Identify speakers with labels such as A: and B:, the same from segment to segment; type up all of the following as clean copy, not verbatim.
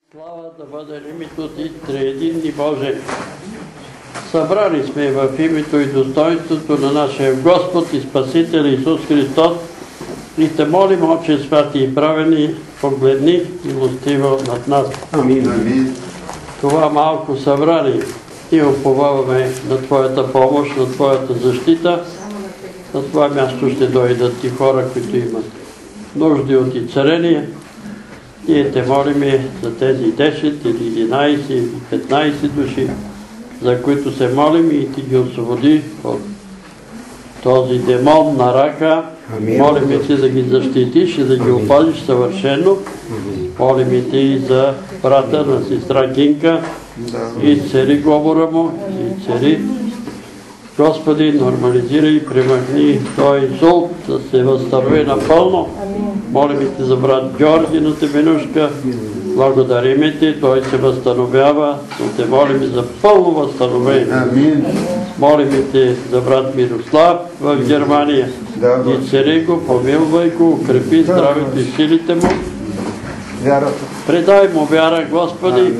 A: Слава да бъде името Ти, триединни Боже. Събрани сме в името и достоинството на нашия Господ и Спасител Исус Христос и те молим, Отче святи и праведни, погледни милостиво над нас.
B: Амин.
A: Това малко събрани и уповаваме на Твоята помощ, на Твоята защита. На това място ще дойдат и хора, които имат нужди от изцеление. Ние те молиме за тези 10 или 11 или 15 души, за които се молим и Ти ги освободи от този демон на рака. Молиме Ти да ги защитиш и да ги опазиш съвършено. Молиме Ти за брата на сестра Гинка. Изцели говора му, изцели. Господи, нормализирай и премахни този инсулт, да се възстанови напълно. Молим Те за брат Георги на Тебенушка. Благодарим Ти, той се възстановява, но Те молим за пълно възстановение. Молим Те за брат Мирослав в Германия. Изцели го, помилвай го, укрепи здравето и силите му. Предай му вяра, Господи.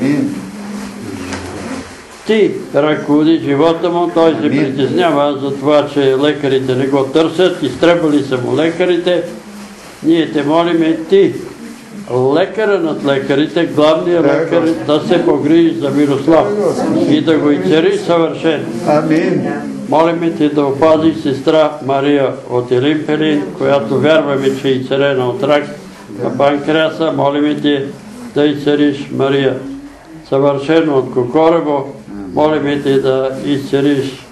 A: Ти ръководи живота му, той се притеснява за това, че лекарите не го търсят, изтребали са му лекарите. Ние Те молиме Ти, лекара над лекарите, главният лекар, да се погрижи за Мирослав и да го изцели съвършено. Молиме Те да опази сестра Мария от Елимпелин, която вярваме, че е изцелена от рак на панкреаса. Молиме Те да изцелиш Мария съвършено от Кокорево. Молиме Те да изцелиш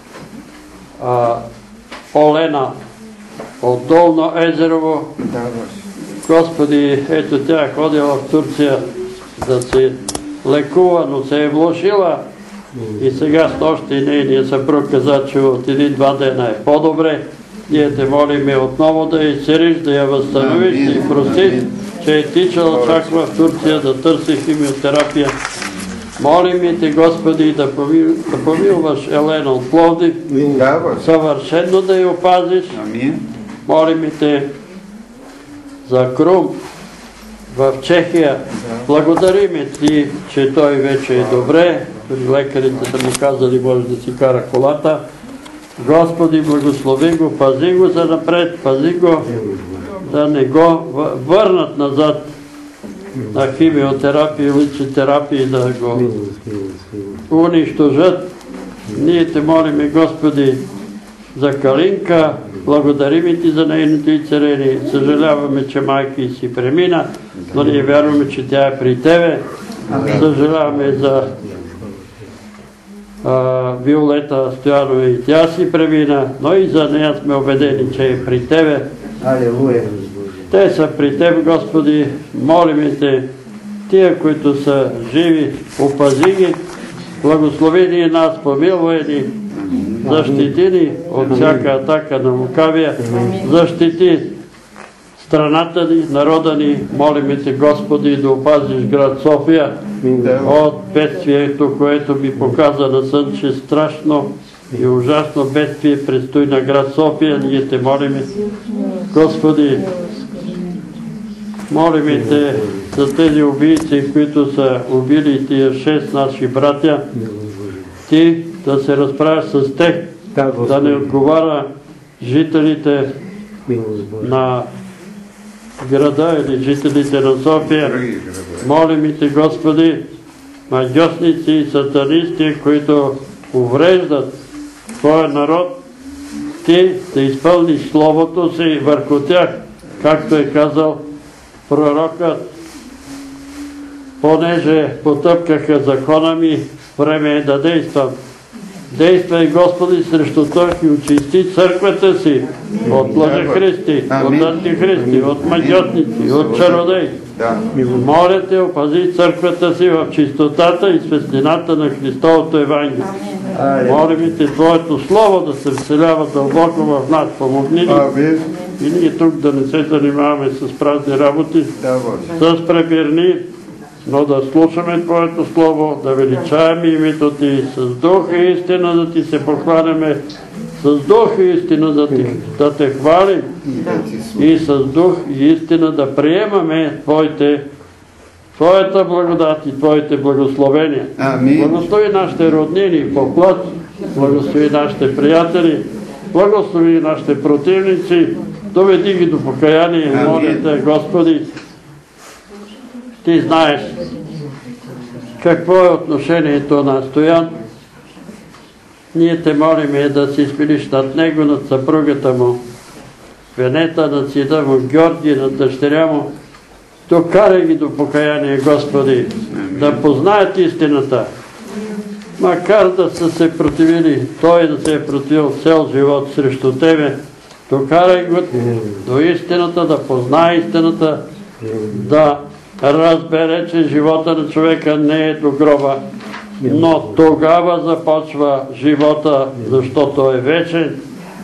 A: Олена от Долно Езерово. Господи, ето тя е ходила в Турция да се лекува, но се е влошила. И сега с нощи нейният съпруг каза, че от 1-2 дена е по-добре. Ние Те молиме отново да я изцелиш, да я възстановиш и простиш, че е тичала чак в Турция да търси химиотерапия. Молим Те, Господи, да помилваш Елена от Пловдив, съвършено да я опазиш. Молим Те за Крум в Чехия. Благодарим Ти, че той вече е добре. Лекарите са му казали, може да си кара колата. Господи, благослови го, пази го за напред, пази го, да не го върнат назад на химиотерапия или терапия, да го унищожат. Ние Те молиме, Господи, за Калинка. Благодарим Ти за нейното изцеление. Съжаляваме, че майка й си премина, но ние вярваме, че тя е при Тебе. Съжаляваме за Виолета Стоянова, и тя си премина, но и за нея сме убедени, че е при Тебе. Те са при Теб, Господи. Молиме Те, тия, които са живи, опази ги, благослови ни нас, помилвай ни, защити ни от всяка атака на лукавия, защити страната ни, народа ни. Молиме Те, Господи, да опазиш град София от бедствието, което ми показа на сън, че страшно и ужасно бедствие предстои на град София. Ние Те молиме, Господи, молиме Те за тези убийци, които са убили тия 6 наши братя. Ти да се разправиш с тях, да не отговаря жителите на града или жителите на София. Молим Те, Господи, магиосници и сатанисти, които увреждат Твоя народ, Ти да изпълниш Словото Си върху тях, както е казал пророкът, понеже потъпкаха закона ми, време е да действам. Действай, Господи, срещу тях и очисти църквата Си от лъжехристи, от антихристи, от магиотници, от чародеи. Моля Те, опази църквата Си в чистотата и светлината на Христовото Евангелие. Молим Те Твоето Слово да се вселява дълбоко в нас. Помогни ни и ние тук да не се занимаваме с празни работи, с препирни, но да слушаме Твоето Слово, да величаем името Ти, с дух и истина да Ти се похваляме, с дух и истина да Те хвалим и с дух и истина да приемаме Твоите Твоята благодат и Твоите благословения. Благослови нашите роднини по плът, благослови нашите приятели, благослови нашите противници, доведи ги до покаяние, моля Те, Господи. Ти знаеш какво е отношението на Стоян. Ние Те молиме да се изпилиш над него, над съпругата му, Венета, над сина му, Георги, над дъщеря му. Докарай ги до покаяние, Господи, да познаят истината. Макар да са се противили, той да се е противил цял живот срещу Тебе, докарай го до истината, да познае истината, да разбере, че живота на човека не е до гроба, но тогава започва живота, защото е вечен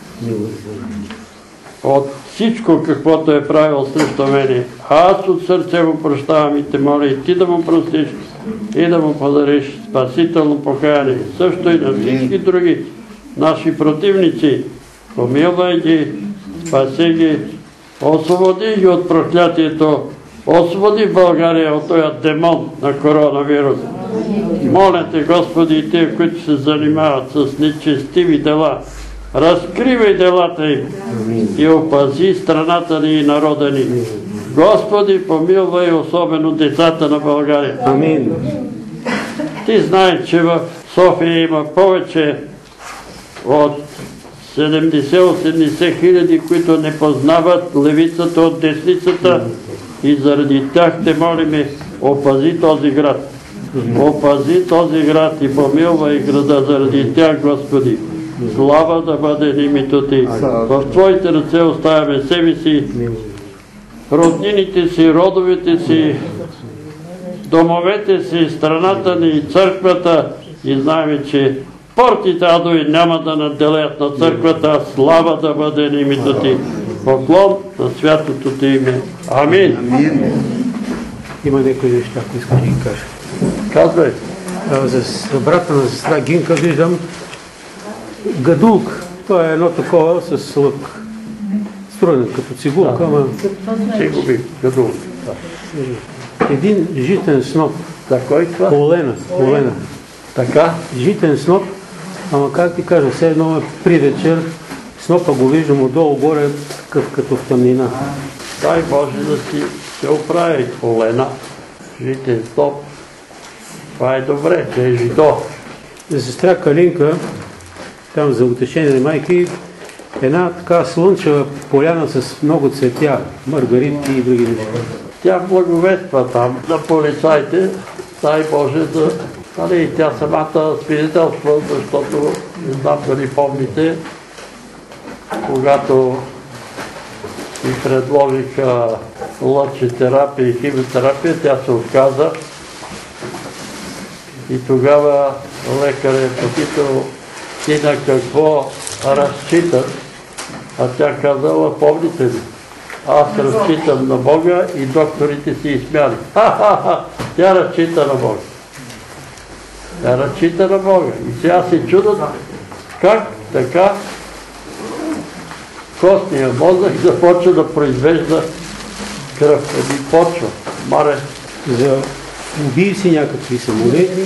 A: от всичко, каквото е правил срещу мене. Аз от сърце го прощавам и Те моля и Ти да му простиш и да му подариш спасително покаяние. Също и на всички други наши противници. Помилвай ги, спаси ги, освободи ги от проклятието, освободи България от този демон на коронавирус. Моля Те, Господи, и Те, които се занимават с нечестиви дела, разкривай делата им и опази страната ни и народа ни. Господи, помилвай особено децата на България.
B: Амин.
A: Ти знаеш, че в София има повече от 70-80 хиляди, които не познават левицата от десницата и заради тях Те молиме, опази този град. Опази този град и помилвай града заради тях, Господи. Слава да бъде името Ти. В Твоите ръце оставяме себе си, роднините си, родовете си, домовете си, страната ни, църквата и знаем, че портите адови няма да наделят на църквата. Слава да бъде името Ти. Поклон на святото Ти име. Амин.
B: Има някои неща, ако искаш да ги кажа.
A: Казвай.
B: За брата на сестра Гинка виждам гадулка. Това е едно такова с лък. Строена като цигулка, ама...
A: Гадулка.
B: Един житен сноп.
A: Кой това?
B: Олена.
A: Така?
B: Житен сноп, ама как ти кажа, все едно при вечер снопа го виждам отдолу горе, такъв като в тъмнина.
A: Дай Боже да си се оправи Олена. Житен сноп. Това е добре, че е жито.
B: За сестра Калинка, там за утешение на майки, една така слънчева поляна с много цветя, маргаритки и други неща.
A: Тя благовества там на полицайите, дай Боже да... И тя самата свидетелства, защото не знам дали помните, когато ми предложиха лъчетерапия и химиотерапия, тя се отказа. И тогава лекар е попитал ти на какво разчитат, а тя казала, помните ли, аз разчитам на Бога и докторите си изсмяли. Тя разчита на Бога. Тя разчита на Бога. И сега се чудат как така костния мозък започва да произвежда кръв. Еди почва. Маре.
B: За убийци някакви самолети.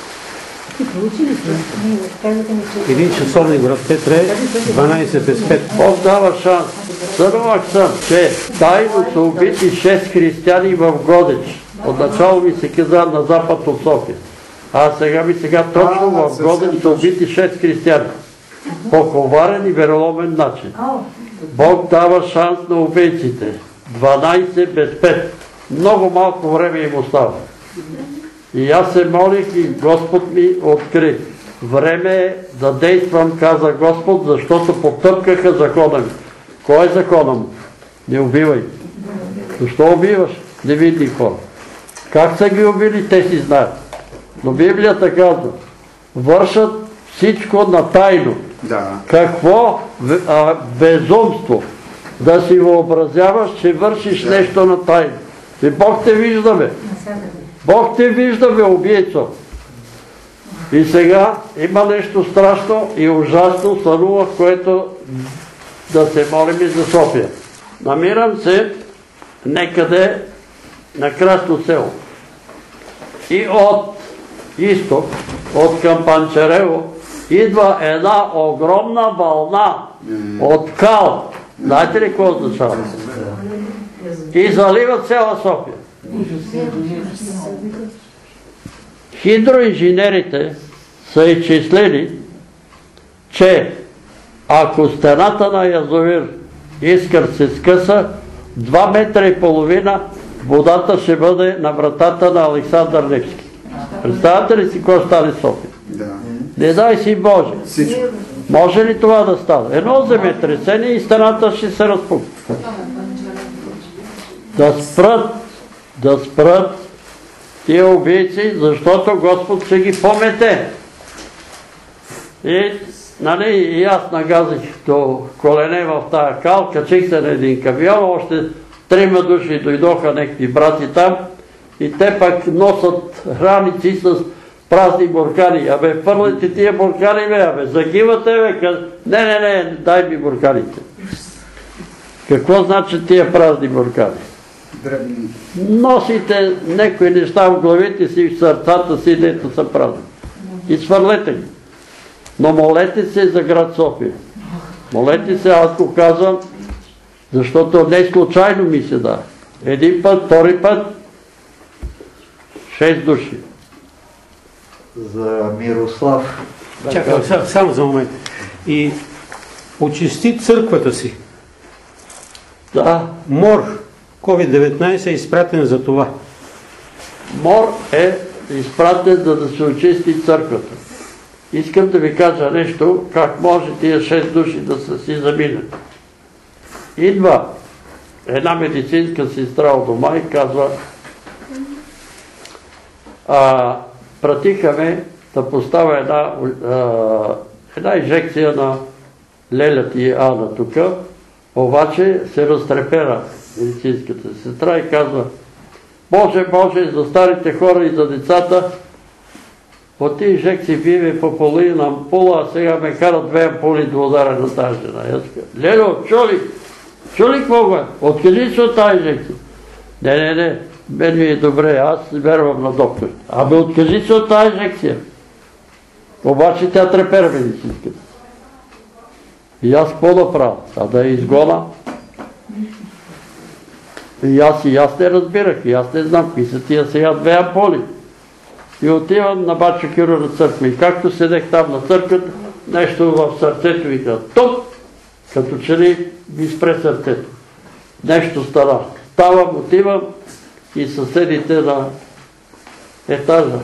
B: Един часовник, брат Петре, 12 без 5.
A: Бог дава шанс. Сънувах съм, че тайно са убити 6 християни в Годеч. Отначало ми се каза на запад от София. А сега точно в Годеч са убити 6 християни. По коварен и вероломен начин. Бог дава шанс на убийците. 12 без 5. Много малко време им остава. И аз се молих и Господ ми откри. Време е да действам, каза Господ, защото потъпкаха закона ми. Кой е закона му? Не убивай. Защо убиваш? Невидни хора. Как са ги убили, те си знаят. Но Библията казва, вършат всичко на тайно. Какво безумство да си въобразяваш, че вършиш нещо на тайно. И Бог те вижда, бе. Бог те вижда, бе, убийцо. И сега има нещо страшно и ужасно, сънувах, което да се молим и за София. Намирам се некъде на Красно село. и от изток, от към Панчарево, идва една огромна вълна от кал. Знаете ли какво означава? И залива цяла София. Хидроинженерите са изчислили, че ако стената на язовир Искър се скъса, 2,5 метра водата ще бъде на вратата на Александър Невски. Представяте ли си какво стане в София? Не дай си Боже. Може ли това да стане? Едно земетресение и стената ще се разпукне. Да спрат тия убийци, защото Господ ще ги помете. И аз нагазих до колене в тая кал, качих се на един камион, още 3 души дойдоха някакви брати там и те пак носят храници с празни буркани. Абе, фърлите тия буркани, абе, загивате, бе, не, дай ми бурканите. Какво значи тия празни буркани? Носите някои неща в главите си, в сърцата си, дето са празни. И свърлете ги. Но молете се за град София. Молете се, аз го казвам, защото не случайно ми се дава. Един път, втори път, 6 души.
C: За Мирослав.
B: Чакай, само за момент. И очисти църквата си.
A: Да.
B: МОР, COVID-19 е изпратен за това.
A: МОР е изпратен за да се очисти църквата. Искам да ви кажа нещо, как може тия 6 души да са си заминали. Идва една медицинска сестра от дома и казва, пратиха ме да поставя една инжекция на Леля ти Ана тук, обаче се разтрепера медицинската сестра и казва, Боже, за старите хора и за децата, от тези инжекции пиме по половина ампула, а сега ме карат 2 ампули да ударя на тази жена. Лело, чули какво е? Откажи се от тази инжекция. Не, мен ми е добре, аз вервам на доктор. Абе, откажи се от тази инжекция. Обаче тя трепера медицинската. И аз какво да правя? А да я изгона? И аз не разбирах, и аз не знам, какви са тия сега 2 ампули. И отивам на Бачо Киро на църква. И както седех там на църквата, нещо в сърцето ми каза, тук, като че ли ми спре сърцето. Нещо стана. Ставам, отивам и съседите на етажа.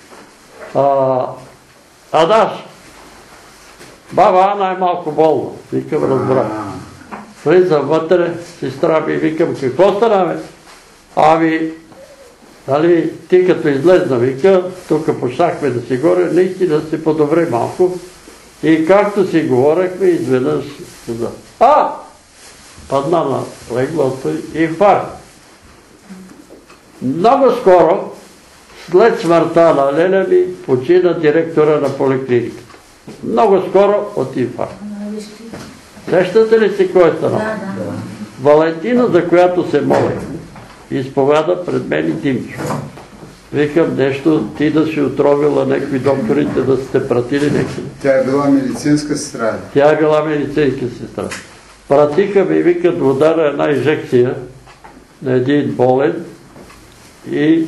A: Адаш, баба Ана е малко болна. Викам, разбрах. Влизам вътре, сестра ми, викам, какво стана, бе? Нали, ти като излезна, вика, тук почнахме да си говорим, наистина се подобри малко. И както си говорихме, изведнъж падна на леглото и инфаркт. Много скоро, след смъртта на Леля ми, почина директора на поликлиниката. Много скоро от инфаркт. Сещате ли си кой е станал? Да. Валентина, за която се молих, изповяда пред мен и Димчо. Викам нещо, ти да си отровила някои докторите да сте пратили някакви.
D: Тя е била медицинска сестра.
A: Тя е била медицинска сестра. Пратиха ми, викат, да удара една инжекция на един болен и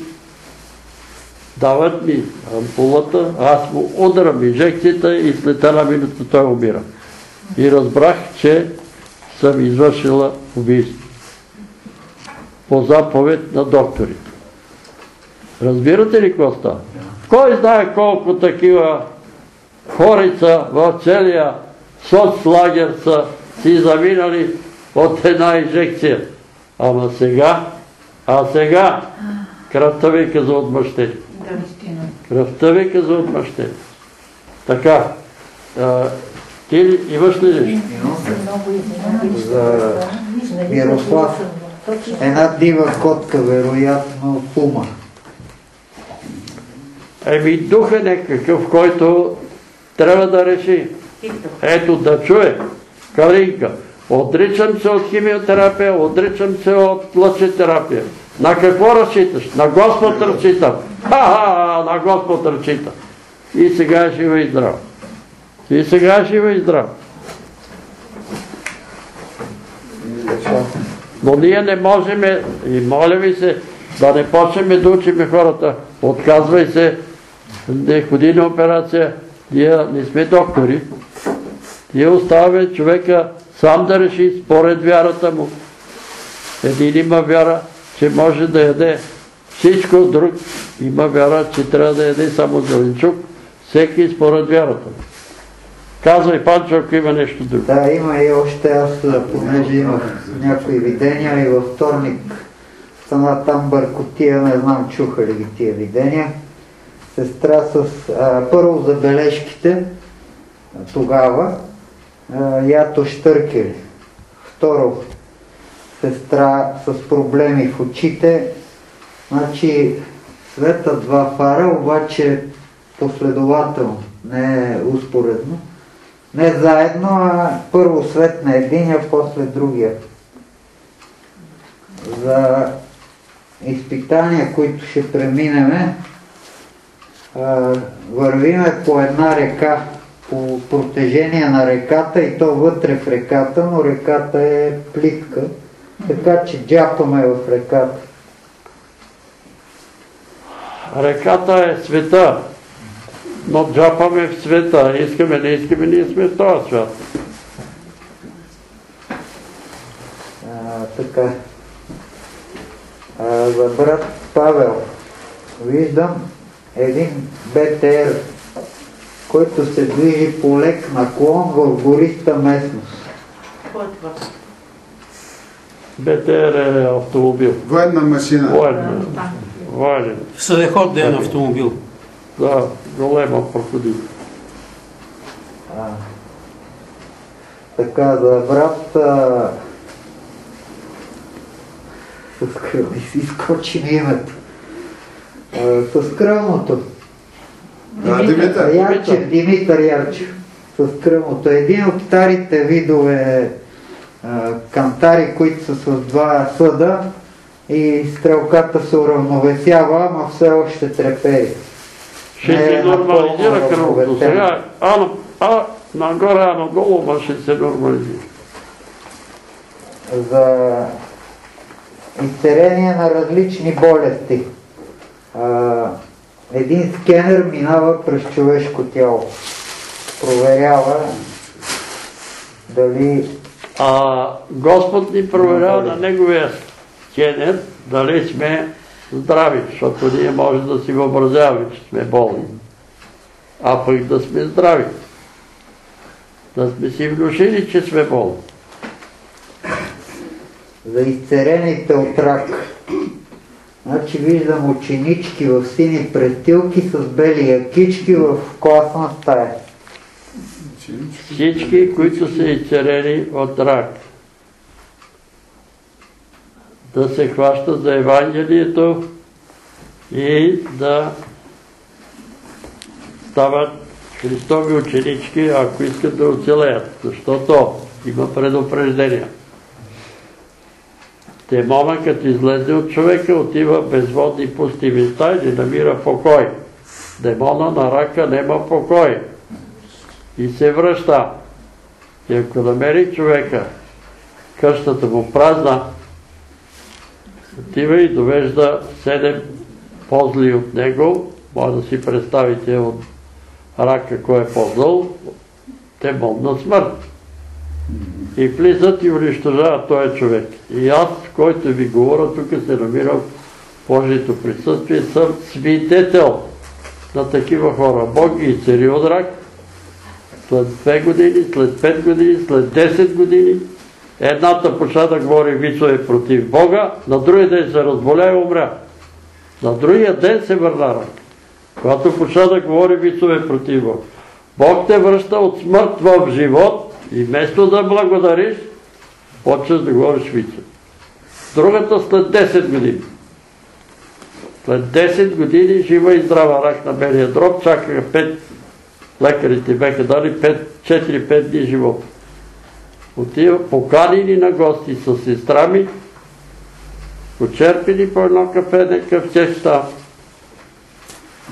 A: дават ми ампулата, аз му ударам инжекцията и след една минута той умира. И разбрах, че съм извършила убийство. По заповед на докторите. Разбирате ли какво става? Кой знае колко такива хорица в целия соцлагер са си заминали от една инжекция. Ама сега, кръвта вика за отмъщение. Кръвта вика за отмъщение. Така, ти имаш ли нещо?
C: За Мирослав. Една дива котка, вероятно пума.
A: Дух е някакъв, който трябва да реши. Ето да чуе. Калинка. Отричам се от химиотерапия, отричам се от лъчетерапия. На какво разчиташ? На Господ разчитам. На Господ ръчита. И сега е жива и здрава. И сега е жива и здрава. Но ние не можем, и моля ви се, да не почнем да учим хората. Отказвай се, не ходи на операция. Ние не сме доктори. Ние оставяме човека сам да реши според вярата му. Един има вяра, че може да яде всичко, друг има вяра, че трябва да яде само зеленчук. Всеки според вярата му. Казвай, Панчо, ако има нещо друго.
C: Да, има и още аз, понеже имах някои видения и във вторник стана там бъркотия, не знам чуха ли ги тия видения. Сестра с първо забележките тогава ято щъркели. Второ, сестра с проблеми в очите. Значи светът два фара, обаче последователно, не успоредно. Не заедно, а първо свет на единия, после другия. За изпитания, които ще преминеме, вървиме по една река, по протежение на реката и то вътре в реката, но реката е плитка, така че джапаме в реката.
A: Реката е света, но джапаме в света. Искаме, не искаме, ние сме в този свят.
C: Така. За брат Павел виждам един БТР, който се движи по лек наклон в гориста местност.
A: БТР е автомобил.
D: Военна машина.
A: Военен.
B: Съдеходен автомобил.
A: Да, голема проходи.
C: Така, за брат си изкочи ми името. С кръвното. Димитър Ярчев. С кръвното. Един от старите видове кантари, които са с два съда и стрелката се уравновесява, ама все още трепери.
A: Ще се нормализира кръвното. Сега нагоре, надолу, ма ще се нормализира.
C: За изцеление на различни болести. Един скенер минава през човешко тяло. Проверява дали...
A: Господ ни проверява на неговия скенер дали сме здрави, защото ние може да си въобразяваме, че сме болни. А пък да сме здрави. Да сме си внушили, че сме болни.
C: За изцерените от рак. Значи виждам ученички в сини престилки с бели якички в класна стая.
A: Всички, които са изцерени от рак, да се хващат за Евангелието и да стават Христови ученички, ако искат да оцелеят, защото има предупреждения. Демона, като излезе от човека, отива в безводни пусти места и не намира покой. Демона на рака нема покой и се връща. И ако намери човека, къщата му празна, отива и довежда 7 позли от него, може да си представите от рака кой е по-зъл, демон на смърт. И влизат и унищожават този човек. И аз, който ви говоря, тук се намирам в Божието присъствие, съм свидетел на такива хора. Бог ги изцели от рак след 2 години, след 5 години, след 10 години. Едната почна да говори вицове против Бога, на другия ден се разболя и умря. На другия ден се върна рак. Когато почна да говори вицове против Бога. Бог те връща от смърт в живот и вместо да благодариш, почваш да говориш вицове. Другата след 10 години. След 10 години жива и здрава, рак на белия дроб, чакаха 5, лекарите бяха дали 4-5 дни живот. Отива, поканили на гости с сестра ми, почерпили по едно кафе, некъв честа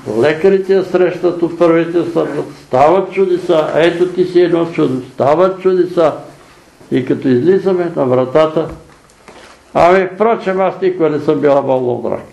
A: лекарите я срещат от правителството, стават чудеса, ето ти си едно чудо, стават чудеса. И като излизаме на вратата, впрочем, аз никога не съм била болна от рак.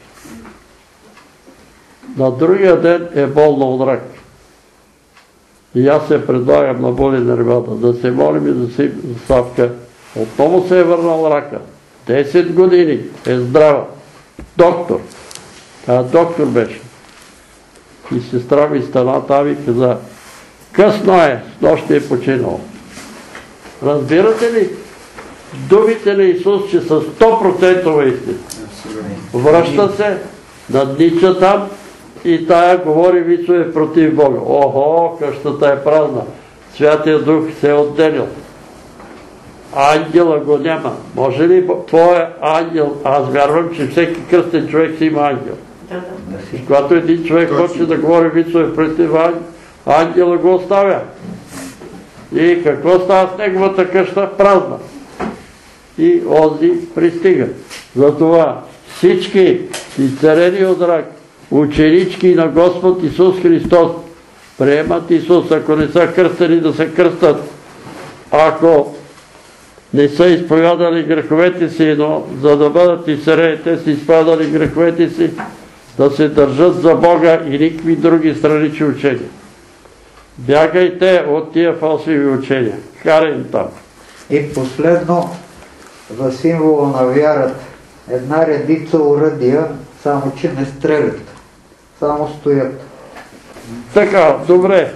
A: На другия ден е болна от рак. И аз се предлагам на Боли Нервата да се молим и за Савка. Отново се е върнал рака. 10 години е здрава. Доктор. Доктор беше. И сестра ми стана там и каза: късно е, с нощ е починал. Разбирате ли думите на Исус, че са 100% истина? Връща се, наднича там и тая говори вицове против Бога. Охо, къщата е празна. Святия Дух се е отделил. Ангела го няма. Може ли твоя ангел? Аз вярвам, че всеки кръстен човек си има ангел. И когато един човек хоче да говори вицове против ангела, го оставя. И какво става с неговата къща? Празна. И онзи пристига. Затова всички изцелени от рак, ученички на Господ Исус Христос, приемат Исус, ако не са кръстени, да се кръстат. Ако не са изповядали греховете си, но за да бъдат изцелени, те са изповядали греховете си, да се държат за Бога и никакви други странични учения. Бягайте от тия фалшиви учения. Карай там.
C: И последно, за символа на вярата, една редица оръдия, само че не стрелят. Само стоят.
A: Така, добре.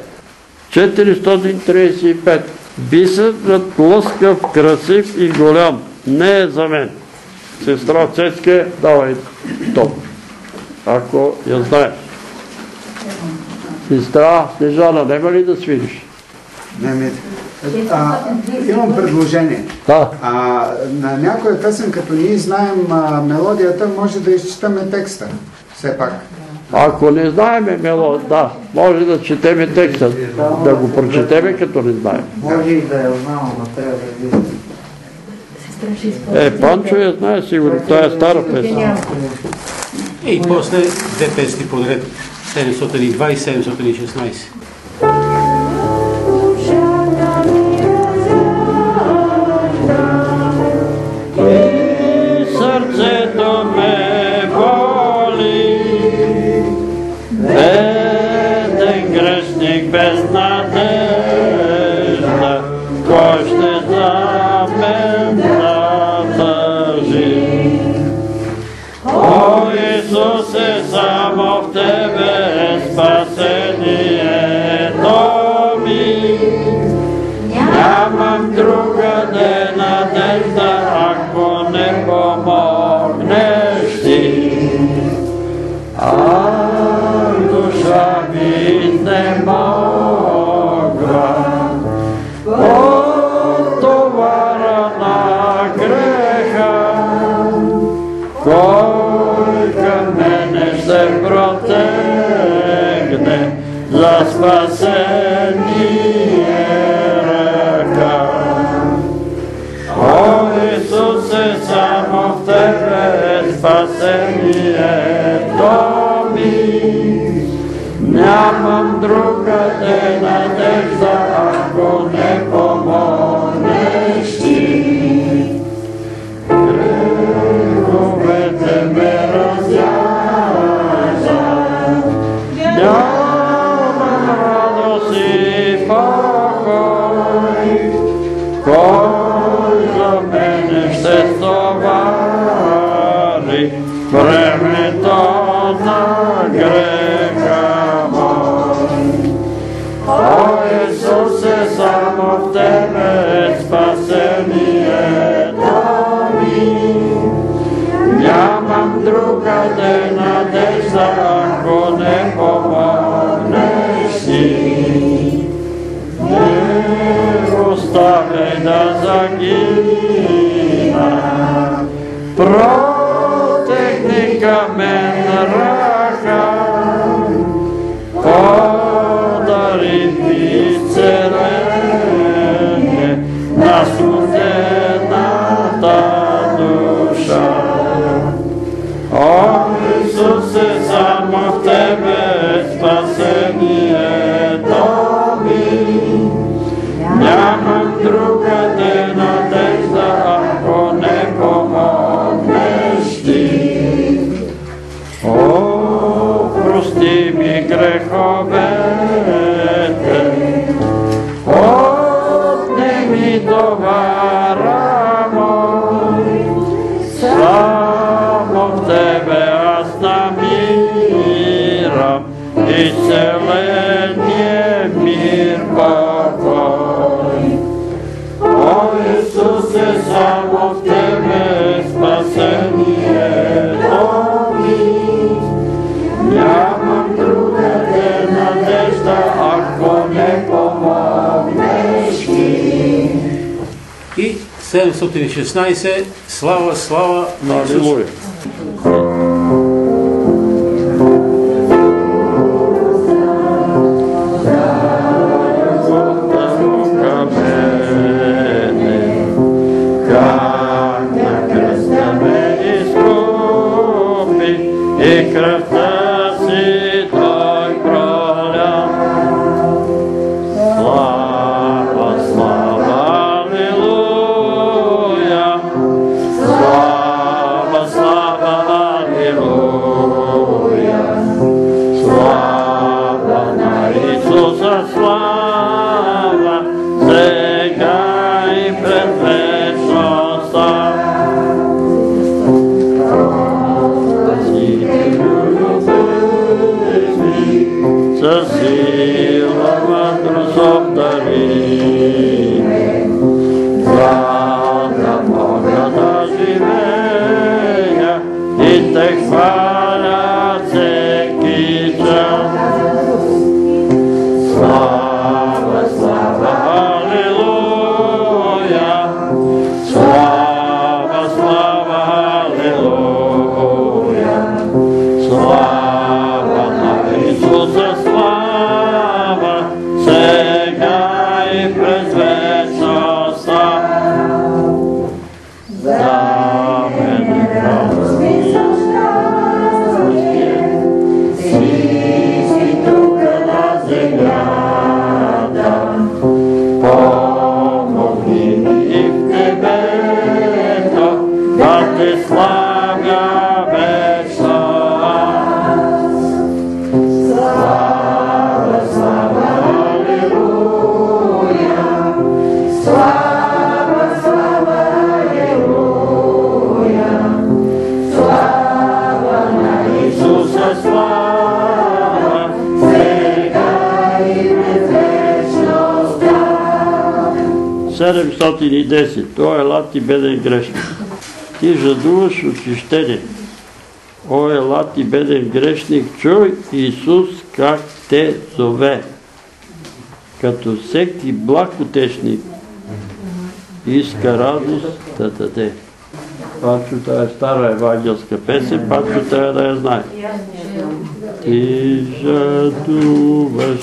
A: 435. Бисерът лъскав, красив и голям. Не е за мен. Сестра Цецке, давай топ. Ако я знаеш. Сестра Снежана, няма ли да свириш?
D: Имам предложение.
A: Да.
D: На някоя песен, като ние знаем мелодията, може да изчитаме текста. Все пак.
A: Ако не знаеме мелодия, да, може да четеме текста. Да го прочетеме, като не знаем.
C: Може и да я знам, но трябва да видим.
A: Панчо я знае сигурно, това е стара песен.
B: И после две песни подред. 702 и 716.
A: Сърцето ме боли, беден грешник без надежда, кой ще за мен задържи? О, Исусе, само в Тебе е спасението ми. Нямам другаде надежда, ако не помогнеш ти. Душа ми изнемогва от товара на греха. Кой към мене ще протегне за спасение ръка? О, Исусе, само в Тебе е спасението ми. Нямам другаде надежда, ако не помогнеш ти. Греховете ме разяжат, нямам радост и покой. Кой за мене ще стовари времето на греха мой? О, Исусе, само в Тебе е спасението ми. Нямам другаде надежда, ако не помогнеш ти. Не оставяй да загина, протегни към мен ръка, подари ми изцеление на студената душа. О, и вселенния мир покой. О Исусе, само в Тебе спасението ми. Нямам друга те надежда, ако не помогнеш ми.
B: И 716 слава, слава на Исус.
A: Алилуя. И кръвта си Той проля. Слава, слава, алилуя. Слава, слава, алилуя. Слава на Исуса, слава, сега и пред вечността. Със сила мъдрост обдари ме, за да мога да живея и Те хваля всеки час. Слава, слава, алилуя, слава, слава, алилуя, слава на Исуса, слава, сега и през вечността. За мене си тук на земята, помогни ми и в небето, да Те славя вечно. Слава, слава, алилуя, слава, слава, алилуя, слава на Исуса, слава, сега и през вечността. 710. О, ела ти беден грешник. Ти жадуваш очищение. О, ела ти беден грешник, чуй Исус как те зове. Като всеки благ утешник иска радост да даде. Пачо, тая е стара евангелска песен, Пачо трябва да я знае. Ти жадуваш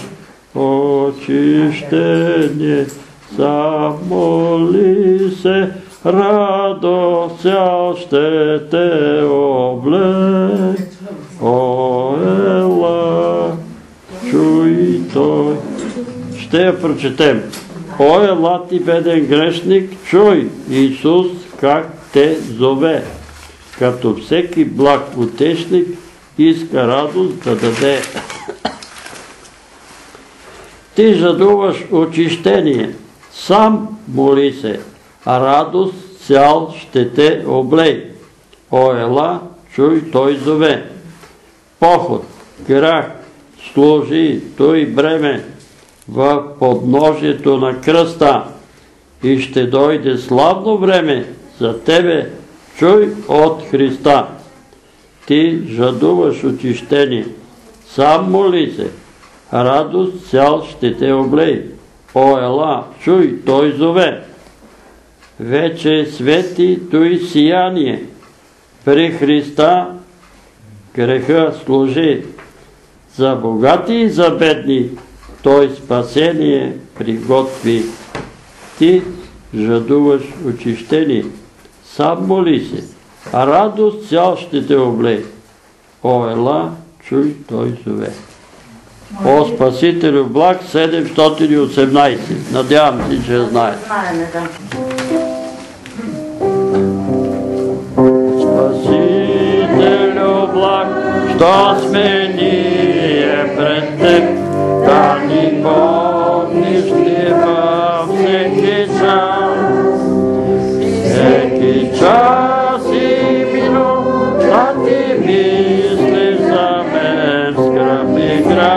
A: очищение, замоли се, радост цял ще те облек. О, ела, чуй Той. Ще я прочетем. О, ела ти беден грешник, чуй Исус как те зове. Като всеки благ утешник иска радост да даде. Ти жадуваш очищение, сам моли се, а радост цял ще те облей. О, ела, чуй Той зове. Поход, грях, сложи той бреме в подножието на кръста и ще дойде славно време за тебе, чуй от Христа. Ти жадуваш очищение, сам моли се, радост цял ще те облей. О, ела, чуй, Той зове. Вече свети той сияние, при Христа греха служи. За богати и за бедни Той спасение приготви. Ти жадуваш очищение, сам моли се, а радост цял ще те облей. О, ела, чуй, Той зове. О, Спасителю благ, 718. Надявам се, че я знаете. Спасителю благ, що сме ние пред Теб, да ни помниш Ти във всеки час. Всеки час и минут, да Ти мислиш за мен, скръбни град.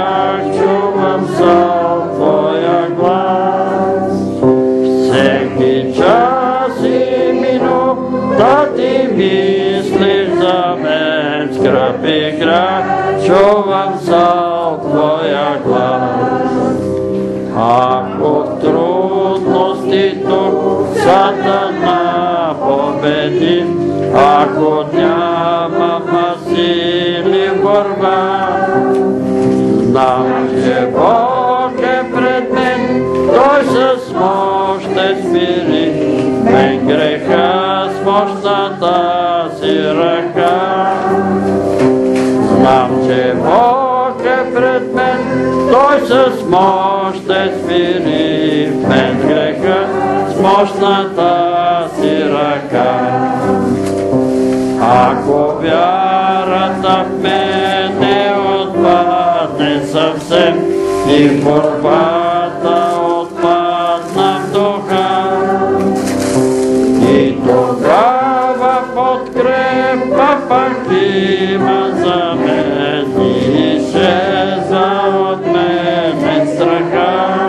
A: смисъл твоя глас. Ако трудности тук Сатана победи, ако няма сили борба, знам, че Бог е пред мен, Той с мощ ще смири мен греха с мощната си ръка. Знам, че Бог е пред мен, Той с мощ ще смири мен греха с мощната си ръка. Ако вярата в мен не отпадне съвсем и в борбата отпадна в духа, и тогава подкрепа пак има за мен и изчезва от мен страха.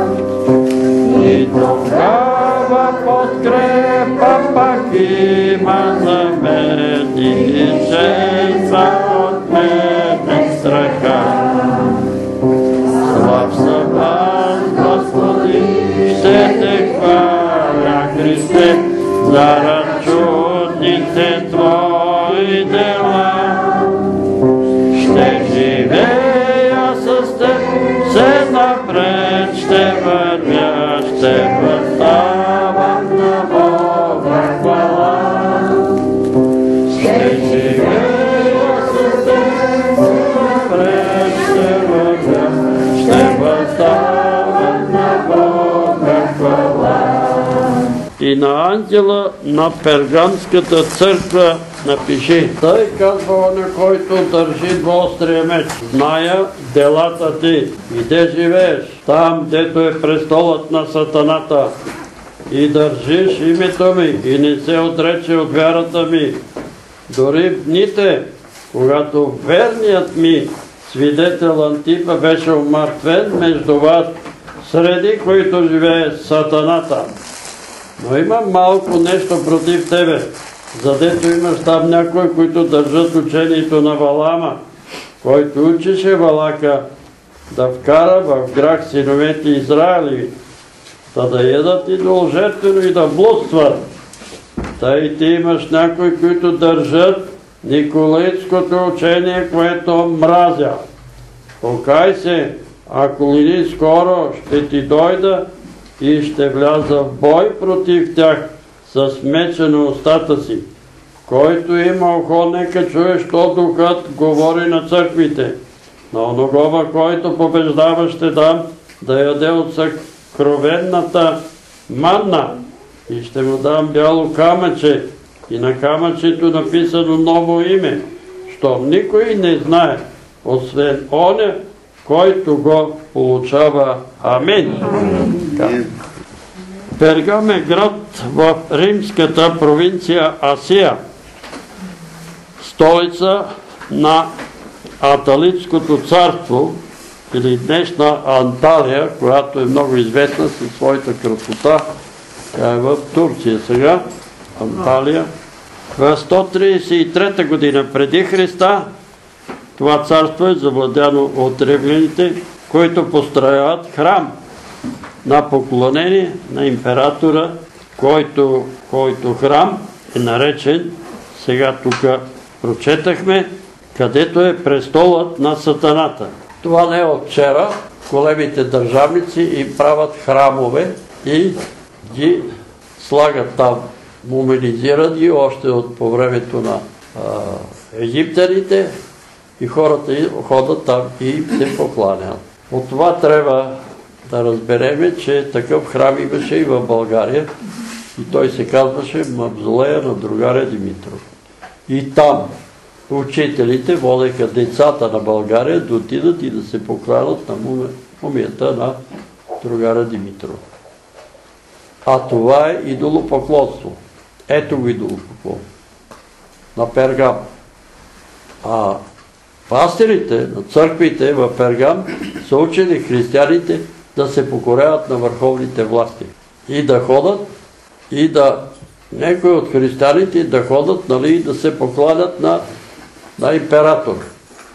A: И тогава подкрепа пак има за мен и изчезва от мен страха. Слав съм аз, Господи, ще те хваля, Христе, зарад чудните Твои дела. Ще живея с Теб, все напред ще вървя, ще възставам на Бога хвала. Ще живея с Теб, напред ще вървя, ще възставам на Бога хвала. И на ангела на Пергамската църква напиши: тъй казва оня, който държи двуострия меч: зная делата ти, где живееш, там, дето е престолът на сатаната, и държиш името ми, и не се отрече от вярата ми, дори в дните, когато верният ми свидетел Антипа беше умъртвен между вас, среди които живее сатаната. Но има малко нещо против тебе, задето имаш там някои, които държат учението на Валама, който учеше Валака да вкара в грях синовете Израилеви, да ядат идоложертвено и да блудстват. Та и ти имаш някои, които държат николаитското учение, което мразя. Покай се, ако ли не скоро ще ти дойда и ще вляза в бой против тях с меча на устата си. Който има ухо, нека чуе, що Духът говори на църквите. На оногова, който побеждава, ще дам да яде от съкровенната манна и ще му дам бяло камъче и на камъчето написано ново име, щом никой не знае, освен оня, който го получава. Амин. Пергам е град в римската провинция Асия, столица на Аталитското царство, или днешна Анталия, която е много известна със своята красота. Тя е в Турция сега, Анталия. В 133 година преди Христа това царство е завладяно от римляните, които построяват храм на поклонение на императора, който храм е наречен, сега тук прочетахме, където е престолът на сатаната. Това не е от вчера. Големите държавници им правят храмове и ги слагат там, муминизират ги още от по времето на египтяните и хората ходят там и се покланят. От това трябва да разбереме, че такъв храм имаше и в България и той се казваше Мавзолея на другаря Димитров. И там учителите водеха децата на България да отидат и да се покланят на мумията на другаря Димитров. А това е идолопоклонство. Ето го идолопоклонство. На Пергам. А пастирите на църквите в Пергам са учили християните да се покоряват на върховните власти. И да ходят, и да някои от християните да ходят, нали, да се покланят на император.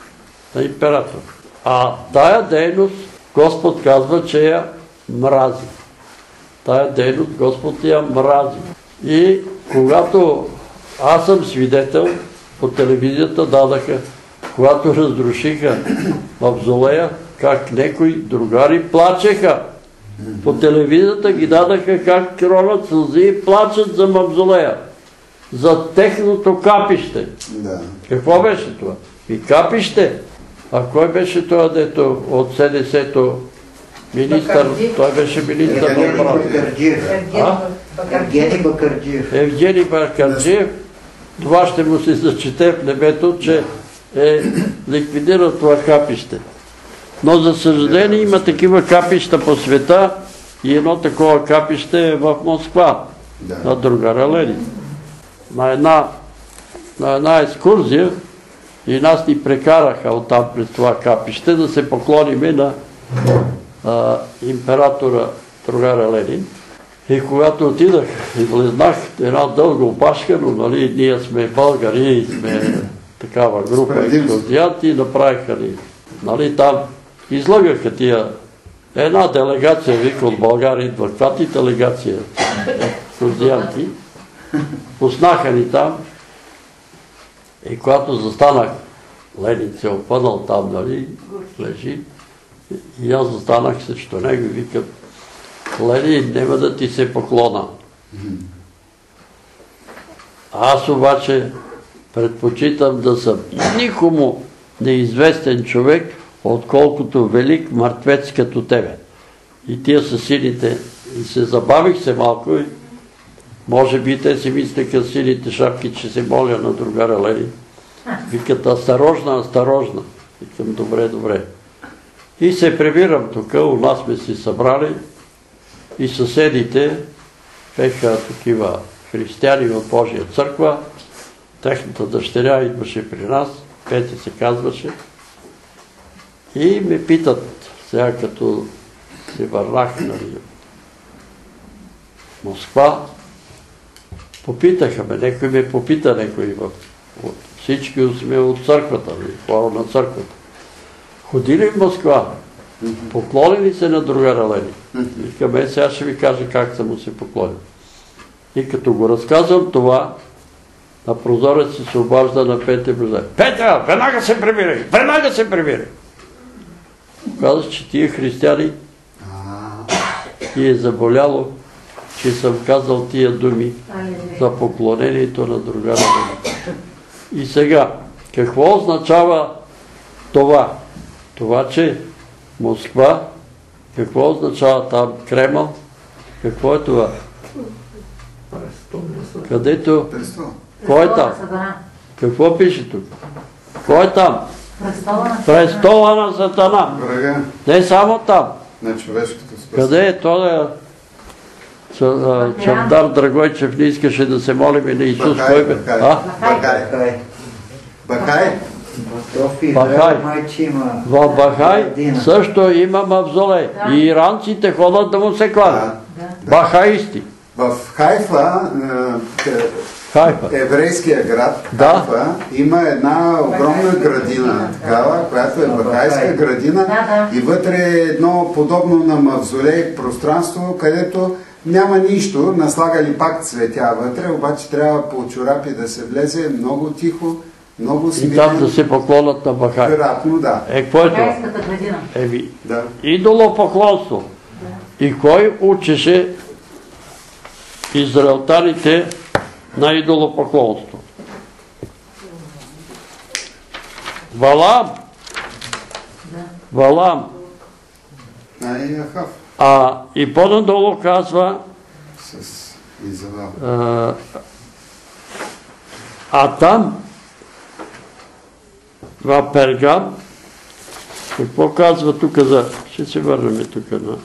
A: на император. А тая дейност Господ казва, че я мрази. Тая дейност Господ я мрази. И когато аз съм свидетел, по телевизията дадаха, когато разрушиха мавзолея, как някои другари плачеха. По телевизията ги дадаха как ронат сълзи и плачат за мавзолея, за техното капище.
D: Да.
A: Какво беше това? И капище. А кой беше това, дето от СДС-то министър? Той беше министър на отбраната.
C: Евгений Бакърджиев.
A: Евгений Бакърджиев. Това ще му се зачете в небето, че е ликвидирал това капище. Но за съжаление има такива капища по света и едно такова капище е в Москва, на другара Ленин. На една екскурзия и нас ни прекараха оттам през това капище да се поклониме на императора другара Ленин. И когато отидах и влезнах една дълга опашка, но нали, ние сме българи и сме такава група екскурзианти, направиха ни. Нали, там излагаха тия една делегация, вика от България, идва каква ти делегация, екскурзианти, пуснаха ни там и когато застанах, Ленин се опънал там, нали, лежи, и аз застанах срещу него и викам, Ленин, няма да ти се поклона. Аз обаче предпочитам да съм никому неизвестен човек, отколкото велик мъртвец като тебе. И тия са сините. И се забавих се малко и може би те си мислеха сините шапки, че се моля на другара Ленин. Викат, осторожна. Викам, добре. И се прибирам тук, у нас сме си събрали и съседите беха такива християни от Божия църква. Техната дъщеря идваше при нас, Петя се казваше. И ме питат, сега като се върнах на Москва, попитаха ме, някой ме попита, някой всички сме от църквата, хора на църквата. Ходили в Москва, поклонили се на другара Ленин. Викаме, сега ще ви кажа как съм му се поклонил. И като го разказвам това, на прозорец се обажда на Петя Бозай. Петя, веднага се прибирай! Казах, че тия християни и е заболяло, че съм казал тия думи за поклонението на другара Ленин. И сега, какво означава това? Това, че Москва, какво означава там Кремъл? Какво е това? Където? Кой е там? Какво пише тук? Кой е там? Престола на Сатана. Не само там. Къде е това? Чавдар Драгойчев не искаше да се молиме на Исус.
D: Бахай.
A: В Бахай също има мавзолей. И иранците ходят да му се кланят. Бахаисти.
D: В Хайфа, еврейския град, Хайфа, има една огромна градина, такава, която е бахайска градина и вътре е едно подобно на мавзолей пространство, където няма нищо, наслагали пак цветя вътре, обаче трябва по чорапи да се влезе много тихо, много смирено.
A: И там да се поклонят на Бахай.
D: Вероятно, да.
A: Какво е това? Идолопоклонство. И кой учеше израелтаните на идолопоклонство? Валам. И по-надолу казва там в Пергам, какво казва тук ще се върнем тук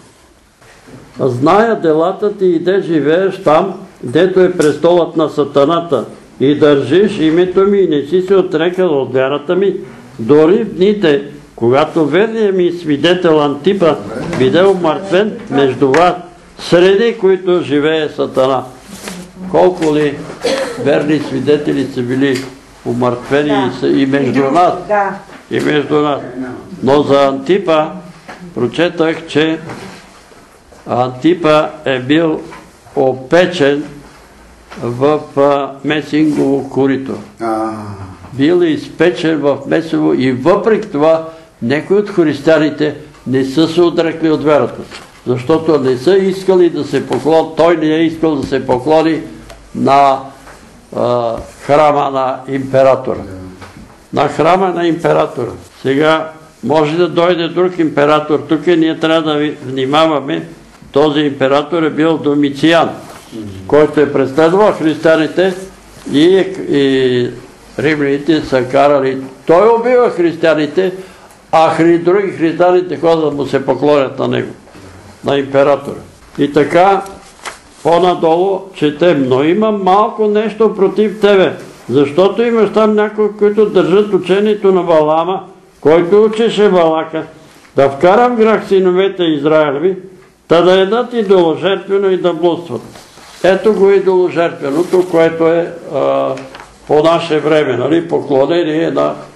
A: зная делата ти, иде живееш там, дето е престолът на сатаната и държиш името ми и не си се отрекал от вярата ми, дори в дните, когато верният ми свидетел Антипа биде умъртвен между вас, среди които живее сатана. Колко ли верни свидетели са били умъртвени и между нас? и между нас. Но за Антипа прочетах, че Антипа е бил опечен в месингово корито. Бил е изпечен в месово и въпреки това някои от християните не са се отрекли от верата. Защото не са искали да се поклонят, той не е искал да се поклони на храма на императора. На храма на императора. Сега може да дойде друг император. Тук ние трябва да внимаваме. Този император е бил Домициан, който е преследвал християните и римляните са карали. Той убива християните, а други християните ходят да му се поклонят на него, на императора. И така, по-надолу четем, но има малко нещо против тебе, защото имаш там някои, които държат учението на Валама, който учеше Валака, да вкара в грях синовете Израилеви, да ядат идоложертвено и да блудстват. Ето го идоложертвеното, което е по наше време, нали, поклонение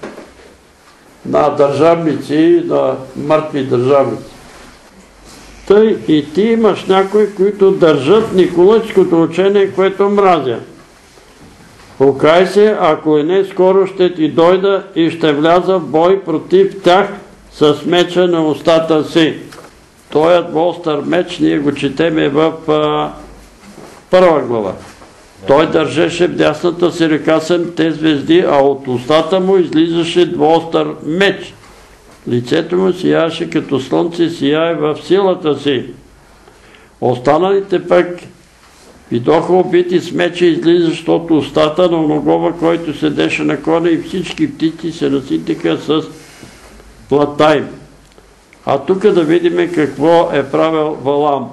A: на държавници, на мъртви държавници. Тъй и ти имаш някои, които държат Николаевското учение, което мразя. Покай се, ако и не, скоро ще ти дойда и ще вляза в бой против тях с меча на устата си. Тоят остър меч ние го четеме в първа глава. Той държеше в дясната си ръка 7 звезди, а от устата му излизаше двоостър меч. Лицето му сияше като слънце сияе в силата си. Останалите пък видоха убити с меча, излизащ от устата на оногова, който седеше на коня, и всички птици се наситиха с плътта им. А тук да видим какво е правил Валам.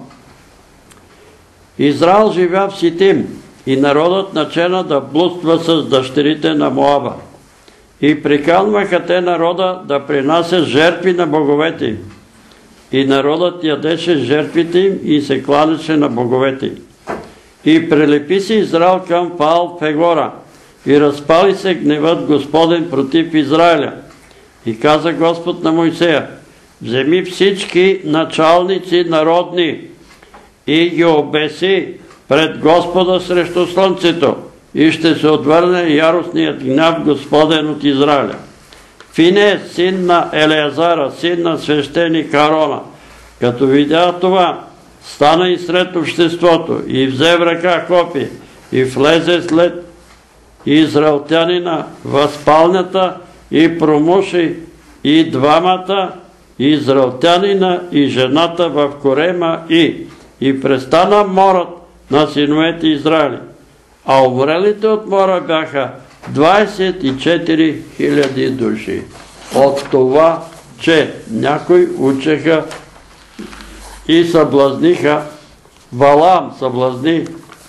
A: Израел живя в Ситим и народът начена да блудства с дъщерите на Моаба. И приканваха те народа да принася жертви на боговете им. И народът ядеше жертвите им и се кланеше на боговете им. И прилепи се Израел към Ваал Пегора и разпали се гневът Господен против Израиля. И каза Господ на Мойсея: вземи всички началници народни и ги обеси пред Господа срещу слънцето, и ще се отвърне яростният гняв Господен от Израиля. Финес, син на Елеазара, син на свещеник Аарона, като видя това, стана и сред обществото и взе в ръка копие и влезе след израелтянина в спалнята и промуши и двамата, израелтянина и жената, в корема и престана морът на синовете Израили. А умрелите от мора бяха 24 000 души. От това, че някои учеха и съблазниха, Валам съблазни,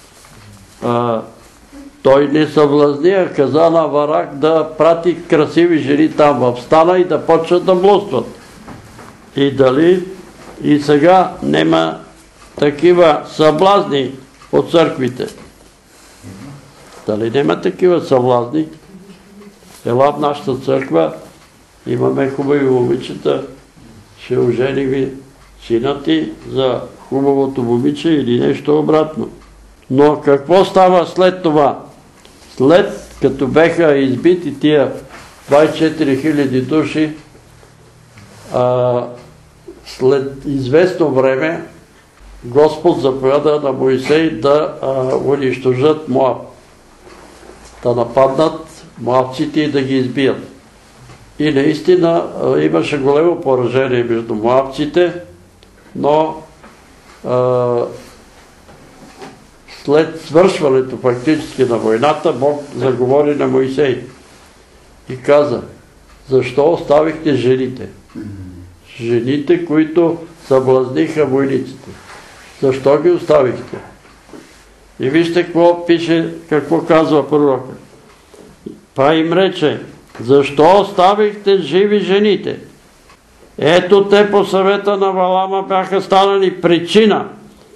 A: той не съблазни, а каза на Варак да прати красиви жени там в стана и да почнат да блудстват. И дали и сега нема такива съблазни от църквите? Дали нема такива съблазни? Ела в нашата църква, имаме хубави момичета, ще ожени ви сина ти за хубавото момиче или нещо обратно. Но какво става след това? След като беха избити тия 24 000 души, след известно време Господ заповяда на Мойсей да унищожат Моаб, да нападнат моабците и да ги избият. И наистина имаше големо поражение между моабците, но след свършването фактически на войната, Бог заговори на Мойсей и каза: защо оставихте жените? Жените, които съблазниха войниците. Защо ги оставихте? И вижте какво пише, какво казва пророка. Па им рече: защо оставихте живи жените? Ето те по съвета на Валама бяха станали причина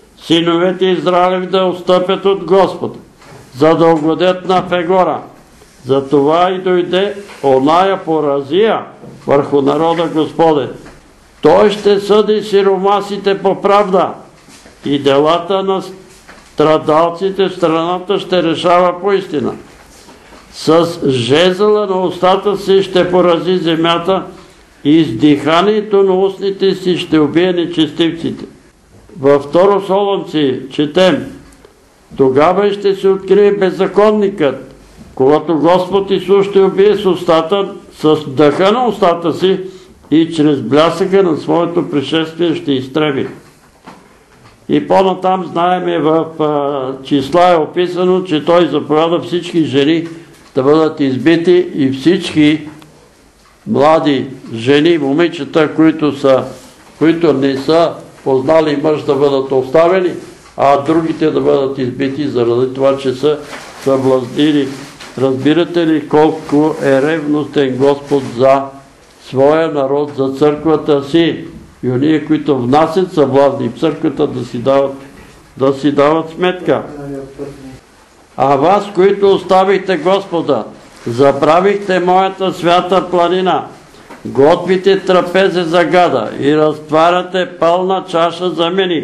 A: синовете Израилеви да отстъпят от Господа, за да угодят на Пегора, Затова и дойде оная поразия върху народа Господен. Той ще съди сиромасите по правда и делата на страдалците в страната ще решава по истина. С жезъла на устата си ще порази земята и с диханието на устните си ще убие нечестивците. Във 2 Солунци четем: тогава ще се открие беззаконникът, когато Господ Исус ще убие с устата, с дъха на устата си и чрез блясъка на своето пришествие ще изтреби. И по-натам знаеме, в числа е описано, че той заповяда всички жени да бъдат избити и всички млади жени, момичета, които не са познали мъж, да бъдат оставени, а другите да бъдат избити заради това, че са съблазнили. Разбирате ли колко е ревностен Господ за своя народ, за църквата си? И оние, които внасят съблазни в църквата, да си дават сметка. А вас, които оставихте Господа, забравихте моята свята планина, готвите трапезе за гада и разтваряте пълна чаша за мени.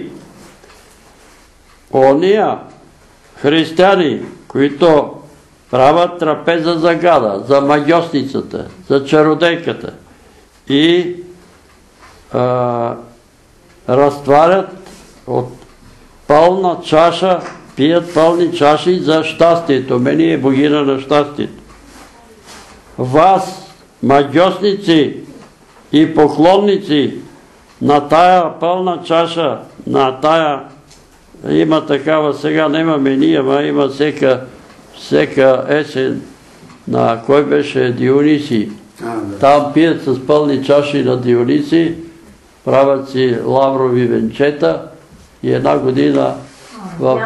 A: Ония християни, които правят трапеза за гада, за магьосницата, за чародейката и разтварят от пълна чаша, пият пълни чаши за щастието. Мени е богиня на щастието. Вас, магьосници и поклонници на тая пълна чаша, на тая, има такава, сега нямаме ние, ама има всека есен, на кой беше Дионисий. Там пият с пълни чаши на Дионисий, правят си лаврови венчета и една година в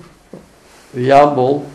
A: Ямбол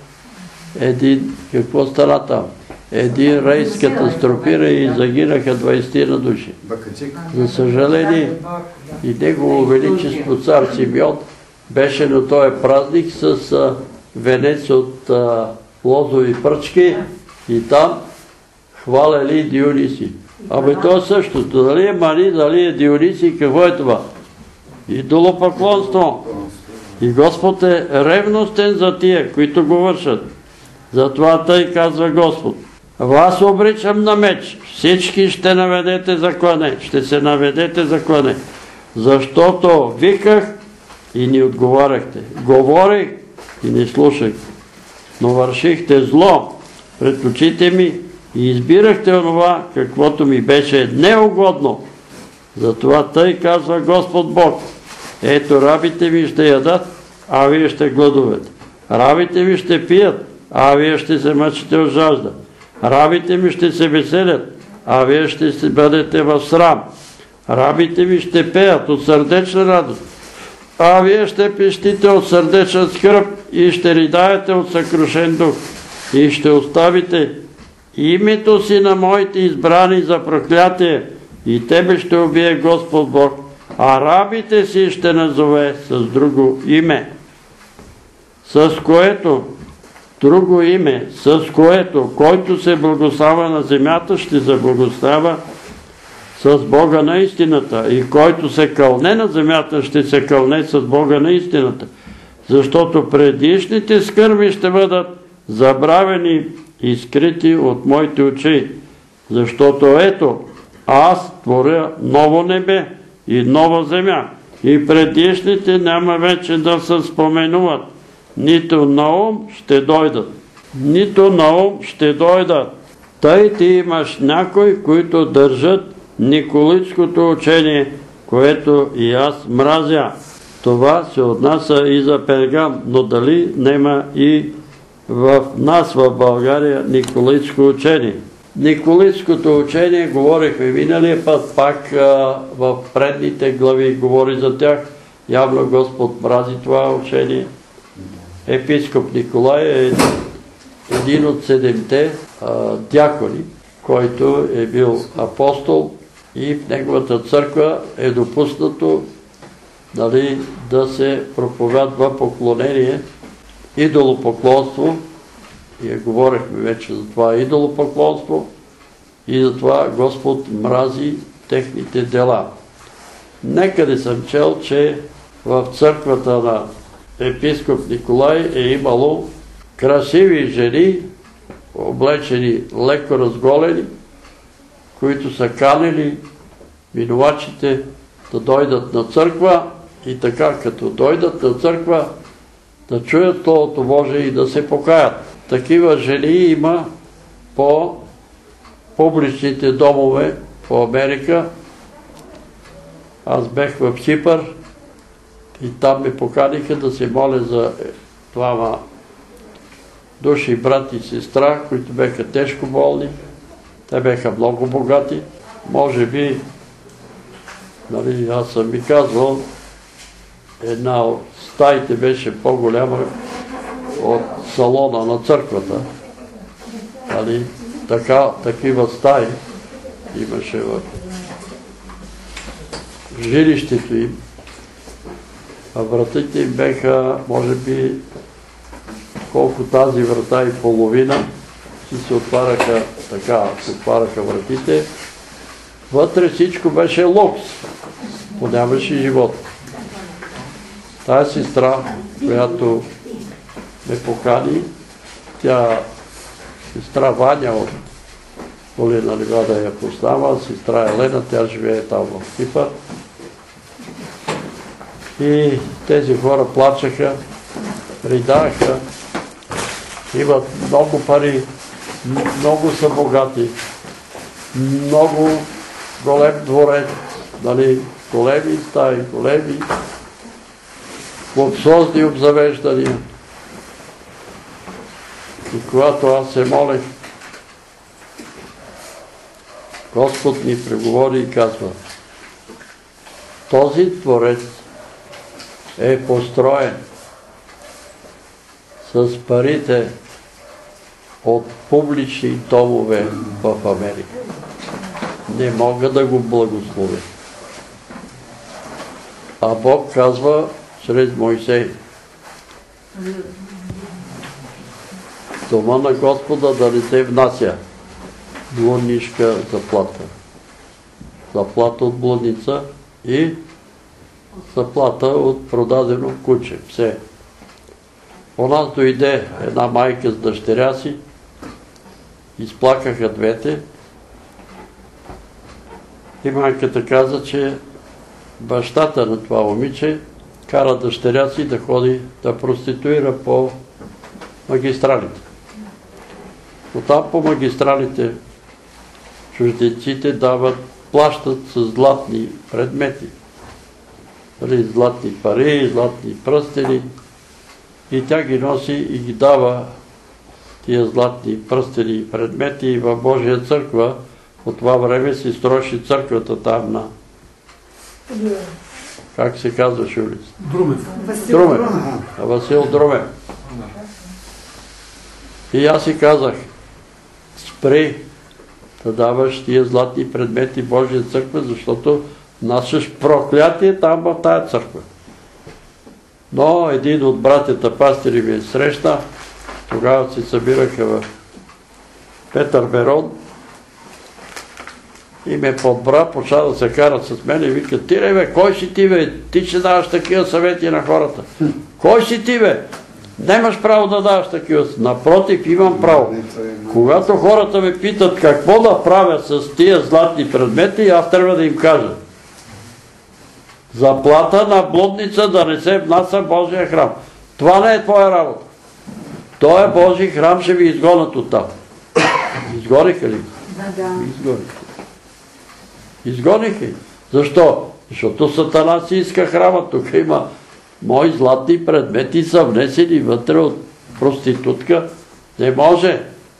A: какво стана там? Един рейс катастрофира и загинаха 20 на души. За съжаление, и Негово Величество цар Симеон беше на този празник с венец от лозови пръчки и там хваляли Дионисий. Абе то е същото. Дали е Мани, дали е Дионисий, какво е това? Идолопоклонство. И Господ е ревностен за тия, които го вършат. Затова тъй казва Господ: вас обричам на меч, всички ще наведете за клане, ще се наведете за клане. Защото виках и не отговаряхте, говорих и не слушах, но вършихте зло пред очите ми и избирахте онова, каквото ми беше неугодно. Затова тъй казва Господ Бог: ето рабите ми ще ядат, а вие ще гладувате. Рабите ми ще пият, а вие ще се мъчите от жажда. Рабите ми ще се веселят, а вие ще се бъдете в срам. Рабите ми ще пеят от сърдечна радост, а вие ще пищите от сърдечен скръб и ще ридаете от съкрушен дух. И ще оставите името си на моите избрани за проклятие, и тебе ще убие Господ Бог, а рабите си ще назове с друго име. С което друго име, с което който се благославя на земята, ще се благославя с Бога на истината, и който се кълне на земята, ще се кълне с Бога на истината. Защото предишните скърби ще бъдат забравени и скрити от моите очи. Защото ето, аз творя ново небе и нова земя, и предишните няма вече да се споменуват, нито на ум ще дойдат. Нито на ум ще дойдат. Тъй ти имаш някои, които държат николитското учение, което и аз мразя. Това се отнася и за Пергам, но дали нема и в нас, в България, николитско учение? Николитското учение, говорихме миналия път, пак в предните глави говори за тях. Явно Господ мрази това учение. Епископ Николай е един от 7-те дякони, който е бил апостол, и в неговата църква е допуснато да се проповядва поклонение, идолопоклонство и говорихме вече за това идолопоклонство и за това Господ мрази техните дела. Некъде съм чел, че в църквата на епископ Николай е имало красиви жени, облечени леко разголени, които са канили минувачите да дойдат на църква и така, като дойдат на църква, да чуят Словото Божие и да се покаят. Такива жени има по публичните домове по Америка. Аз бех в Кипър и там ме поканиха да се моля за двама души, брат и сестра, които беха тежко болни. Те беха много богати. Може би, аз съм ми казвал, една от стаите беше по-голяма от салона на църквата. Такива стаи имаше в жилището им, а вратите им беха, може би, колко тази врата и половина, си се отваряха така, се отваряха вратите. Вътре всичко беше лукс, но нямаше живот. Тая сестра, която ме покани, тя сестра Ваня от Долина Ливада я познава, сестра Елена, тя живее там в Кипър. И тези хора плачеха, ридаха, имат много пари, много са богати, много голем дворец, големи стаи, големи луксозни обзавеждания. И когато аз се молех, Господ ни преговори и казва: този дворец е построен с парите от публични домове в Америка. Не мога да го благословя. А Бог казва чрез Мойсей: дома на Господа да не се внася блуднишка заплата. Заплата от блудница и заплата от продадено куче, псе. У нас дойде една майка с дъщеря си, изплакаха двете и майката каза, че бащата на това момиче кара дъщеря си да ходи да проституира по магистралите. Оттам по магистралите чужденците плащат с златни предмети. Златни пари, златни пръстени. И тя ги носи и ги дава тия златни пръстени предмети и в Божия църква. От това време се строеше църквата там на... Как се казваше улица? Друмев. Васил Друмев. И аз си казах: спри да даваш тия златни предмети в Божия църква, защото насъж проклятие там в тая църква. Но един от братята пастири ми срещна, тогава се събираха в Петър Берон и ме подбра, почна да се карат с мен и вика: ти бе, кой си ти бе? Ти ще даваш такива съвети на хората. Кой си ти бе? Нямаш право да даваш такива. Напротив, имам право. Когато хората ме питат какво да правя с тия златни предмети, аз трябва да им кажа: заплата на блудница да не се внася в Божия храм. Това не е твоя работа. Той е Божий храм, ще ви изгонят оттам. Изгониха ли? Изгониха. Изгониха. Защо? Защото Сатана си иска храма. Тук има мои златни предмети са внесени вътре от проститутка. Не може.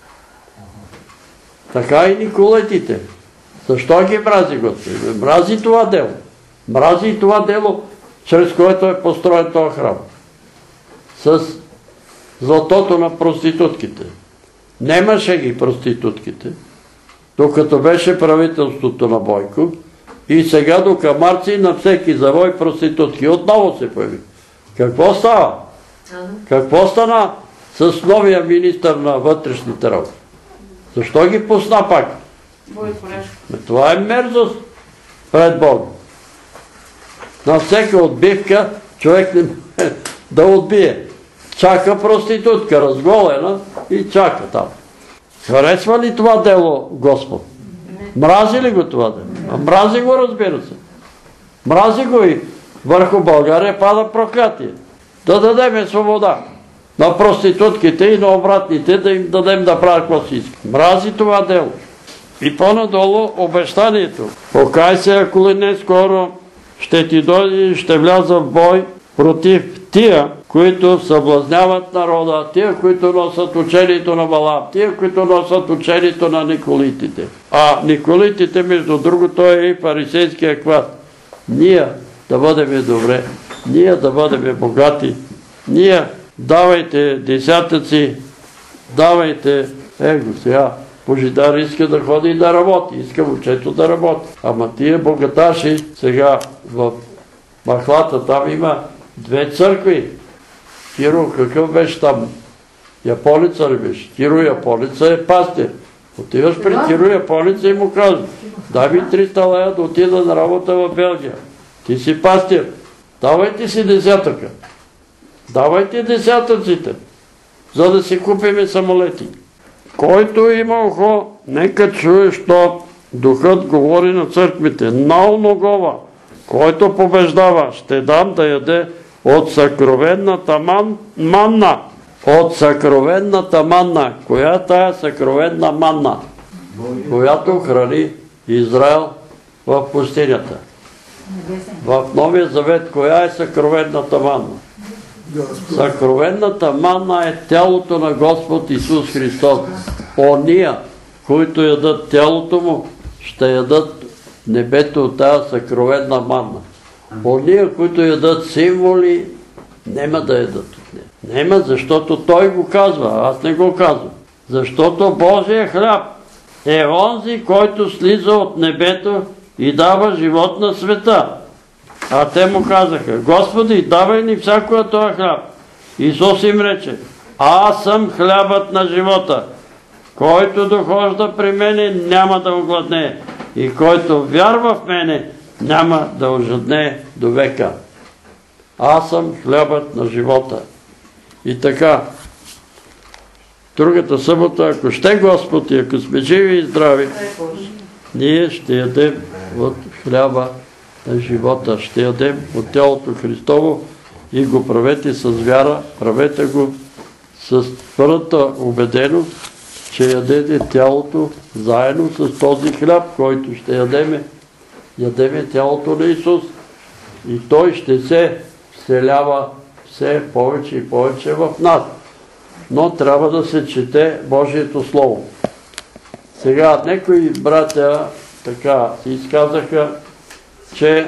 A: Така и Николетите. Защо ги мрази Господ? Мрази това дело. Мрази и това дело, чрез което е построен този храм. С златото на проститутките. Немаше ги проститутките, докато беше правителството на Бойко, и сега до камарци на всеки завой проститутки. Отново се появи. Какво става? Какво стана с новия министър на вътрешните работи. Защо ги пусна пак? Това е мерзост пред Бога. На всяка отбивка човек не може да отбие. Чака проститутка, разголена и чака там. Харесва ли това дело Господ? Мрази ли го това дело? Мрази го, разбира се. Мрази го и върху България пада проклятие. Да дадем свобода на проститутките и на обратните, да им дадем да правят какво си иска. Мрази това дело. И по-надолу обещанието. Покай се, ако ли не скоро ще ти дойде и ще вляза в бой против тия, които съблазняват народа, тия, които носят учението на Валам, тия, които носят учението на Николитите. А Николитите, между другото, е и фарисейския квад. Ние да бъдем добре, ние да бъдем богати, ние давайте десятъци, давайте, его сега, Божидар иска да ходи и да работи, иска момчето да работи. Ама тия богаташи, сега в Махлата, там има 2 църкви. Киро, какъв беше там? Японеца ли беше? Киро Японеца е пастир. Отиваш при Киро Японеца и му казва: дай ми 300 лева да отида на работа в Белгия. Ти си пастир. Давайте си десятъка. Давайте десятъците, за да си купиме самолети. Който има ухо, нека чуе, що Духът говори на църквите. На оногова, който побеждава, ще дам да яде от съкровенната манна. От съкровенната манна. Коя е тая съкровенна манна? Която храни Израел в пустинята. В Новия Завет, коя е съкровенната манна? Съкровенната манна е тялото на Господ Исус Христос. Ония, които ядат тялото му, ще ядат небето от тази съкровенна манна. Ония, които ядат символи, нема да ядат от нея. Нема, защото Той го казва, аз не го казвам. Защото Божия хляб е онзи, който слиза от небето и дава живот на света. А те му казаха: Господи, давай ни всяко от този хляб. Исус им рече: аз съм хлябът на живота. Който дохожда при мене, няма да огладне. И който вярва в мене, няма да ожадне до века. Аз съм хлябът на живота. И така, другата събота, ако ще Господ и ако сме живи и здрави, ние ще ядем от хляба на живота. Ще ядем от тялото Христово и го правете с вяра, правете го с твърдата убеденост, че ядете тялото заедно с този хляб, който ще ядеме тялото на Исус. И Той ще се вселява все повече и повече в нас. Но трябва да се чете Божието Слово. Сега някои братя така си изказаха, че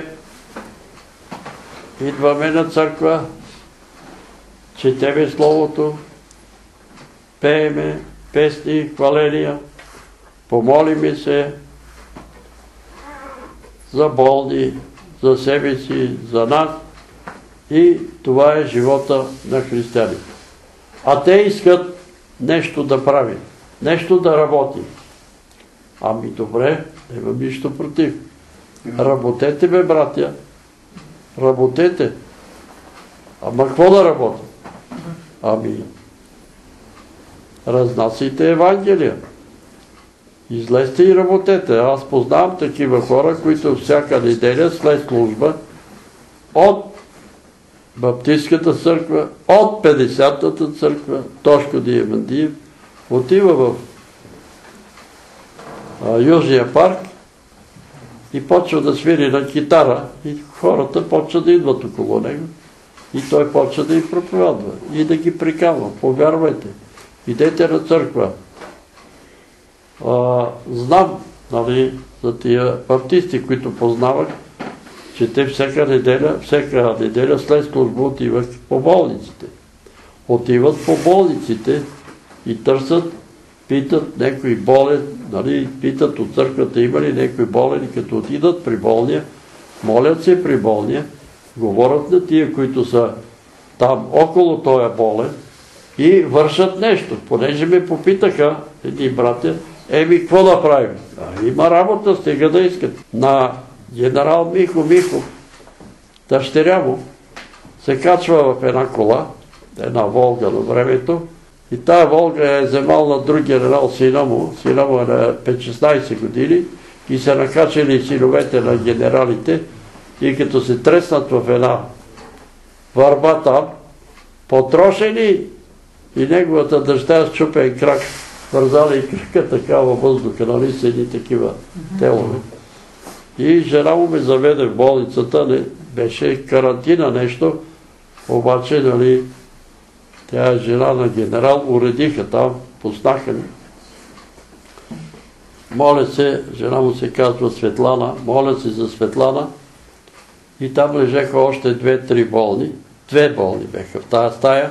A: идваме на църква, четеме Словото, пееме песни, хваления, помолиме се за болни, за себе си, за нас, и това е живота на християните. А те искат нещо да правим, нещо да работим. Ами добре, нямам нищо против. Работете, бе, братя. Работете. Ама какво да работим? Ами, разнасяйте Евангелия. Излезте и работете. Аз познавам такива хора, които всяка неделя след служба от Баптистската църква, от 50-та църква, Тошко Диамандиев, отива в Южния парк и почва да свири на китара, и хората почват да идват около него и той почва да им проповядва и да ги приканва: повярвайте, идете на църква. Знам, за тия баптисти, които познавах, че те всяка неделя след служба отиват по болниците. Отиват по болниците и търсят, питат някой болен, питат от църквата има ли някой болен, и като отидат при болния, молят се при болния, говорят на тия, които са там около този болен, и вършат нещо. Понеже ме попитаха едни братя, какво да правим? Има работа, стига да искат. На генерал Михо Михов, дъщеря му, се качва в една кола, една Волга на времето, и тая Волга е вземал на друг генерал сина му е на 5-16 години, и се накачали синовете на генералите, и като се треснат в една върба там, потрошени, и неговата дъщеря с чупен крак, вързали и крака така във въздуха, нали са едни такива телове. И жена му ме заведе в болницата, беше карантина нещо, обаче, нали, тя е жена на генерал, уредиха там, пуснаха ми. Моля се, жена му се казва Светлана, моля се за Светлана, и там лежеха още 2-3 болни, 2 болни беха в тая стая.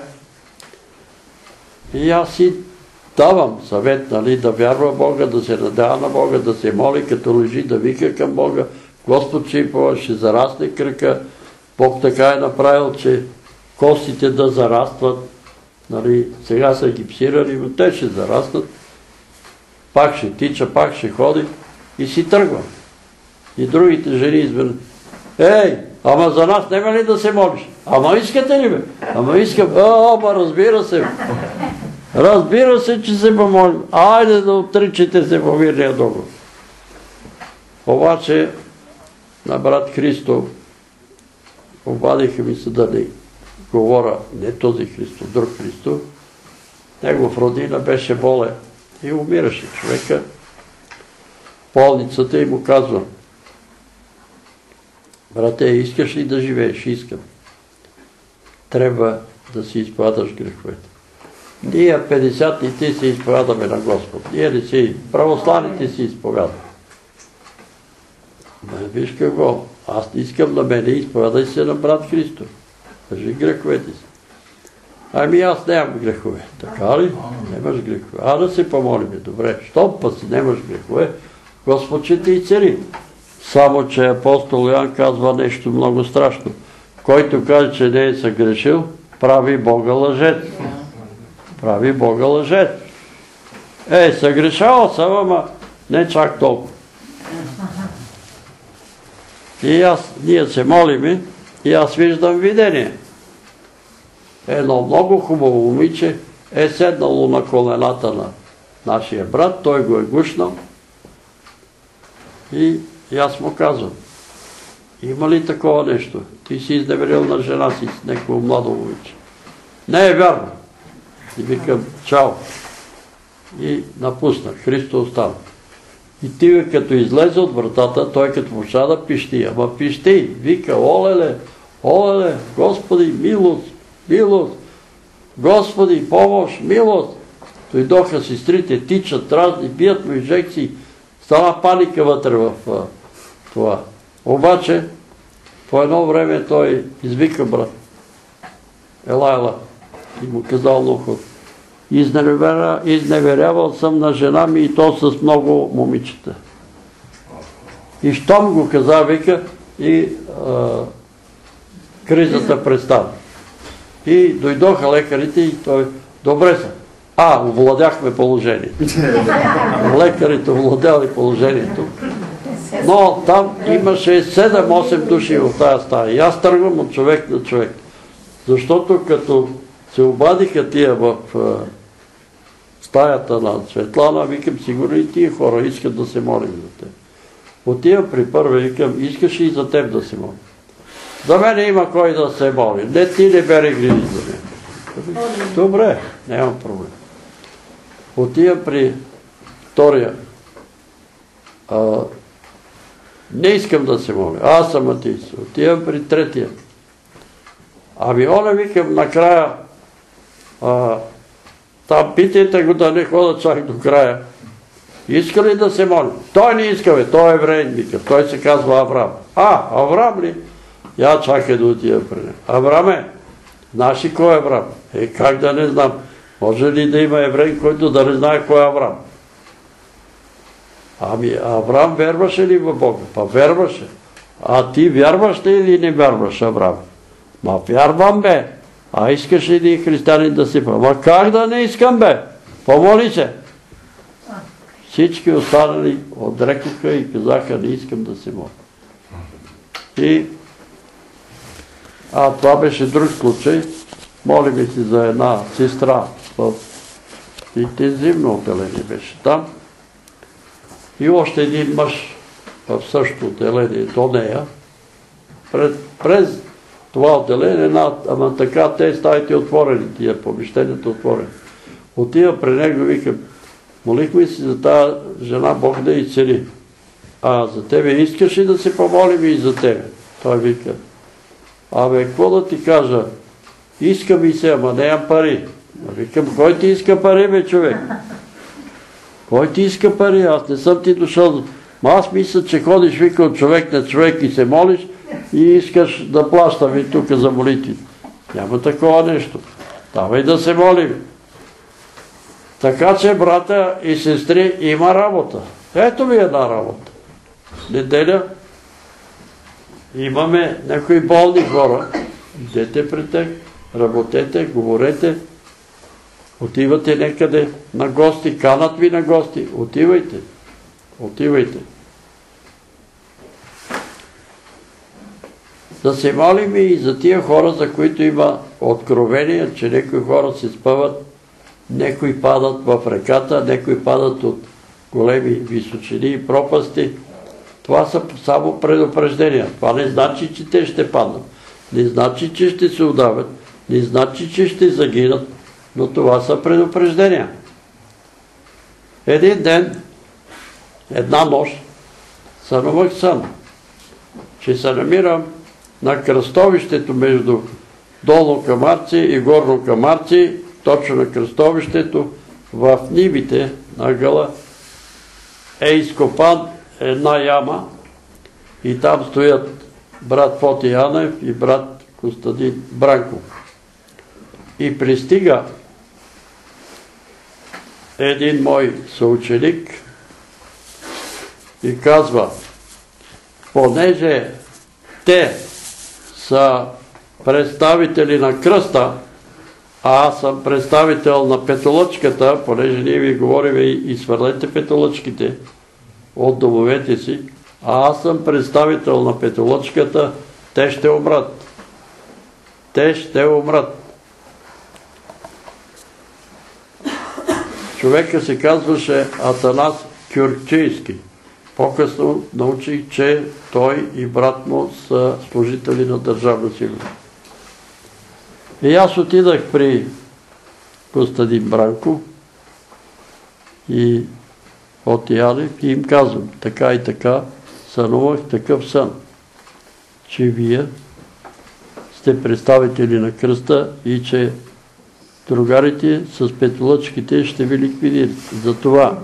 A: И аз си давам съвет, нали, да вярва в Бога, да се надява на Бога, да се моли, като лежи, да вика към Бога. Господ ще зарасне кръка. Бог така е направил, че костите да зарастват. Нали, сега са гипсирани, но те ще зараснат. Пак ще тича, пак ще ходи и си тръгва. И другите жени изведнъж: ама за нас няма ли да се молиш? Ама искате ли бе? Ама искам. Ама разбира се. Разбира се, че се помолим. Айде да отричате се по мирния договор. Обаче на брат Христо обадиха ми се да не говоря, не този Христо, друг Христо. Негов родина беше болен и умираше човека. Болницата и му казва: брате, искаш ли да живееш? Искам. Трябва да си изповядаш греховете. Ние 50-ните се изповядаме на Господ. Ние не си, православните си изповядаме. Виж какво, аз не искам на мене, изповядай се на брат Христо. Кажи греховете си. Ами аз нямам грехове. Така ли? Нямаш грехове. Да се помолиме. Добре, щом път си нямаш грехове, Господ ще те изцели. Само, че апостол Йоан казва нещо много страшно. Който каже, че не е съгрешил, прави Бога лъжец. Прави Бога лъжец. Съгрешава съм, ама не чак толкова. И ние се молиме, и аз виждам видение. Едно много хубаво момиче е седнало на колената на нашия брат, той го е гушнал. И аз му казвам: има ли такова нещо? Ти си изневерил на жена си с някакво младо момиче. Не е вярно. И викам: чао. И напуснах. Христо остана. И ти, като излезе от вратата, той като почна да пищи. Ама пищи. Вика: олеле, олеле, Господи, милост, милост. Господи, помощ, милост. Дойдоха сестрите, тичат разни, бият му инжекции. Стана паника вътре в това. Обаче, по едно време той извика брат: ела. И му казал на ухото: изневерявал съм на жена ми, и то с много момичета. И щом го каза, вика, и кризата престана. И дойдоха лекарите и той: добре са. Овладяхме положението. Лекарите овладяли положението. Но там имаше 7-8 души в тази стая. И аз тръгвам от човек на човек. Защото като се обадиха тия в стаята на Светлана, викам: сигурно и тия хора искат да се молим за теб. Отивам при първа, викам: искаш и за теб да се молим? За мен има кой да се моли. Не, ти не бери грижи за мен. Добре, нямам проблем. Отивам при втория. Не искам да се моля. Аз съм атеист. Отивам при третия. Викам накрая: там питайте го да не хода чак до края. Иска ли да се моли? Той не иска, бе. Той е евреин, вика. Той се казва Авраам. Авраам ли? Я чакай да отида при него. Аврааме, знаеш ли кой е Авраам? Как да не знам? Може ли да има евреин, който да не знае кой е Авраам? Авраам вярваше ли в Бога? Вярваше. Ти вярваш ли или не вярваш, Авраам? Вярвам, бе. А искаш ли един християнин да се помоли? Ма как да не искам, бе? Помоли се. Всички останали отрекоха и казаха, не искам да се моля. Това беше друг случай. Молиме си за една сестра в интензивно отделение беше там. И още един мъж в същото отделение до нея. През това отделение, ама така, те ставите отворени, тия помещенията отворени. Отива при него и вика, молихме си за тази жена, Бог да й цели. А за тебе искаш ли да се помолим и за тебе? Той вика, какво да ти кажа? Искам и се, ама нямам пари. Викам, кой ти иска пари, бе, човек? Кой ти иска пари? Аз не съм ти дошъл. Аз мисля, че ходиш, вика, от човек на човек и се молиш и искаш да плащам и тук за молитви. Няма такова нещо. Давай да се молим. Така че, брата и сестри, има работа. Ето ми една работа. Неделя имаме някои болни хора. Идете при тях, работете, говорете. Отивате някъде на гости, канат ви на гости. Отивайте. Отивайте. Да се молим и за тия хора, за които има откровение, че някои хора се спъват, някои падат в реката, някои падат от големи височини и пропасти. Това са само предупреждения. Това не значи, че те ще паднат. Не значи, че ще се удавят. Не значи, че ще загинат. Но това са предупреждения. Един ден, една нощ, сънувах сън, че се намирам на кръстовището между Долно Камарци и Горно Камарци, точно на кръстовището, в нивите на гъла е изкопан една яма и там стоят брат Фоти Янев и брат Костадин Бранков. И пристига един мой съученик и казва, понеже те са представители на кръста, а аз съм представител на петолъчката, понеже ние ви говорим и свърлете петолъчките от домовете си, а аз съм представител на петолъчката, те ще умрат. Те ще умрат. Човека се казваше Атанас Кюркчийски. По-късно научих, че той и брат му са служители на Държавна сигурност. И аз отидах при Костадин Бранков и Фоти Янев и им казвам, така и така, сънувах такъв сън, че вие сте представители на кръста и че другарите с петолъчките ще ви ликвидират. Затова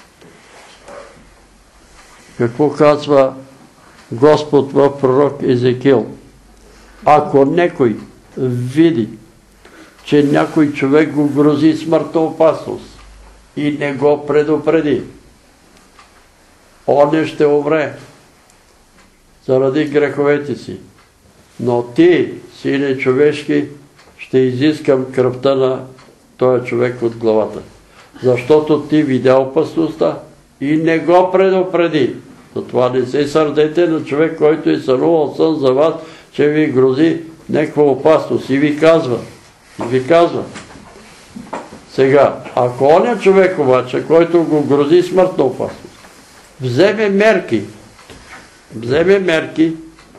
A: какво казва Господ в пророк Езекил? Ако некой види, че някой човек го грози смъртна опасност и не го предупреди, он ще умре заради греховете си. Но ти, сине човешки, ще изискам кръвта на този човек от главата. Защото ти видя опасността и не го предупреди. Затова не се сърдете на човек, който е сънувал сън за вас, че ви грози някаква опасност. И ви казва. Сега, ако оня човек обаче, който го грози смъртна опасност, вземе мерки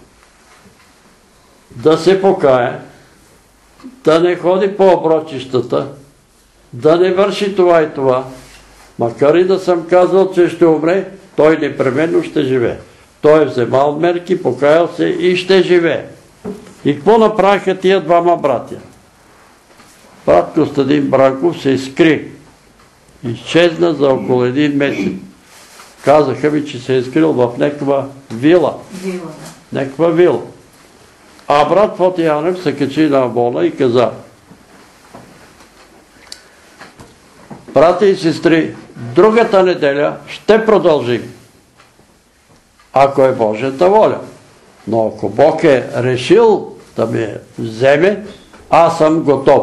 A: да се покае, да не ходи по оброчищата, да не върши това и това, макар и да съм казал, че ще умре, той непременно ще живее. Той е вземал мерки, покаял се и ще живее. И какво направиха тия двама братя? Брат Костадин Бранков се скри. Изчезна за около един месец. Казаха ми, че се е скрил в някаква вила. Някаква вила. А брат Фоти Янев се качи на Амбона и каза: брати и сестри, другата неделя ще продължим, ако е Божията воля. Но ако Бог е решил да ме вземе, аз съм готов.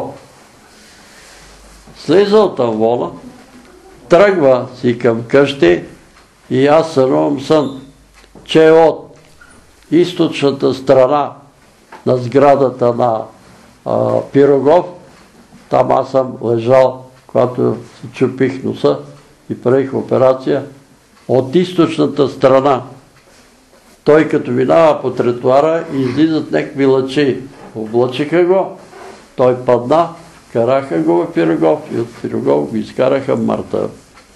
A: Слиза от амвона, тръгва си към къщи и аз сънувам сън, че от източната страна на сградата на Пирогов, там аз съм лежал, когато си чупих носа и правих операция, от източната страна. Той като минава по тротуара и излизат някакви лъчи. Облъчиха го, той падна, караха го в Пирогов и от Пирогов го изкараха мъртъв.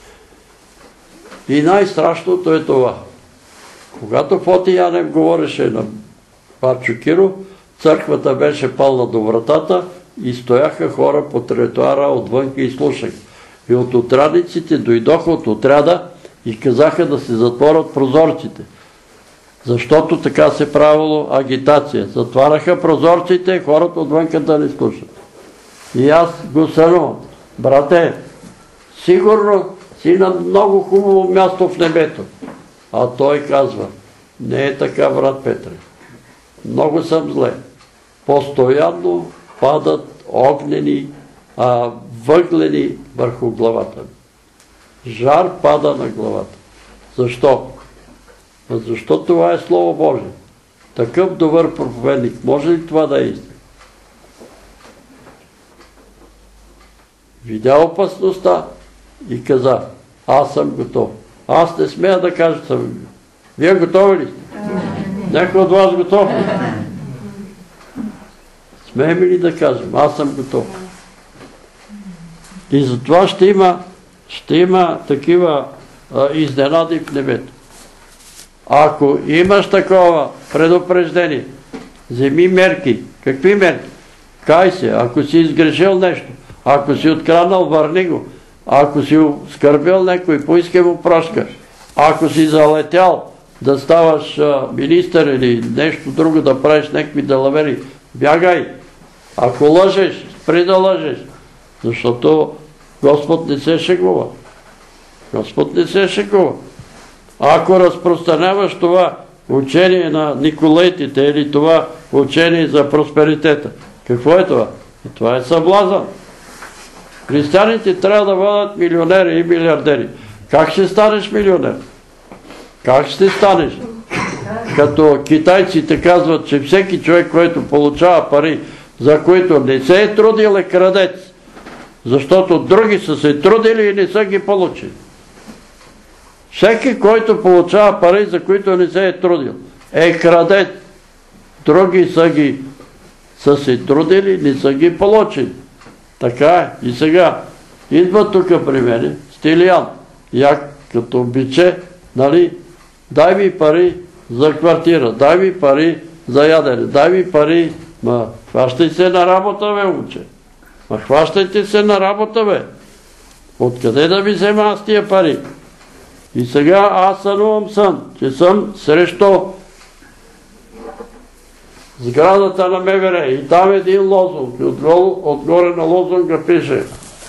A: И най-страшното е това. Когато Фоти Янев говореше на Парчо Киро, църквата беше пълна до вратата и стояха хора по тротуара отвънка и слушаха. И от отрядниците дойдоха от отряда и казаха да се затворят прозорците. Защото така се правило агитация. Затвараха прозорците, хората отвънка да не слушат. И аз го сънувам. Брате, сигурно си на много хубаво място в небето. А той казва, не е така, брат Петре. Много съм зле. Постоянно падат огнени, въглени върху главата ми. Жар пада на главата. Защо? Защо това е Слово Божие. Такъв добър проповедник, може ли това да е истина? Видя опасността и каза, аз съм готов. Аз не смея да кажа, съм готов. Вие готови ли сте? Някой от вас готов ли? Смеем ли да кажем, аз съм готов. И затова ще има такива изненади в небето. Ако имаш такова предупреждение, вземи мерки. Какви мерки? Кай се, ако си изгрешил нещо, ако си откраднал, върни го. Ако си скърбил някой, поискай му прошка. Ако си залетял да ставаш министър или нещо друго да правиш някакви далавери, бягай. Ако лъжеш, спри да лъжеш. Защото Господ не се шегува. Господ не се шегува. Ако разпространяваш това учение на Николаитите или това учение за просперитета, какво е това? Това е съблазън. Християните трябва да бъдат милионери и милиардери. Как ще станеш милионер? Как ще станеш? Като китайците казват, че всеки човек, който получава пари, за които не се е трудил, е крадец. Защото други са се трудили и не са ги получили. Всеки, който получава пари, за които не се е трудил, е крадец. Други са се трудили, не са ги получили. Така е. И сега идва тук при мене Стилиян. Я като биче, нали, дай ми пари за квартира, дай ми пари за ядене, дай ми пари. Хващай се на работа, бе, момче. Хващайте се на работа, бе. Откъде да ви взема аз тия пари? И сега аз сънувам сън, че съм срещу сградата на МВР и там един лозунг. И отгоре на лозунга пише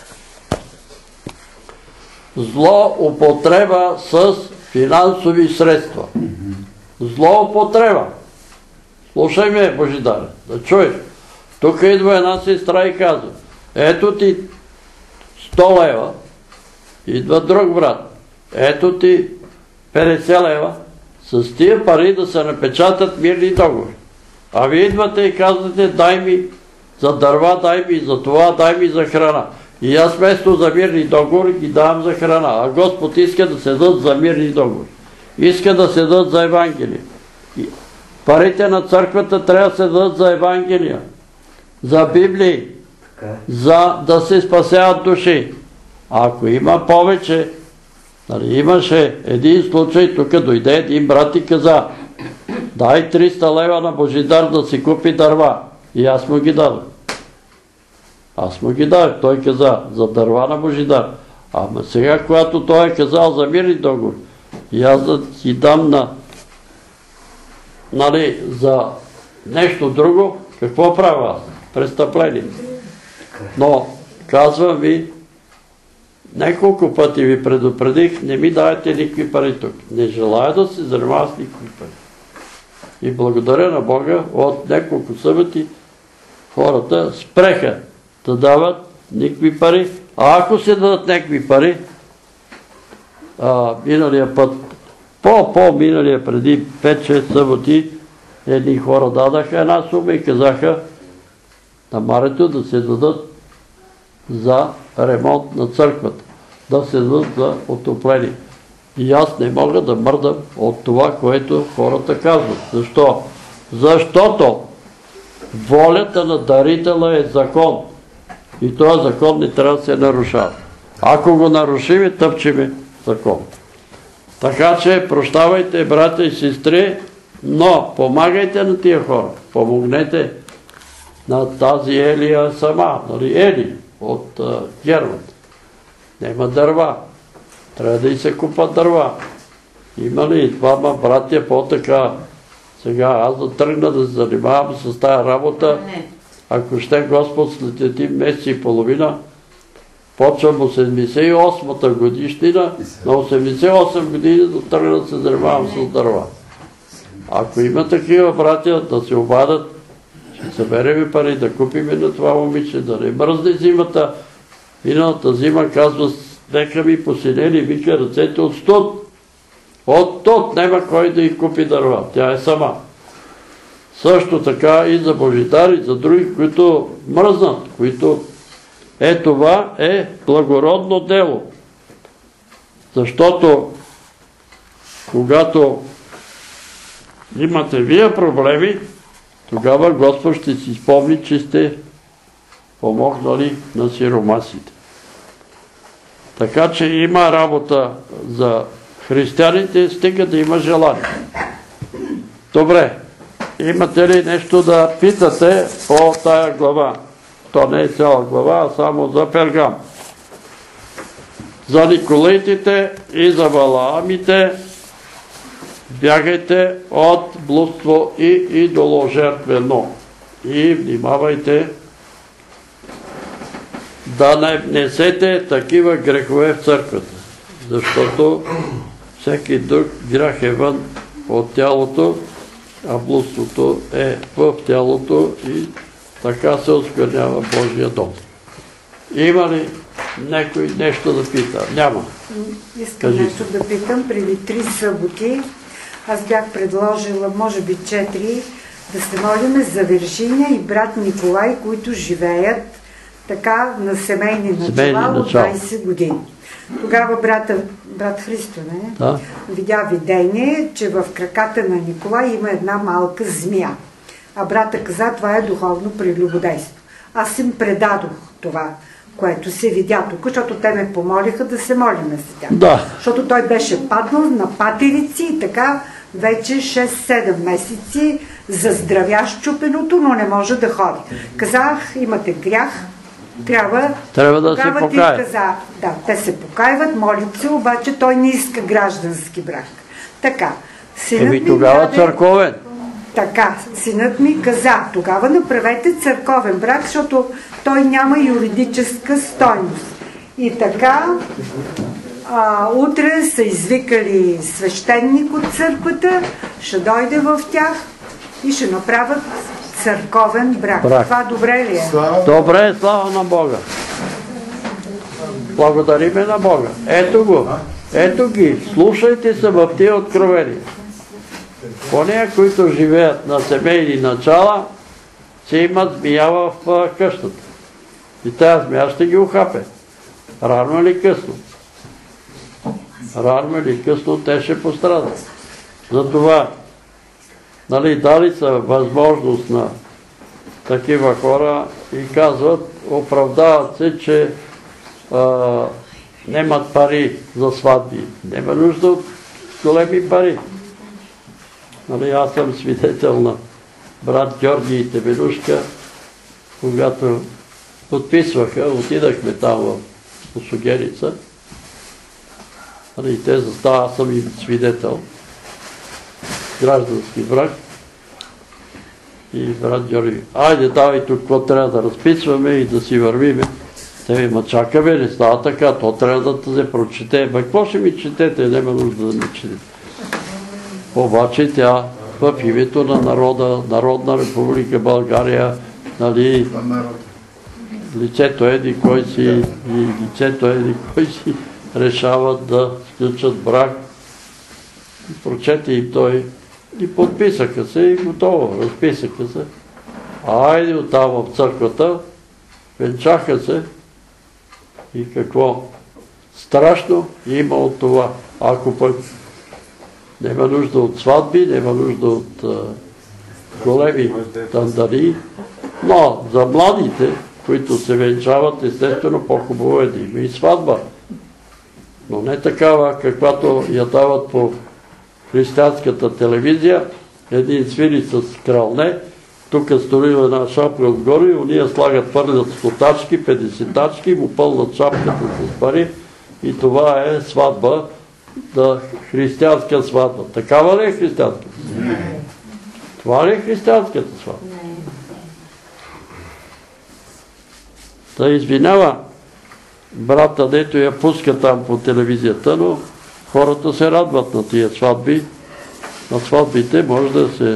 A: злоупотреба с финансови средства. Злоупотреба. Слушай ме, Божидаре, да чуеш. Тук идва една сестра и казва, ето ти 100 лева, идва друг брат. Ето ти 50 лева, с тия пари да се напечатат мирни договори. А вие идвате и казвате, дай ми за дърва, дай ми за това, дай ми за храна. И аз вместо за мирни договори ги давам за храна. А Господ иска да се дадат за мирни договори. Иска да се дадат за Евангелие. Парите на църквата трябва да се дадат за Евангелия, за Библии, за да се спасяват души. А ако има повече, имаше един случай, тук дойде един брат и каза, дай 300 лева на Божидар да си купи дърва. И аз му ги дадох. Той каза, за дърва на Божидар. Ама сега, когато той е казал за мирни договори, и аз да си дам за нещо друго, какво правя аз? Престъпление. Но, казвам ви, няколко пъти ви предупредих, не ми давайте никакви пари тук. Не желая да се занимава с никакви пари. И благодаря на Бога, от няколко съботи хората спреха да дават никакви пари. А ако се дадат някакви пари, миналия път, миналия преди 5-6 съботи, едни хора дадаха една сума и казаха на Марето да се дадат за ремонт на църквата, да се дадат за отопление. И аз не мога да мърдам от това, което хората казват. Защо? Защото волята на дарителя е закон. И този закон не трябва да се нарушава. Ако го нарушиме, тъпчеме закон. Така че прощавайте, брата и сестри, но помагайте на тия хора. Помогнете на тази Елия сама, нали, Ели от Гермат. Нема дърва. Трябва да и се купат дърва. Има ли двама братя по-така? Сега аз да тръгна да се занимавам с тая работа. Ако ще Господ след един месец и половина, почвам 88-та годишнина, на 88 години да тръгна да се занимавам с дърва. Ако има такива братя, да се обадят, ще съберем пари, да купим на това момиче, да не мръзне зимата. Миналата зима, казва, нека ми посинели, вика ръцете от студ. От тот няма кой да й купи дърва. Тя е сама. Също така и за божитари, за други, които мръзнат, които това е благородно дело. Защото когато имате вие проблеми, тогава Господ ще си спомни, че сте помогнали на сиромасите. Така че има работа за християните, стига да има желание. Добре, имате ли нещо да питате по тая глава? То не е цяла глава, а само за Пергам. За Николаитите и за Валаамите бягайте от блудство и идоложертвено. И внимавайте да не внесете такива грехове в църквата. Защото всеки друг грях е вън от тялото, а блудството е в тялото и така се осквернява Божия дом. Има ли някой нещо да пита? Няма.
E: Искам нещо да питам. Преди 3 съботи аз бях предложила, може би 4, да се молиме за Виржиния и брат Николай, които живеят така на семейни начала от 20 години. Тогава брат Христо,
A: да,
E: видя видение, че в краката на Николай има една малка змия. А брата каза, това е духовно прелюбодейство. Аз им предадох това, което се видя тук, защото те ме помолиха да се молиме за тях.
A: Да.
E: Защото той беше паднал на патерици и така вече 6-7 месеци заздравя счупеното, но не може да ходи. Казах, имате грях, трябва да се покаят. Да, те се покаиват, молят се, обаче той не иска граждански брак. Така.
A: Тогава църковен.
E: Така, синът ми каза, тогава направете църковен брак, защото той няма юридическа стойност. И така, утре са извикали свещеник от църквата, ще дойде в тях и ще направят църковен брак. Това добре ли е?
A: Добре, слава на Бога. Благодариме на Бога. Ето го. Ето ги. Слушайте се в тия откровения. Поне, които живеят на семейни начала, си имат змия в къщата. И тази змия ще ги ухапе. Рано или късно. Рано или късно те ще пострадат. Затова дали са възможност на такива хора и казват, оправдават се, че нямат пари за сватби. Нема нужда от големи пари. Аз съм свидетел на брат Георги и Тебенушка, когато подписваха, отидахме там в Осогеница. И те застава, аз съм и свидетел. Граждански брак. И брат Георги, айде давай тук, какво трябва да разписваме и да си вървиме. Те ма чакаме, не става така, то трябва да се прочете. Какво ще ми четете? Няма нужда да ми четете. Обаче тя в името на народа, Народна република България, нали, лицето еди кой си и лицето еди кой си решават да сключат брак. Прочете и той и подписаха се и готово, разписаха се. Айде оттам в църквата, венчаха се и какво? Страшно има от това. Ако пък няма нужда от сватби, няма нужда от големи тандари, но за младите, които се венчават, естествено по-хубаво е да има и сватба. Но не такава, каквато я дават по християнската телевизия, един свири с кралне, тук стори една шапка отгоре и уния слагат, хвърлят 100 50 му пълнат шапката с пари и това е сватба, християнска сватба. Такава ли е християнската сватба? Не. Това ли е християнската сватба? Не. Та извинява брата, дето я пуска там по телевизията, но хората се радват на тия сватби. На сватбите може да се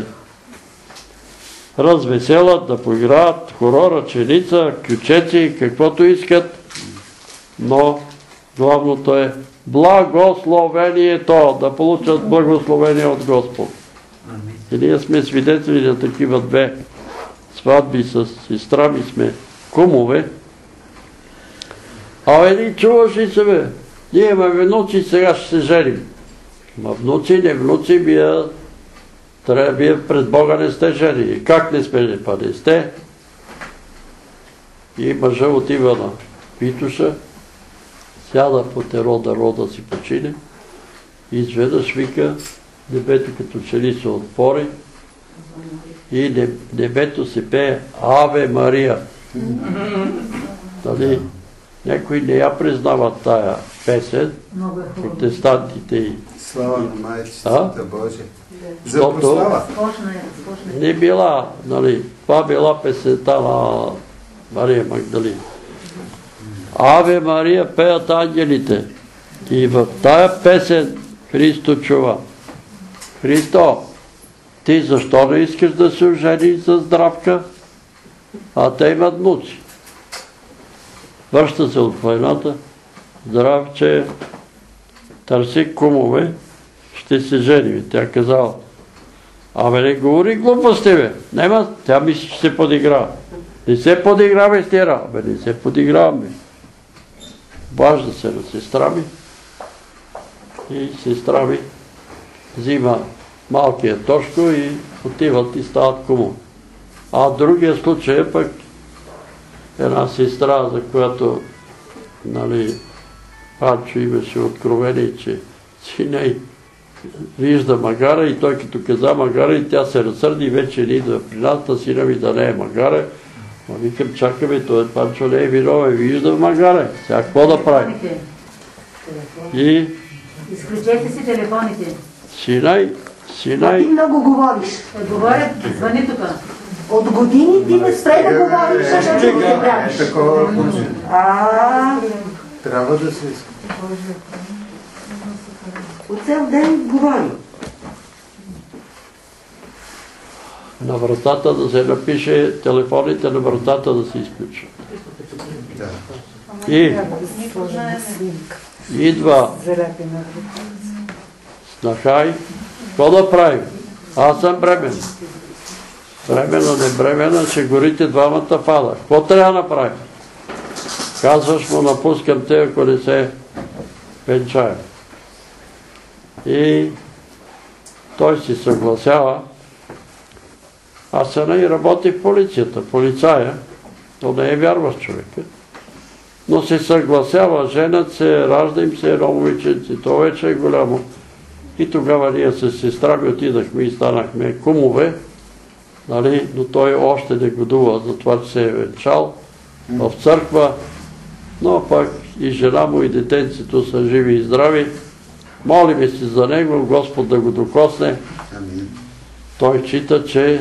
A: развеселят, да поиграят хоро, ръченица, ключеци, каквото искат, но главното е благословението, да получат благословение от Господ. И ние сме свидетели на такива две сватби с сестра ми, сме кумове. Ни чуваш ли се, бе? Ние имаме внуци, сега ще се женим. Ма внуци, не внуци, вие пред Бога не сте жени. Как не сме, па не сте? И мъжа отива на Витуша, сяда по теро да рода си почине и изведнъж вика, небето като че ли се отвори и небето се пее Аве Мария. Дали? Някой не я признават тая песен, протестантите и...
D: Слава на Майчицата Божия. За
A: Защото
D: прослава.
A: не била, нали, това била песента на Мария Магдалина. Аве Мария пеят ангелите. И в тая песен Христо чува. Христо, ти защо не искаш да се ожени за Здравка? А те имат внуци. Връща се от войната. Здравче, търси кумове, ще се женим. Тя казала, абе не говори глупости, бе. Нема, тя мисли, че се подиграва. Не се подигравай с тия, абе не се подиграваме. Важда се на сестра ми и сестра ми взима малкия Тошко и отиват и стават кумове. А другия случай е пък една сестра, за която, нали, Панчо имаше откровение, че сина й вижда магара и той като каза магара и тя се разсърди и вече не идва при нас, сина ми да не е магара. Ма викам, чакаме, той Панчо не е виновен, вижда магара. Сега какво да прави? И...
F: Изключете си телефоните.
A: Синай...
G: А ти много говориш.
F: Говорят, звъни тук.
G: От години ти не спре да говориш, защото ще го забравиш.
D: Трябва да се иска.
G: От цел ден говори.
A: На вратата да се напише, телефоните на вратата да се изключат. И идва снахай, какво да правим? Аз съм бремен. Бремена, не бремена, че горите двамата пада. Какво трябва да направим? Казваш му, напускам те, ако не се венчаем. И той си съгласява. А сена и работи в полицията. Полицая, то не е вярващ човека. Но се съгласява, женят се, ражда им се едно момиченце, то вече е голямо. И тогава ние с сестра ми отидахме и станахме кумове, нали? Но той още не годува за това, че се е венчал в църква, но пък и жена му и детенцето са живи и здрави. Молиме се за него, Господ да го докосне. Той чита, че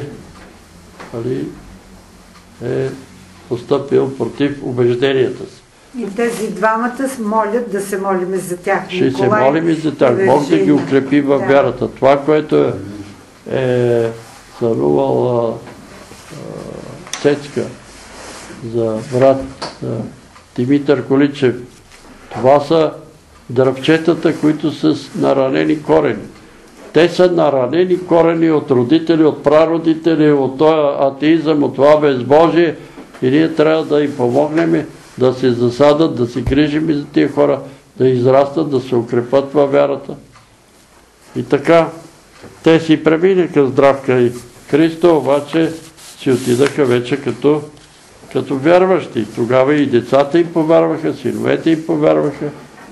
A: е постъпил против убежденията си.
E: И тези двамата молят да се молиме за тях.
A: Ще се молим и за тях. Бог да ги укрепи във вярата. Това, което е сънувал Цецка, за брат Димитър Количев. Това са дръвчетата, които са с наранени корени. Те са наранени корени от родители, от прародители, от този атеизъм, от това безбожие и ние трябва да им помогнем да се засадат, да се грижим и за тия хора, да израстат, да се укрепат във вярата. И така, те си преминаха Здравка и Христо, обаче си отидаха вече като вярващи. Тогава и децата им повярваха, синовете им повярваха.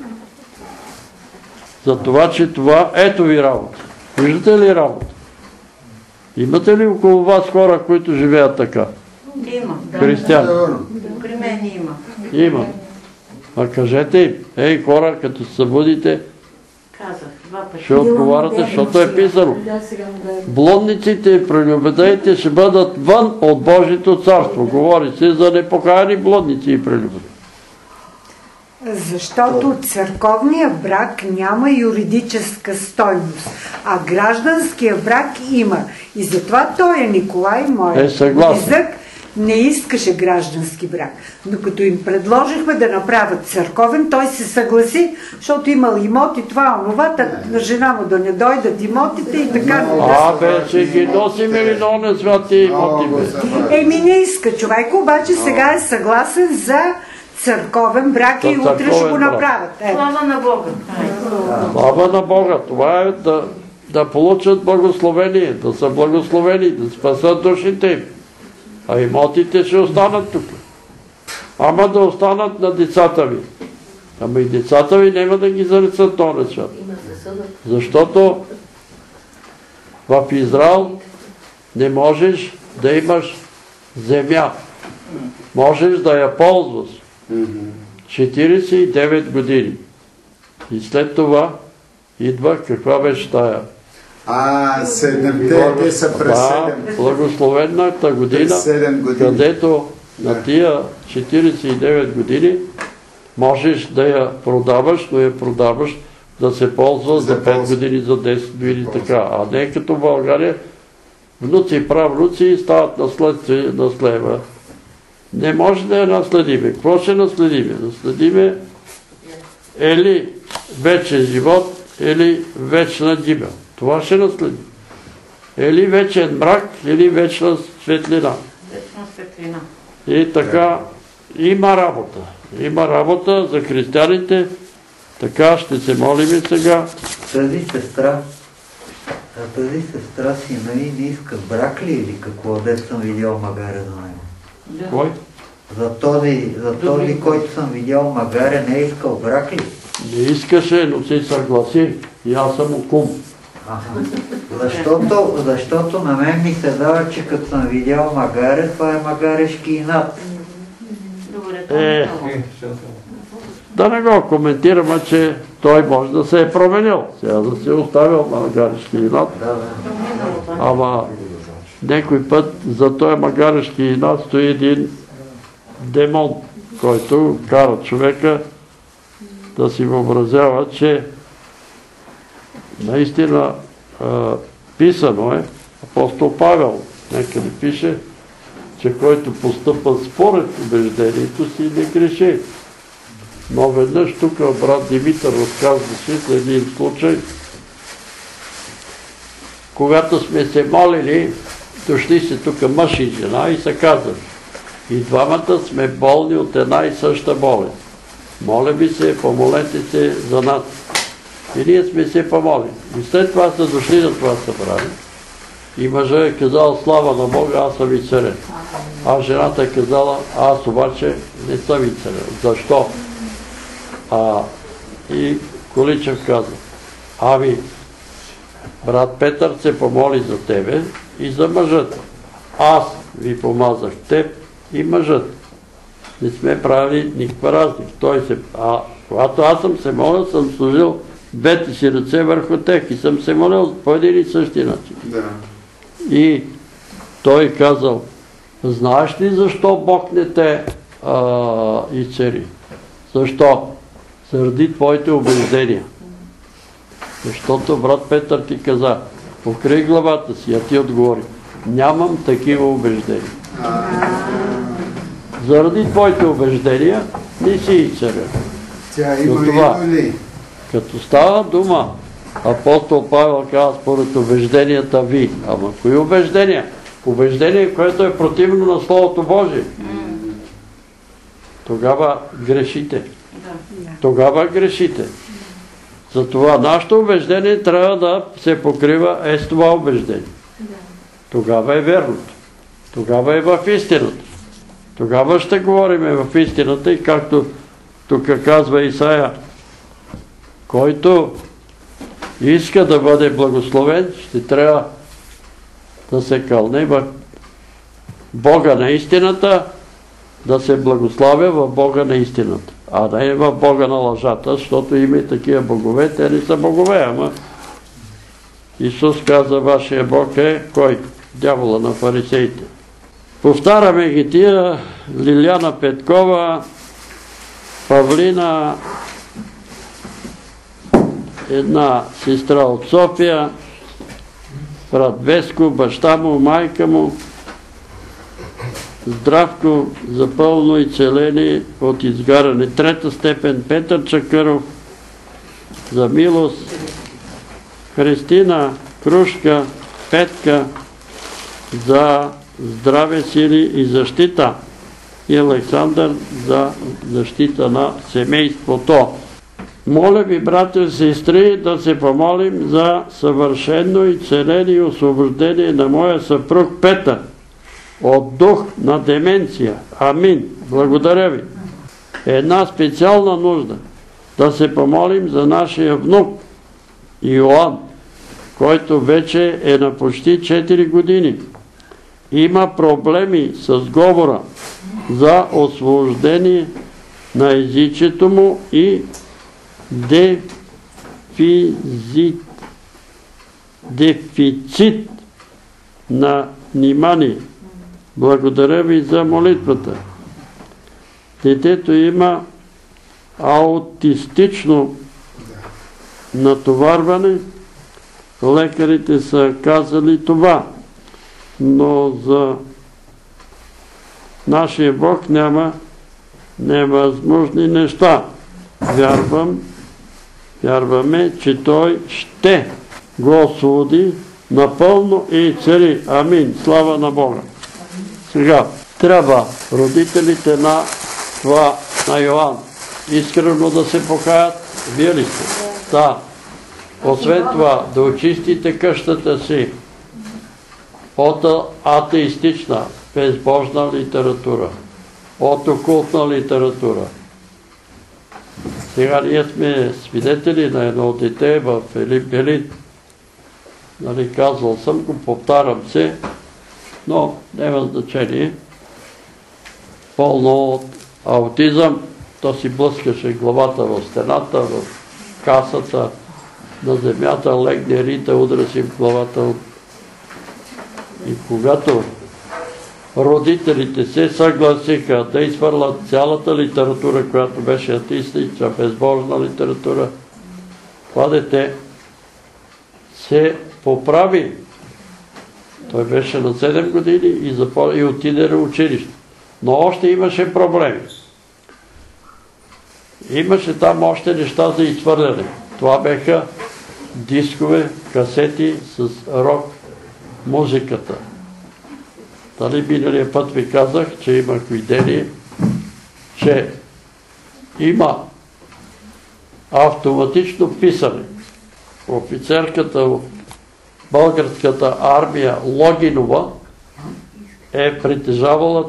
A: За това, че това, ето ви работа. Виждате ли работа? Имате ли около вас хора, които живеят така?
H: Има.
A: Християни?
H: При мен има.
A: Има. А кажете им, ей хора, като се събудите,
H: Казах, 2 пъти.
A: ще отговаряте, защото е писано. Блудниците и прелюбодеите ще бъдат вън от Божието царство. Говори се за непокаяни блудници и прелюбодеи.
E: Защото църковният брак няма юридическа стойност, а гражданския брак има. И затова той Николай, моят близък, не искаше граждански брак. Но като им предложихме да направят църковен, той се съгласи, защото имал имоти, това, онова, на жена му да не дойдат имотите и така.
A: Ще ги носим или на оне святи имоти?
E: Еми не иска човек, обаче сега е съгласен за църковен брак и утре ще го направят.
H: Слава на Бога.
A: Слава на Бога. Това е да получат благословение, да са благословени, да спасат душите им. А имотите ще останат тук. Ама да останат на децата ви. Ама и децата ви няма да ги занесат този свят. Защото в Израел не можеш да имаш земя. Можеш да я ползваш. 49 години. И след това идва, каква беше тая?
D: 7-те, те са през 7.
A: Благословената година, където на тия 49 години можеш да я продаваш, но я продаваш да се ползва за 5 години, за 10 години, така. А не като в България, внуци и правнуци стават наследва. Не може да я наследиме. Какво ще наследиме? Наследиме или вечен живот, или вечна гибел. Това ще наследи. Или вечен мрак, или вечна светлина.
H: Вечна светлина.
A: И така, има работа. Има работа за християните. Така ще се молим сега.
C: Тази сестра сина и не иска брак ли или какво? Де съм видял магаре за него.
A: Кой?
C: За този, който съм видял магаре, не е искал брак ли?
A: Не искаше, но се съгласи. И аз съм окум.
C: Защото на мен ми се дава, че като съм видял магаре, това е магарешки инат.
A: Да не го коментираме, че той може да се е променил. Сега да се е оставил магарешки инат. Ама някой път за този магарешки инат стои един демон, който кара човека да си въобразява, че наистина писано е, апостол Павел някъде пише, че който постъпва според убеждението си не греши. Но веднъж тук брат Димитър разказваше за един случай, когато сме се молили, дошли се тук мъж и жена и са казали, и двамата сме болни от една и съща болест. Моля ви се, помолете се за нас. И ние сме се помолили. И след това са дошли на това събрание. И мъжът е казал, слава на Бога, аз съм и царен. А жената е казала, аз обаче не съм и царен. Защо? И Количев каза, ами, брат Петър се помоли за тебе и за мъжът. Аз ви помазах теб и мъжът. Не сме правили никаква разлика. Когато аз съм се молил, съм служил двете си ръце върху тях и съм се молил по един и същи начин. И той казал, знаеш ли защо Бог не те изцери? Защо? Заради твоите убеждения. Защото брат Петър ти каза, покрий главата си, а ти отговори, нямам такива убеждения. заради твоите убеждения, не си и царя.
D: Тя има ли?
A: Като става дума, апостол Павел казва според убежденията ви. Ама кои убеждения? Убеждение, което е противно на Словото Божие. Тогава грешите. Тогава грешите. Затова нашето убеждение трябва да се покрива с това убеждение. Тогава е верното. Тогава е в истината. Тогава ще говорим в истината и както тук казва Исаия, който иска да бъде благословен, ще трябва да се кълне в Бога на истината, да се благославя в Бога на истината, а не в Бога на лъжата, защото има и такива богове, те не са богове, ама Исус каза, вашия Бог е кой? Дявола на фарисеите. Повтаряме ги тия, Лиляна Петкова, Павлина, една сестра от София, брат Веско, баща му, майка му, Здравко за пълно изцеление от изгаране. Трета степен Петър Чакъров за милост, Христина Крушка, Петка за здраве, сили и защита и Александър за защита на семейството. Моля ви, братя и сестри, да се помолим за съвършено изцеление и освобождение на моя съпруг Петър от дух на деменция. Амин. Благодаря ви. Една специална нужда да се помолим за нашия внук Йоан, който вече е на почти 4 години. Има проблеми с говора за освобождение на езичето му и дефицит на внимание. Благодаря ви за молитвата. Детето има аутистично натоварване. Лекарите са казали това, но за нашия Бог няма невъзможни неща. Вярваме, че Той ще го освободи напълно и цели. Амин. Слава на Бога. Сега, трябва родителите на Йоан искрено да се покаят. Вие ли сте? Да. Освен това, да очистите къщата си от атеистична, безбожна литература, от окултна литература. Сега ние сме свидетели на едно дете в Елин. Нали, казвал съм го, повтарям се, но няма значение. Пълно от аутизъм, то си блъскаше главата в стената, в касата, на земята, легне рита, удра си в главата. И когато родителите се съгласиха да изхвърлят цялата литература, която беше атеистична, безбожна литература, това дете се поправи. Той беше на 7 години и отиде на училище. Но още имаше проблеми. Имаше там още неща за изхвърляне. Това беха дискове, касети с рок музиката. Дали миналия път ви казах, че имах видение, че има автоматично писане. Офицерката от българската армия Логинова е притежавала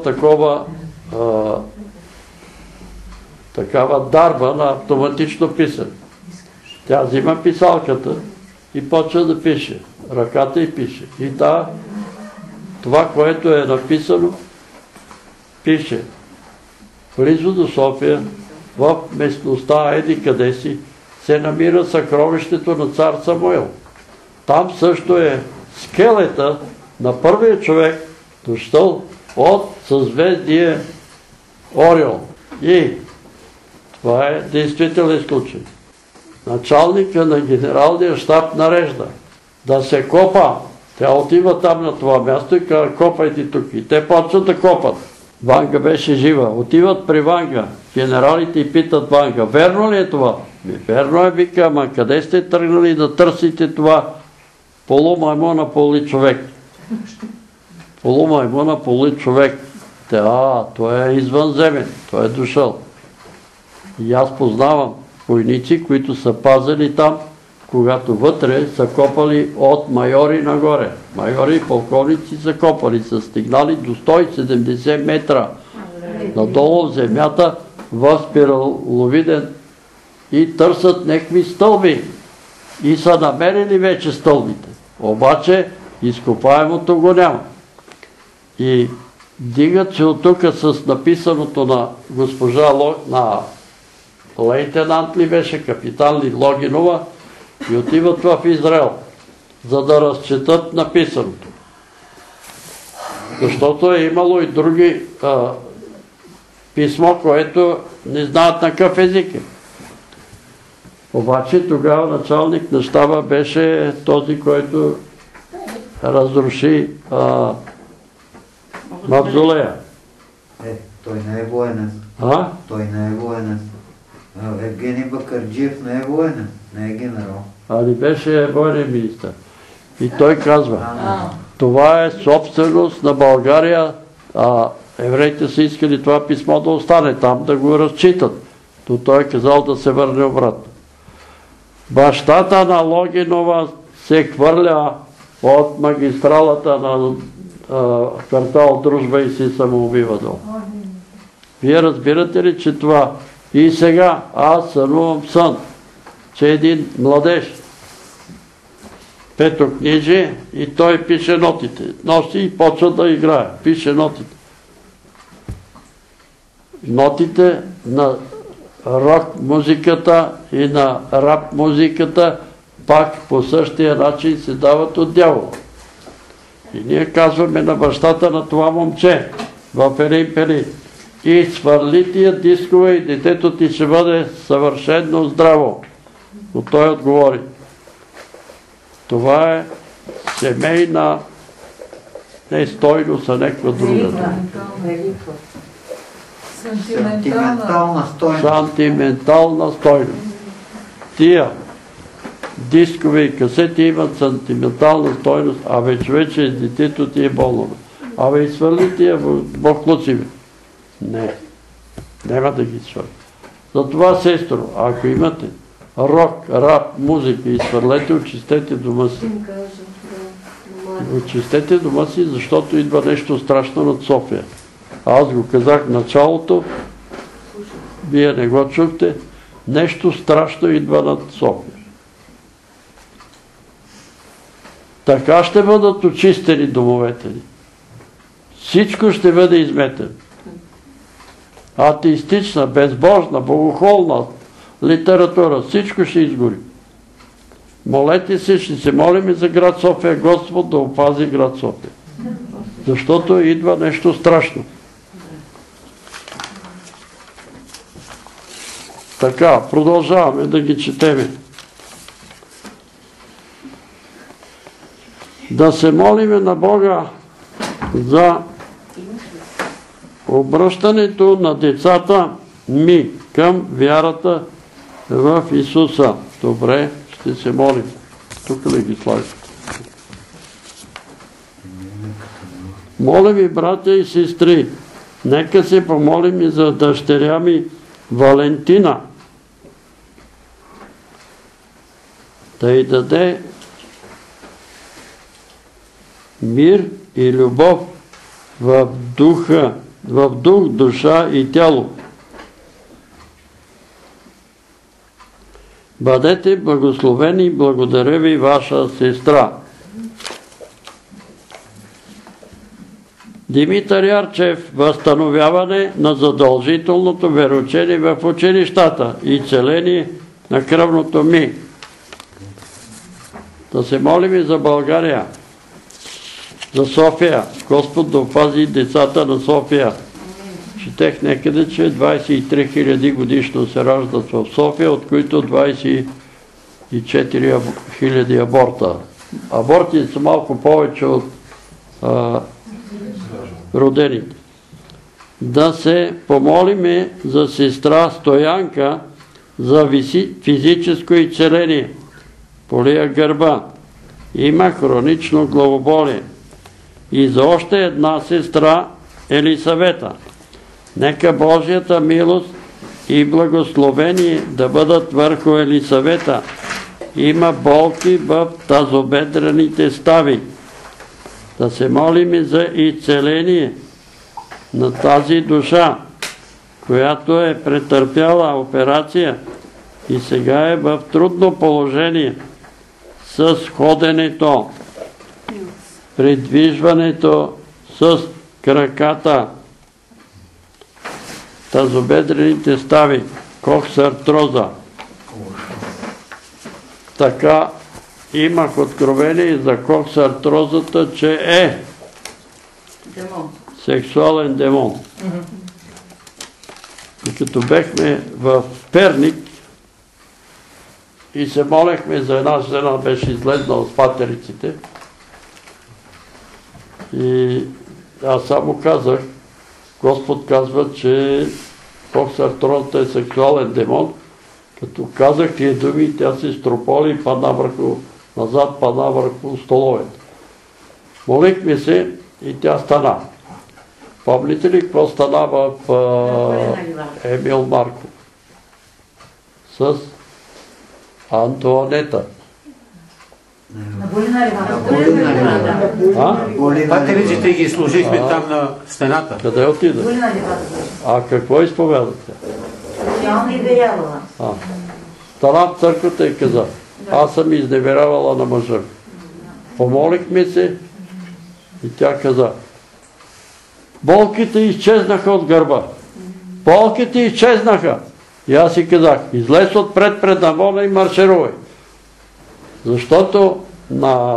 A: такава дарба на автоматично писане. Тя взима писалката и почва да пише. Ръката и пише. И това, което е написано, пише. Близо до София, в местността еди къде си, се намира съкровището на цар Самуил. Там също е скелета на първия човек, дошъл от съзвездие Орион. И това е действителен случай. Началника на генералния щаб нарежда да се копа. Тя отива там на това място и казва, копайте тук. И те почват да копат. Ванга беше жива. Отиват при Ванга, генералите и питат Ванга, верно ли е това? Верно е, вика, ама къде сте тръгнали да търсите това полумаймуна, поли човек? Полумаймуна, поли човек. Той е извънземен, той е дошъл. И аз познавам войници, които са пазали там, когато вътре са копали от майори нагоре. Майори и полковници са копали, са стигнали до 170 метра надолу в земята, в спираловиден и търсят някакви стълби. И са намерили вече стълбите. Обаче изкопаемото го няма. И дигат се от тук с написаното на госпожа на лейтенант ли беше, капитан ли Логинова, и отиват в Израел, за да разчетат написаното. Защото е имало и други писмо, което не знаят на какъв език е. Обаче тогава началник на щаба беше този, който разруши мавзолея.
C: Той не е военен. Той не е военен. Евгений Бакърджиев не е военен, не е генерал.
A: Али беше военен министър. И той казва, това е собственост на България, евреите са искали това писмо да остане там, да го разчитат. То той е казал да се върне обратно. Бащата на Логинова се хвърля от магистралата на квартал Дружба и се самоубива долу. Вие разбирате ли, че това и сега аз сънувам сън, че един младеж петокнижие и той пише нотите. Носи и почва да играе. Пише нотите. Нотите на рок музиката и на рап музиката пак по същия начин се дават от дявола. И ние казваме на бащата на това момче в един период: и свърли тия дискове и детето ти ще бъде съвършено здраво. Но той отговори: това е семейна нестойност, а някаква друга. Сантиментална стойност. Тия дискове и касети имат сантиментална стойност, а вече детето ти е болно. И свърли тия боклуци. Не. Няма да ги свърли. Затова, сестро, ако имате рок, рап, музика и свърлете, очистете дома си. Очистете дома си, защото идва нещо страшно над София. Аз го казах в началото, вие не го чухте, нещо страшно идва над София. Така ще бъдат очистени домовете ни. Всичко ще бъде изметено. Атеистична, безбожна, богохолна литература, всичко ще изгори. Молете се, ще се молим за град София, Господ да опази град София. Защото идва нещо страшно. Така, продължаваме да ги четеме. Да се молиме на Бога за обръщането на децата ми към вярата в Исуса. Добре, ще се молим. Тук ли ги слагам? Моля ви, братя и сестри, нека се помолим и за дъщеря ми Валентина, да й даде мир и любов в дух, душа и тяло. Бъдете благословени, благодаря ви, ваша сестра. Димитър Ярчев, възстановяване на задължителното вероучение в училищата и целение на кръвното ми. Да се молим и за България, за София. Господ да опази децата на София. Четех некъде, че 23 000 годишно се раждат в София, от които 24 000 аборта. Аборти са малко повече от родените. да се помолиме за сестра Стоянка за физическо изцеление. Болия гърба. Има хронично главоболие. И за още една сестра Елисавета. Нека Божията милост и благословение да бъдат върху Елисавета. Има болки в тазобедрените стави. Да се молим за изцеление на тази душа, която е претърпяла операция и сега е в трудно положение с ходенето, придвижването с краката, тазобедрените стави, коксартроза. Така имах откровение за коксартрозата, че е сексуален демон. И като бехме в Перник и се молехме за една жена, беше излезнала с патериците, и аз само казах, Господ казва, че коксартрозата е сексуален демон. Като казах тия думи, тя се строполи и падна върху, назад падна върху столовете. Молихме се и тя стана. Помните ли какво стана в Емил Марков? С Антуанета.
F: На Болина Ливата.
B: Патериците ги сложихме там на стената.
A: Къде отида?
F: Болина Ливата.
A: А какво изповядате?
F: Тя не изневерявала.
A: Стана в църквата и каза, аз съм изневерявала на мъжа. Помолихме се и тя каза, болките изчезнаха от гърба. Болките изчезнаха. И аз си казах, излез отпред пред навона и марширувай. Защото на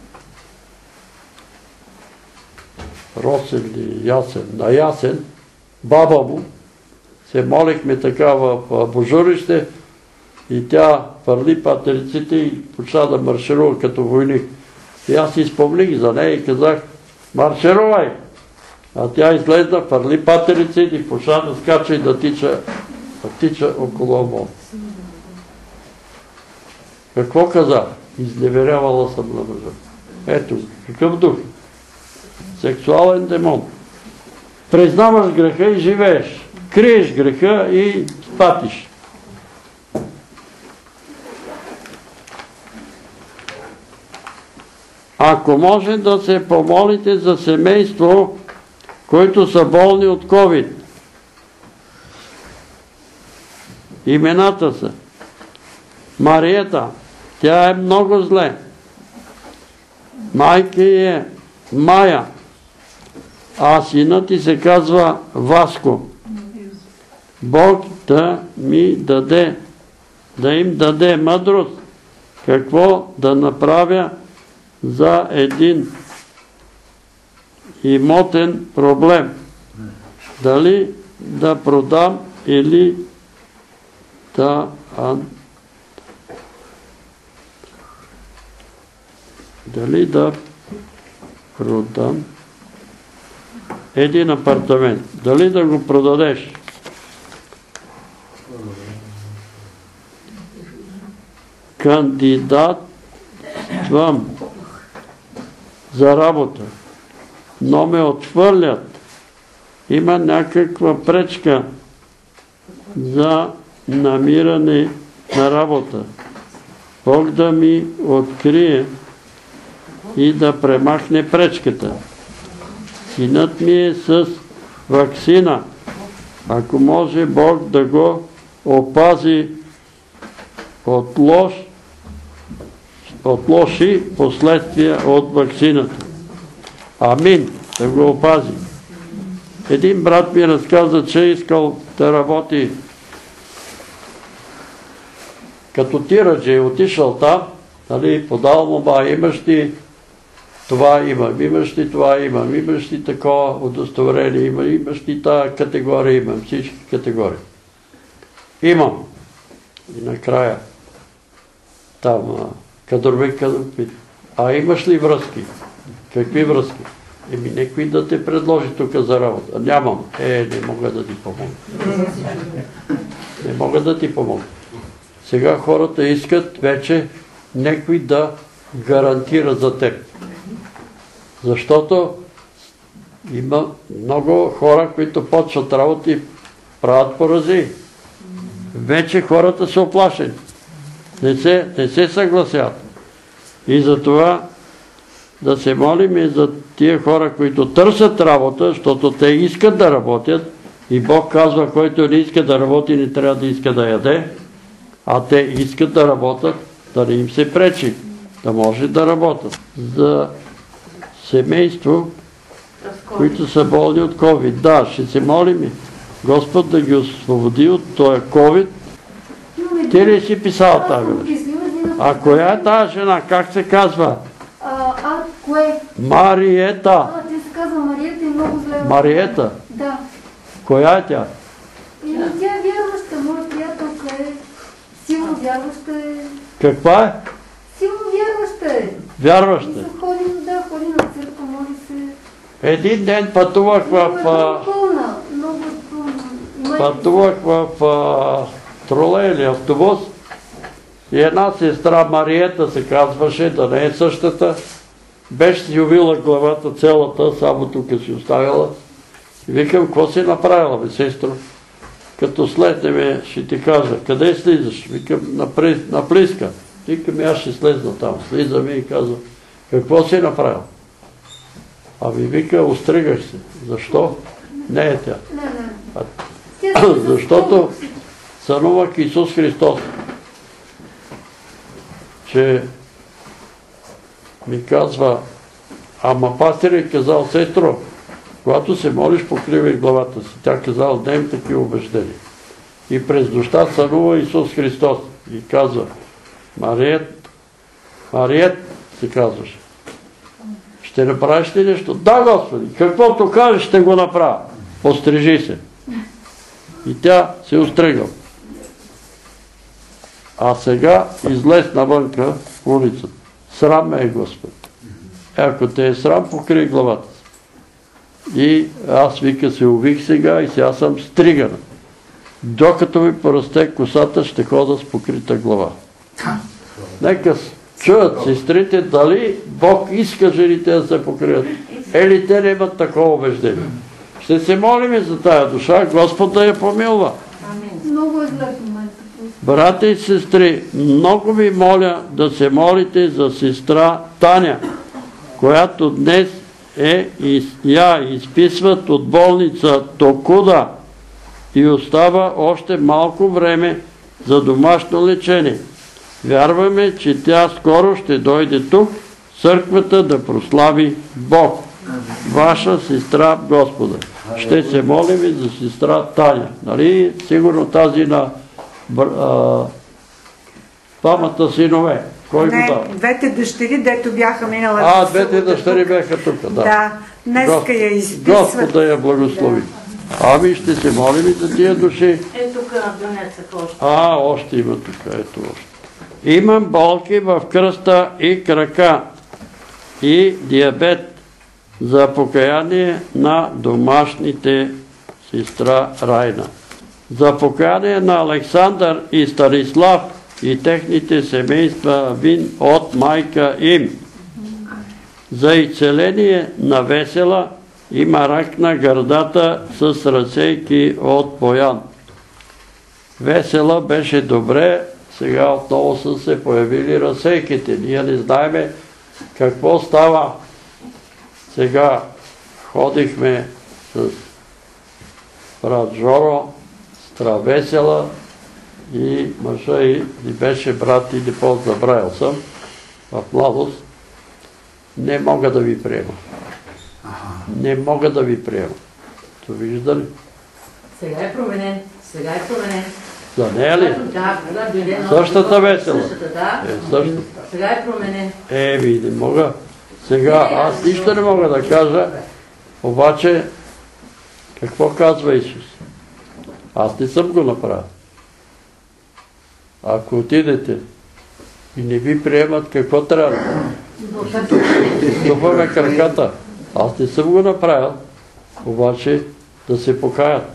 A: Росен или Ясен, на Ясен, баба му, се молихме така в божурище и тя пърли патериците и почна да марширува като войник. И аз си спомних за нея и казах, марширувай! А тя излезна, пърли патериците и почна да скача и да тича около мол. Какво каза? Изневерявала съм на мъжа. Ето, какъв дух? Сексуален демон. Признаваш греха и живееш. Криеш греха и патиш. Ако може да се помолите за семейство, които са болни от COVID. Имената са Мариета, тя е много зле. Майка е Майя, а синът ти се казва Васко. Бог да им даде мъдрост, какво да направя за един имотен проблем. Дали да продам или дали да продам един апартамент. Дали да го продадеш? Кандидатствам за работа, но ме отхвърлят. Има някаква пречка за намиране на работа. Бог да ми открие и да премахне пречката. Синът ми е с ваксина. Ако може Бог да го опази от лоши последствия от ваксината. Амин. Да го опази. Един брат ми разказа, че искал да работи като тираджи, отишъл там, подал молба, имаш ли това имам, имаш ли това имам, имаш ли такова удостоверение, имаш ли тази категория, имам всички категории. Имам. И накрая там кадровик пита, а имаш ли връзки? Какви връзки? Некой да те предложи тук за работа. Нямам. Не мога да ти помогна. Не мога да ти помогна. Сега хората искат вече някой да гарантира за теб. Защото има много хора, които почват работа и правят поразии. Вече хората са оплашени. Не се съгласят. И за това да се молим и за тия хора, които търсят работа, защото те искат да работят и Бог казва, който не иска да работи, не трябва да иска да яде, а те искат да работят, да не им се пречи, да може да работят. За семейство, които са болни от COVID. Да, ще се молим Господ да ги освободи от този COVID. Ти ли си писала тази връзка? А коя е тази жена? Как се казва?
I: Кое?
A: Мариета.
I: Ти се казва Мариета и много зле.
A: Мариета?
I: Да.
A: Коя е тя?
I: Тя е вярваща, моя приятелка е. Силно вярваща е.
A: Каква е?
I: Силно вярваща е.
A: Вярваща?
I: Ходи на църква, моли се.
A: Един ден пътувах в тролей или автобус и една сестра Мариета се казваше, да не е същата, беше си увила главата цялата, само тук си оставила. И викам, какво си направила, бе, сестро? Като слезнеме, ще ти кажа, къде слизаш? Викам, на Плиска. Викам, аз ще слезна там. Слизаме и казвам, какво си направила? Ами вика, остригах се. Защо? Не е тя. Защото сънувах Исус Христос, че ми казва, ама пастир е казал, сестро, когато се молиш, покривай главата си. Тя казала, не им такива убеждения. И през нощта сънува Исус Христос и казва, Мариет, се казваше. Ще направиш ли нещо? Да, Господи, каквото кажеш, ще го направя. Пострижи се. И тя се остригала. А сега излез навънка в улицата. Срам ме е, Господи. Ако те е срам, покрий главата си. И аз вика се увих сега и сега съм стригана. Докато ми порасте косата, ще хода с покрита глава. Нека чуят сестрите дали Бог иска жените да се покрият. Или те не имат такова убеждение. Ще се молим за тая душа, Господ да я помилва.
I: Много е зле в момента.
A: Брати и сестри, много ви моля да се молите за сестра Таня, която днес я изписват от болница Токуда и остава още малко време за домашно лечение. Вярваме, че тя скоро ще дойде тук, църквата да прослави Бог. Ваша сестра Господа. Ще се молим и за сестра Таня. Нали? Сигурно тази на двамата синове. Кой го дава?
E: Двете дъщери, дето бяха минала.
A: Двете дъщери бяха тук, да.
E: Да, днеска я изписват.
A: Господа я благослови. Ами ще се молим и за тия души.
H: Тук донесах още.
A: Още има тук, ето още. Имам болки в кръста и крака и диабет. За покаяние на домашните сестра Райна. За покаяние на Александър и Станислав и техните семейства вин от майка им. За изцеление на Весела има рак на гърдата с разсейки от Боян. Весела беше добре, сега отново са се появили разсейките. Ние не знаеме какво става. Сега ходихме с брат Жоро, сестра Весела и мъжа и беше брат или по-забравил съм в младост. Не мога да ви приема. Не мога да ви приема. То вижда ли?
F: Сега е променен.
A: За нея ли?
F: Да, дойде нова.
A: Същата Весела?
F: Същата, да. Сега е променен.
A: Не мога. Сега аз нищо не мога да кажа, обаче какво казва Исус? Аз не съм го направил. Ако отидете и не ви приемат, какво трябва? Ступаме краката. Аз не съм го направил, обаче да се покаят.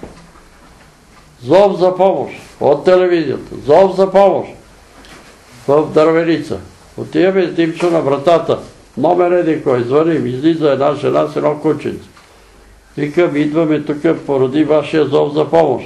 A: Зов за помощ от телевизията, зов за помощ в Дървеница. Отиваме с Димчо на вратата, номер един кой звъним, излиза една жена с едно кученце. Викам, идваме тук поради вашия зов за помощ.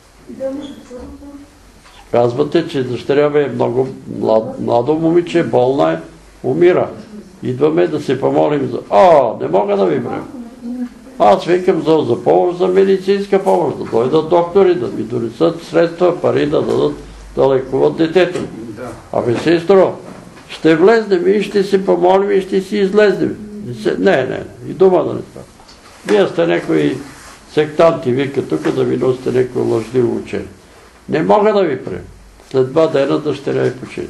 A: Казвате, че дъщеря ми е много младо момиче, болна е, умира. Идваме да се помолим за... не мога да ви приема. Аз викам за помощ, за медицинска помощ, да дойдат доктори, да ми донесат средства, пари да дадат, да лекуват детето. Сестро, ще влезнем и ще се помолим и ще си излезнем. Не, и дума да не става. Вие сте някои сектанти, вика тук да ви носите някакво лъжливо учение. Не мога да ви приема. След 2 дена дъщеря ви почини.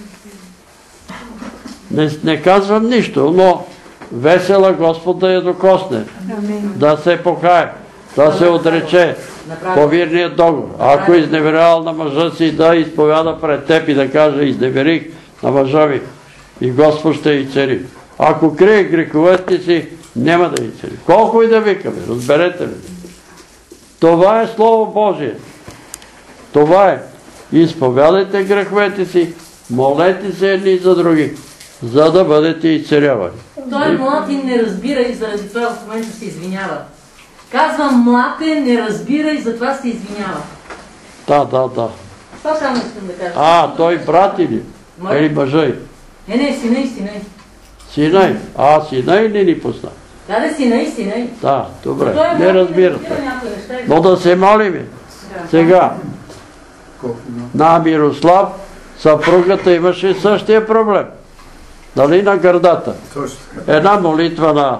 A: Не казвам нищо, но весела Господ да я докосне, да се покае, да се отрече по вирния договор. Ако изневерявал на мъжа си, да изповяда пред теб и да каже, изневерих на мъжа ми и Господ ще й цари. Ако крие греховете си, няма да й цари. Колко и да викаме, разберете ли? Това е Слово Божие. Това е. Изповядайте греховете си, молете се едни за други, за да бъдете изцелявани.
F: Той млад и не разбира и заради това в момента се извинява. Казвам, млад е, не разбира и затова се извинява.
A: Да.
F: Това само искам да кажа.
A: Той брат или? Или мъжа й?
F: Не, сина и.
A: Сина й? Сина й не ни пусна.
F: Да, сина и.
A: Да, добре, не разбирате. Но да се молим. Сега, на Мирослав, съпругата имаше същия проблем. Нали, на гърдата. Една молитва на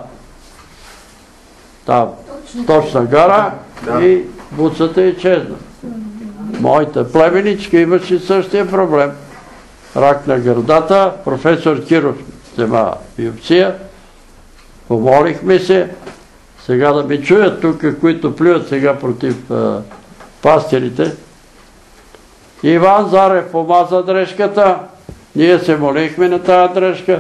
A: точна гара и буцата изчезна. Моята племеничка имаше същия проблем. Рак на гърдата, професор Киров взема биопсия, помолихме се, сега да ме чуят тук, които плюят сега против пастирите. Иван Зарев помаза дрежката, ние се молихме на тази дрежка.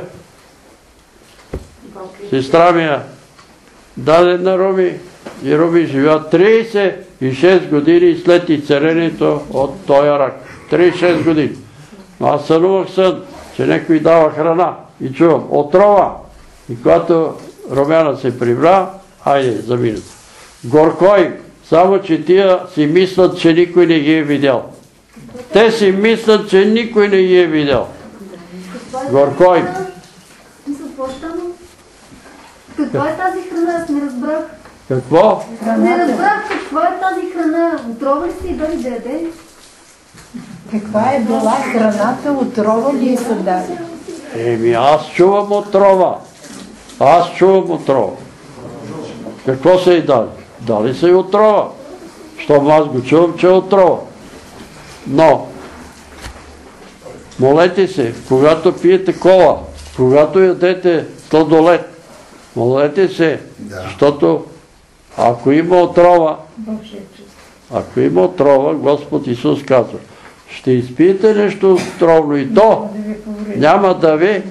A: Сестра ми я даде на Руми и Руми живя 36 години след изцелението от този рак. 36 години. Аз сънувах сън, че някой дава храна и чувам отрова. И когато Румяна се прибра, айде, заминат. Горко им, само че тия си мислят, че никой не ги е видял. Те си мислят, че никой не ги е видял. Горко им.
I: Каква е тази храна? Аз не разбрах.
A: Какво?
I: Не разбрах каква е тази храна. Отрова ли си дали да яде?
G: Каква е била храната? Отрова ли са дали?
A: Аз чувам отрова. Какво са и дали? Дали са и отрова. Щом аз го чувам, че е отрова. Но, молете се, когато пиете кола, когато ядете сладолед, молете се, защото ако има отрова, Господ Исус казва, ще изпиете нещо отровно и то няма да ви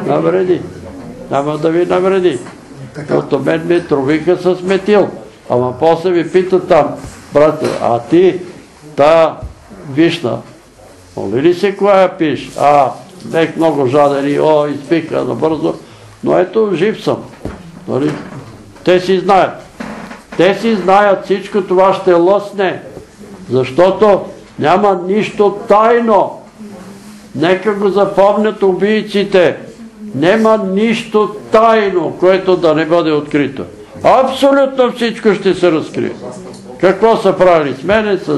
A: навреди. Защото мен ме тровиха с метил. Ама после ви пита там, брате, а ти вишна, моли ли се коя я пиш? Бех много жаден и изпиха набързо, но ето жив съм. Те си знаят всичко това ще лъсне, защото няма нищо тайно. Нека го запомнят убийците. Няма нищо тайно, което да не бъде открито. Абсолютно всичко ще се разкрие. Какво са правили с мене, с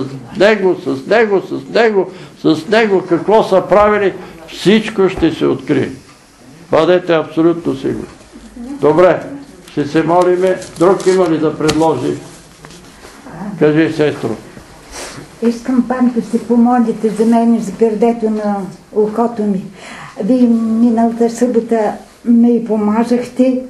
A: него, какво са правили, всичко ще се открие. Бъдете абсолютно сигурни. Добре, ще се молиме. Друг има ли да предложи? Кажи, сестро.
J: Искам пак да се помолите за мен, за гърдето на ухото ми. Вие миналата събота ме помазахте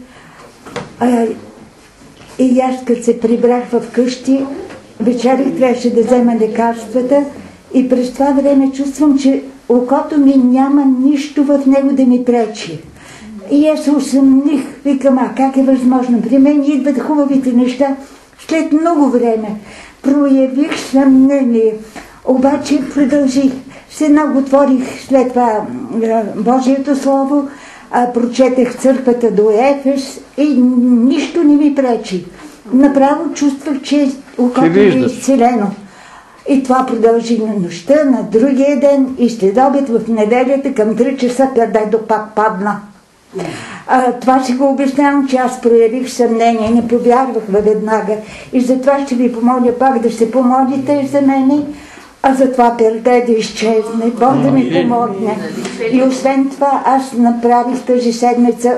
J: и аз като се прибрах в къщи, вечерих трябваше да взема лекарствата и през това време чувствам, че окото ми няма нищо в него да ми пречи. И аз се усъмних, викам, а как е възможно? При мен идват хубавите неща. След много време проявих съмнение, обаче продължих. Се много отворих след това Божието Слово, прочетах църквата до Ефес и нищо не ми пречи. Направо чувствах, че окото ми е изцелено. И това продължи на нощта, на другия ден и след обед в неделята към 3 часа пердето пак падна. Това си го обяснявам, че аз проявих съмнение, не повярвах веднага. И затова ще ви помоля пак да се помолите за мене, а за това перде да изчезне, Бог да ми помогне. И освен това аз направих тази седмица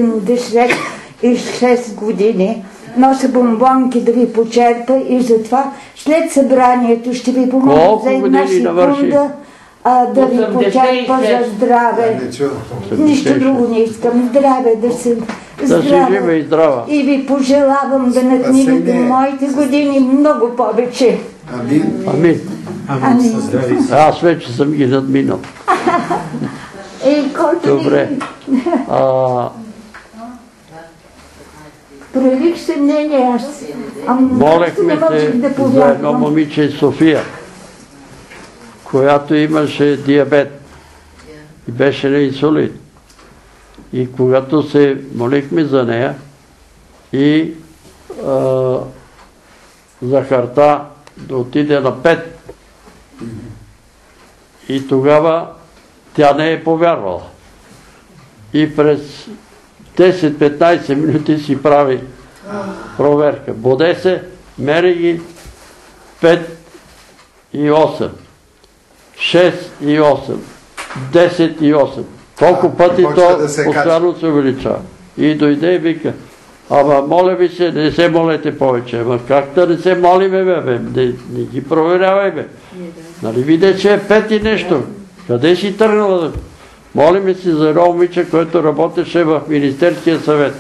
J: 86 години. Нося бомбонки да ви почерпа и затова след събранието ще ви помогна за една секунда да ви почерпа за здраве. Нищо друго не искам. Здраве, да се здраве. И ви пожелавам да надминете моите години много повече.
A: Амин. Аз вече съм ги надминал. Добре.
J: Проявих съмнение аз.
A: Молехме се за едно момиче София, която имаше диабет и беше на инсулин. И когато се молихме за нея и захарта да отиде на 5, и тогава тя не е повярвала. И през 10-15 минути си прави проверка. Боде се, мери ги 5 и 8, 6 и 8, 10 и 8. Колко пъти то постоянно се увеличава. И дойде и вика, ама моля ви се, не се молете повече. Ама как да не се молиме, бе? Не ги проверявай, бе. Нали виде, че е 5 и нещо. Къде си тръгнала? Молиме си за едно момиче, който работеше в Министерския съвет.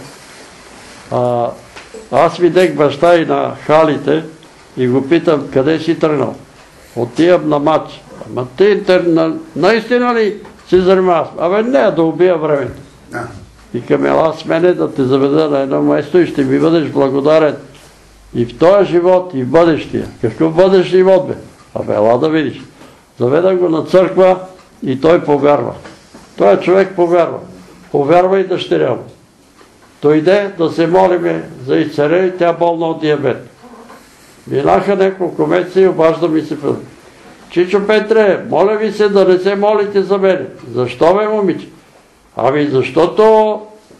A: Аз видях баща и на халите и го питам, къде си тръгнал? Отивам на матч. Ама ти наистина ли си занимаваш? Абе не, да убия времето. Викам, ела с мене да те заведа на едно место и ще ми бъдеш благодарен и в този живот, и в бъдещия. Какъв бъдещ живот, бе? Абе, ела да видиш. Заведа го на църква и той повярва. Той човек повярва. Повярва и дъщеря му. Дойде да се молиме за изцеление, тя болна от диабет. Минаха няколко месеца и обажда ми се пъл. Чичо Петре, моля ви се да не се молите за мене. Защо, бе, момиче? Ами защото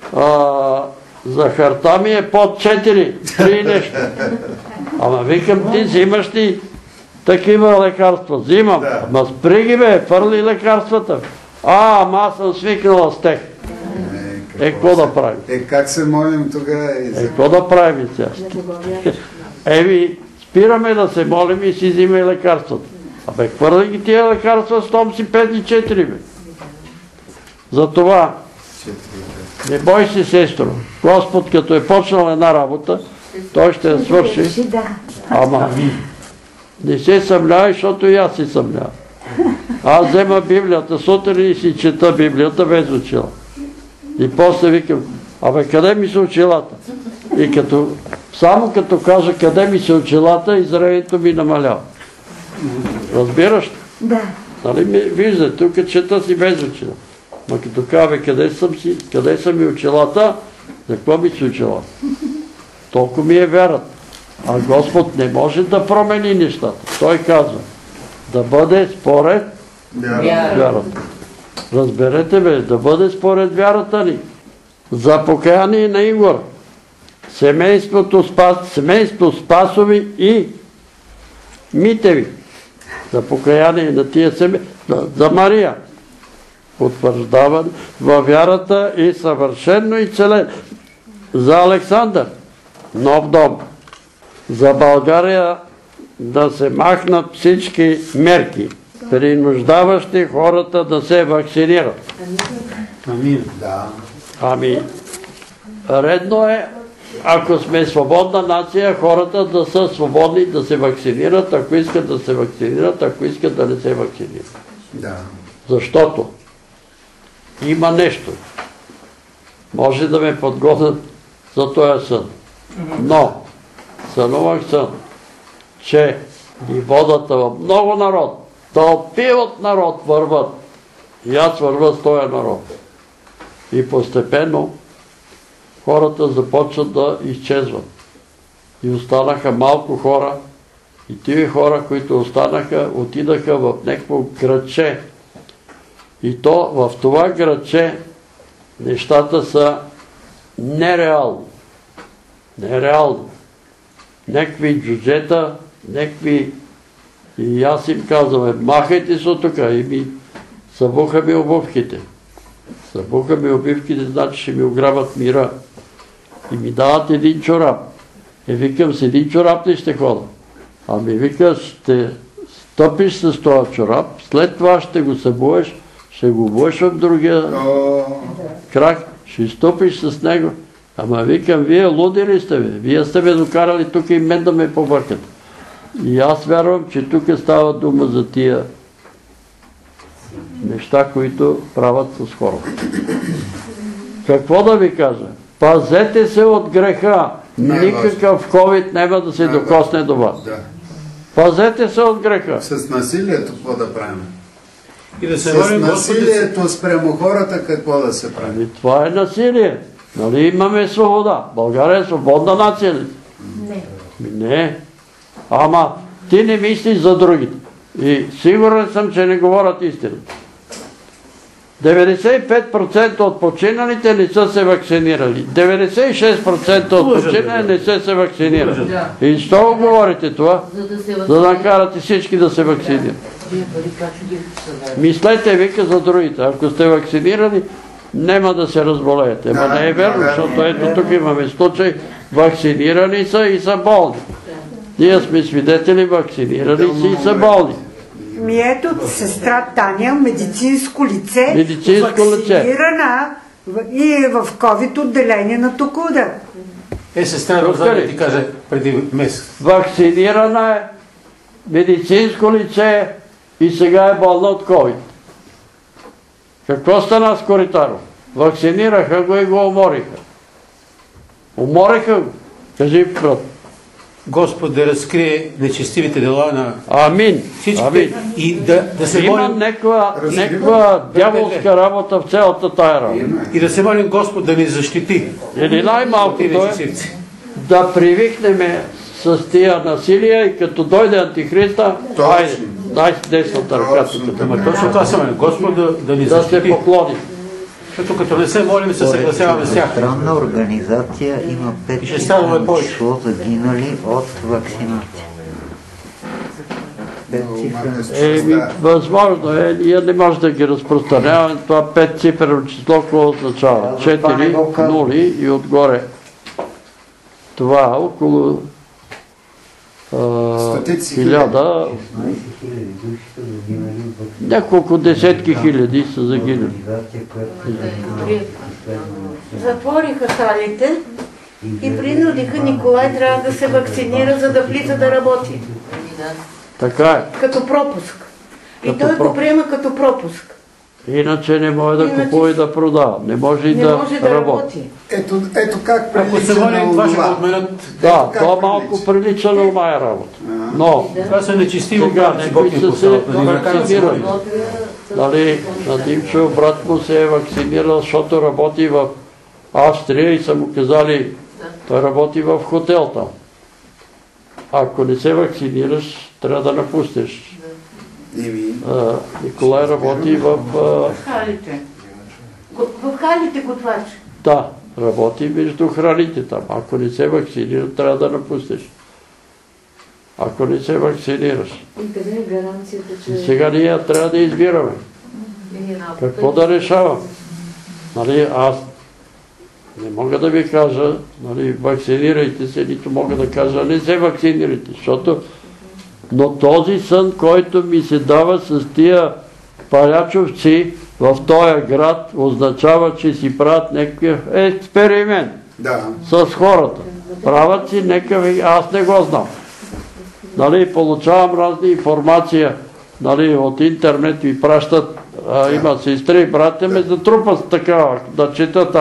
A: захарта ми е под 4, 3 нещо. Ама викам, ти взимаш ли такива лекарства? Взимам. Ама спри ги, бе, фърли лекарствата. Ама аз съм свикнала с тех. Какво да правим?
D: Как се молим тогава?
A: Какво да правим сега? Еви, спираме да се молим и си взимай лекарствата. Абе, хвърли ги тия лекарства, щом си 5 и 4, бе. Затова, не бой се, сестро. Господ, като е почнал една работа, той ще я свърши. Ама, не се съмнявай, защото и аз се съмнявам. Аз взема Библията сутрин и си чета Библията без очила. И после викам, абе, къде ми са очилата? И само като кажа къде ми са очилата, и зрението ми намалява. Разбираш ли?
J: Да.
A: Нали ми вижда, тук чета си без очила. Но като казва, къде са ми очилата, за какво ми са очилата? Толкова ми е вярата. А Господ не може да промени нещата. Той казва, да бъде според вярата. Разберете, бе, да бъде според вярата ни. За покаяние на Игор, семейство Спасови и Митеви. За покаяние на тия семейства. За Мария. Утвърждаван във вярата и съвършено и целен. За Александър. Нов дом. За България да се махнат всички мерки, принуждаващи хората да се вакцинират.
B: Амин.
A: Ами, редно е, ако сме свободна нация, хората да са свободни да се вакцинират, ако искат да се вакцинират, ако искат да не се вакцинират. Защото има нещо. може да ме подготвят за този сън. Но сънувах сън, че и водата в много народ, тълпи от народ върват. И аз върва с този народ. И постепенно хората започват да изчезват. И останаха малко хора. И тия хора, които останаха, отидаха в някакво градче. И то в това градче нещата са нереални. Нереални. Някакви джуджета, някакви... И аз им казвам, махайте се от тук. И ми събуха ми обувките. Събуха ми обувките, значи ще ми ограбят мира. И ми дават един чорап. И викам, с един чорап ли ще хода? Ами вика, ще стъпиш с този чорап, след това ще го събуеш, ще го обуеш в другия крак, ще стъпиш с него. Ама викам, вие луди ли сте бе? Вие сте ме докарали тук и мен да ме побъркат. И аз вярвам, че тук става дума за тия неща, които правят с хората. Какво да ви кажа? Пазете се от греха. Никакъв ковид няма да се докосне до вас. Пазете се от греха.
D: С насилието какво да правим?
B: И да се
D: с насилието спрямо хората какво да се прави?
A: Ами, това е насилие. Нали имаме свобода? България е свободна нация ли? Не. Ама ти не мислиш за другите. И сигурен съм, че не говорят истината. 95% от починалите не са се вакцинирали. 96% от починали не са се вакцинирали. И що го говорите това? За да накарате всички да се вакцинират. Мислете, вика, за другите. Ако сте вакцинирали, няма да се разболеете. Ама не е верно, защото ето тук имаме случай, вакцинирани са и са болни. Ние сме свидетели, вакцинирани са и са болни.
E: Ми ето сестра Таня, медицинско лице, вакцинирана и е в COVID отделение на Токуда.
B: Сестра Розалия ти каже преди месец.
A: Вакцинирана е, медицинско лице и сега е болна от COVID. Какво стана с Коритаров? Вакцинираха го и го умориха. Умориха го. Кажи, брат.
B: Господ да разкрие нечестивите дела на
A: всички. Амин.
B: И да се
A: има
B: молим...
A: някаква дяволска работа в цялата тая работа.
B: И да се молим Господ да ни защити.
A: Или най-малкото е да привикнем с тия насилия и като дойде Антихриста, айде, дай десната ръка.
B: Точно това се молим. Господ да ни защити.
A: Да се поклони.
B: Защото като не се молим, се съгласяваме с тях.
C: Странна организация има 5 число загинали от вакцинация.
A: Възможно е, ние не може да ги разпространяваме. Това 5 цифрено число, какво означава? 4 нули и отгоре. Това около 1000, няколко десетки хиляди са загинали.
H: Затвориха салите и принудиха Николай трябва да се вакцинира, за да влиза да работи.
A: Така е.
H: Като пропуск. И той го приема като пропуск.
A: Иначе не може да купува и да продава. Не може и да работи.
D: Ето как прилича на онова.
A: Да, това малко прилича на онова работа. Но
B: това са нечестиво
A: някои са се вакцинирали. На Димчо брат му се е вакцинирал, защото работи в Австрия и са му казали, той работи в хотел там. Ако не се вакцинираш, трябва да напуснеш. Николай работи в
H: халите. В халите готвач.
A: Да, работи между храните там. Ако не се вакцинира, трябва да напуснеш. Ако не се вакцинираш.
I: И къде е гаранцията, че...
A: И сега ние трябва да избираме. Какво да решавам? Аз не мога да ви кажа, вакцинирайте се, нито мога да кажа, не се вакцинирайте, защото но този сън, който ми се дава с тия палячовци в този град, означава, че си правят някакъв експеримент с хората. Правят си някакъв... Аз не го знам. Получавам разни информации, от интернет ви пращат, има сестри, братя ме затрупат такава, да чета там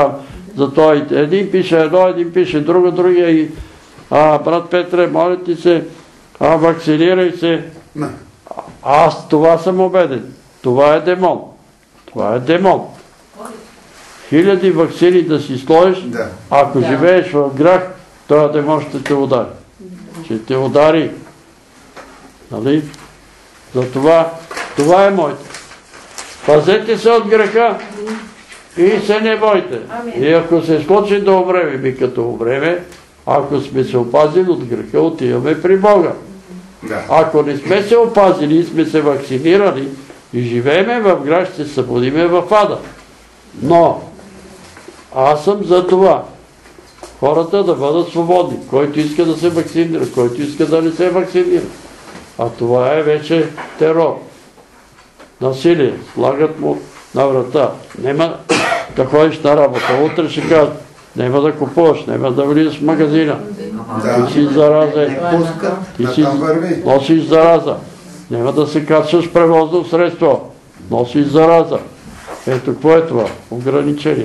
A: Затова един пише едно, един пише друго, другия и брат Петре, моля ти се, вакцинирай се. Аз това съм убеден. Това е демон. Това е демон. Хиляди вакцини да си сложиш, ако живееш в грях, този демон ще те удари. Ще те удари. Нали? Затова, това е моето. Пазете се от греха и се не бойте. И ако се случи да умреме, ми като умреме, ако сме се опазили от греха, отиваме при Бога. Ако не сме се опазили и сме се вакцинирали и живееме в грях, ще се събудиме в ада. Но аз съм за това хората да бъдат свободни. Който иска да се вакцинира, който иска да не се вакцинира. А това е вече терор. Насилие. Слагат му на врата. Нема да ходиш на работа. Утре ще кажат, няма да купуваш, няма да влизаш в магазина. Ти си заразен. Ти си носиш зараза. Няма да се качваш в превозно средство. Носиш зараза. Ето какво е това? Ограничение.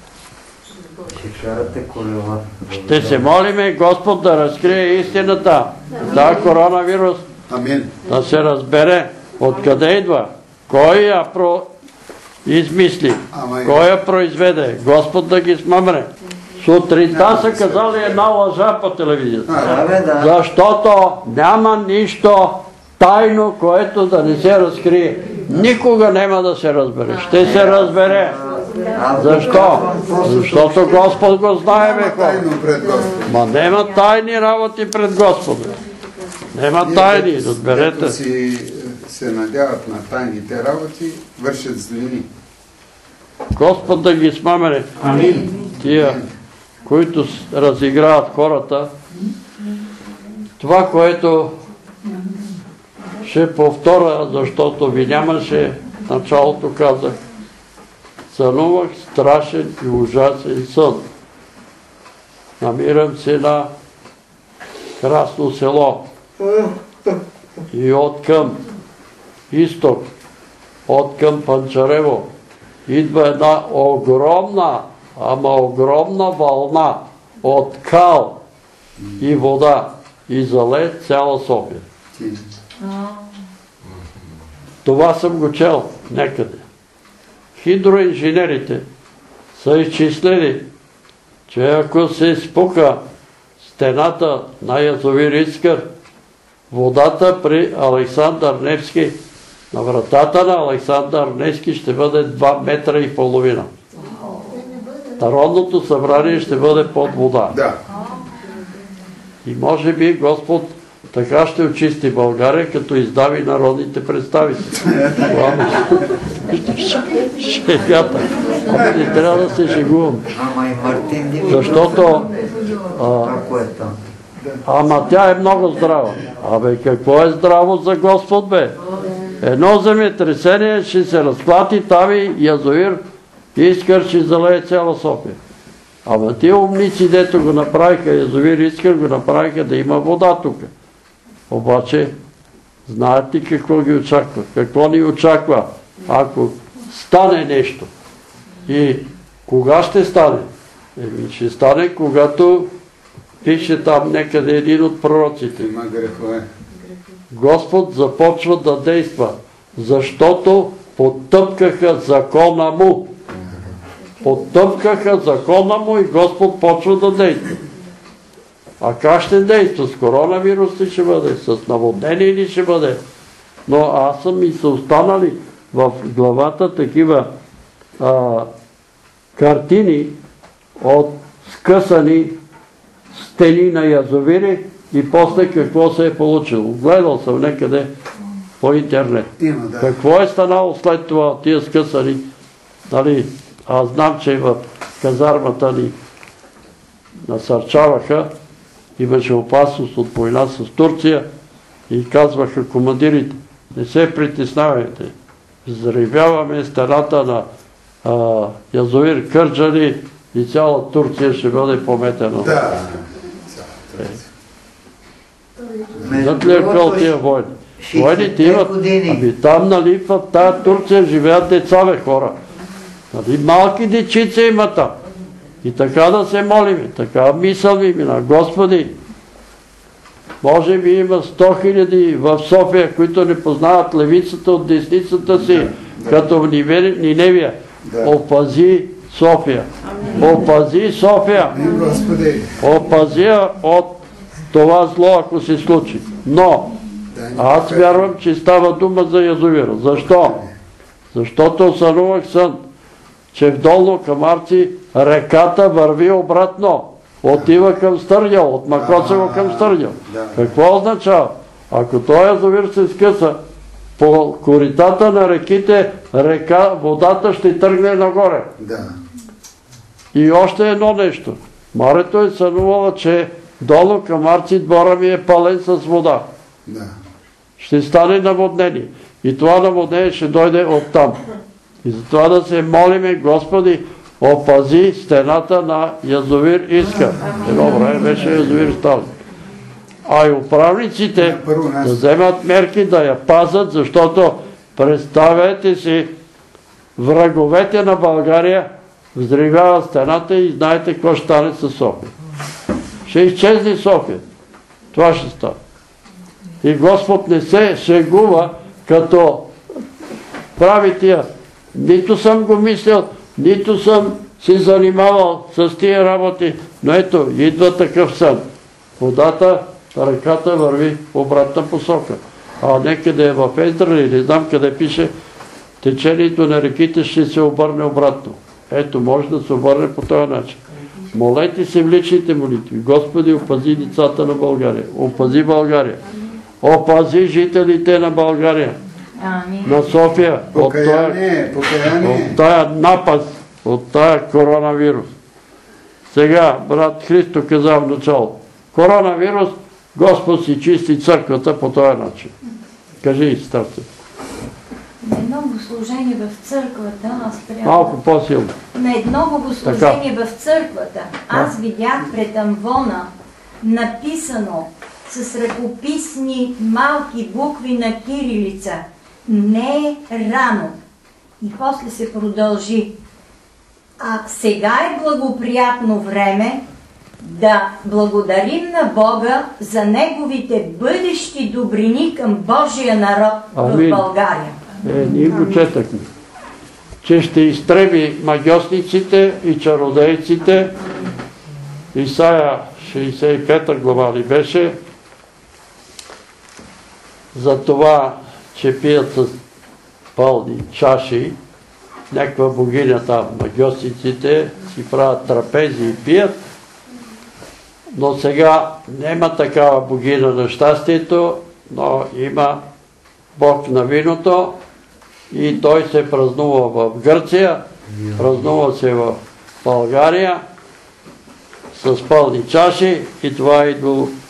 A: Ще се молиме Господ да разкрие истината. Да, коронавирус да се разбере откъде идва. Кой я измисли? Кой я произведе? Господ да ги смъмре. Сутринта са казали една лъжа по телевизията. Защото няма нищо тайно, което да не се разкрие. Никога няма да се разбере. Ще се разбере. Защо? Защото Господ го знае, бе хора. Ма няма тайни работи пред Господа. Няма тайни, разберете.
D: Ето си се надяват на тайните работи, вършат злини.
A: Господ да ги смамене. Тия, които разиграват хората, това, което ще повторя, защото ви нямаше, началото казах, сънувах страшен и ужасен сън. Намирам се на Красно село и от към изток, от към Панчарево, идва една огромна, ама огромна вълна от кал и вода и зале цяла София. Това съм го чел някъде. Хидроинженерите са изчислили, че ако се спука стената на язовир Искър, водата при Александър Невски, на вратата на Александър Невски ще бъде 2,5 метра. Народното събрание ще бъде под вода. И може би Господ така ще очисти България, като издави народните представители. Шегата. Не трябва да се шегувам. Защото ама тя е много здрава. Абе, какво е здраво за Господ, бе? Едно земетресение ще се разклати там и язовир Искър ще залее цяла София. Ама тия умници, дето го направиха, язовир Искър, го направиха да има вода тук. Обаче, знаете какво ги очаква? Какво ни очаква, ако стане нещо? И кога ще стане? Ще стане, когато пише там некъде един от пророците. Господ започва да действа, защото потъпкаха закона му. Потъпкаха закона му и Господ почва да действа. А как ще действа? С коронавирус ли ще бъде? С наводнение ли ще бъде? Но аз съм и са останали в главата такива картини от скъсани стени на язовири и после какво се е получило. Гледал съм некъде по интернет. Какво е станало след това тия скъсани? Аз знам, че в казармата ни насърчаваха, имаше опасност от война с Турция и казваха командирите, не се притеснявайте, взривяваме стената на язовир Кърджали и цяла Турция ще бъде пометена. Знаете ли къл тия войни? Войните имат, там в тая Турция живеят деца, бе, хора. Малки дечица има там. И така да се молим, така мисъл ми мина. Господи, може би има 100 000 в София, които не познават левицата от десницата си, като в Ниневия. Опази София. Опази София. Опази я от това зло, ако се случи. Но аз вярвам, че става дума за язовира. Защо? Защото сънувах сън, че в Долно Камарци реката върви обратно. Отива към Стъргел, от Макоцево към Стъргел. Какво означава? Ако този язовир се скъса, по коритата на реките, водата ще тръгне нагоре. И още едно нещо. Марето е сънувала, че Долно Камарци двора ми е пълен с вода. Ще стане наводнение. И това наводнение ще дойде оттам. И затова да се молиме, Господи, опази стената на язовир Искър. Едно време беше язовир Сталин. А и управниците да вземат мерки да я пазят, защото представете си, враговете на България взривяват стената и знаете какво ще стане с София. Ще изчезне София. Това ще стане. И Господ не се шегува, като прави тия. Нито съм го мислил, нито съм се занимавал с тия работи, но ето, идва такъв сън. Водата, ръката върви в обратна посока. А некъде е в Ездра или не знам къде пише, течението на реките ще се обърне обратно. Ето, може да се обърне по този начин. Молете се в личните молитви. Господи, опази децата на България. Опази България. Опази жителите на България. На София. От тая напаст, от тая коронавирус. Сега, брат Христо каза в начало, коронавирус, Господ си чисти църквата по този начин. Кажи, старце.
K: На едно богослужение в църквата, аз прямо...
A: Малко по-силно.
K: На едно богослужение в църквата, аз видях пред амвона написано с ръкописни малки букви на кирилица. Не е рано. И после се продължи. А сега е благоприятно време да благодарим на Бога за неговите бъдещи добрини към Божия народ в България.
A: Ние го четахме. Че ще изтреби магьосниците и чародейците. Исаия 65 глава ли беше? За това, че пият с пълни чаши, някаква богиня там, магьосниците си правят трапези и пият, но сега няма такава богиня на щастието, но има Бог на виното и той се празнува в Гърция, празнува се в България с пълни чаши и това е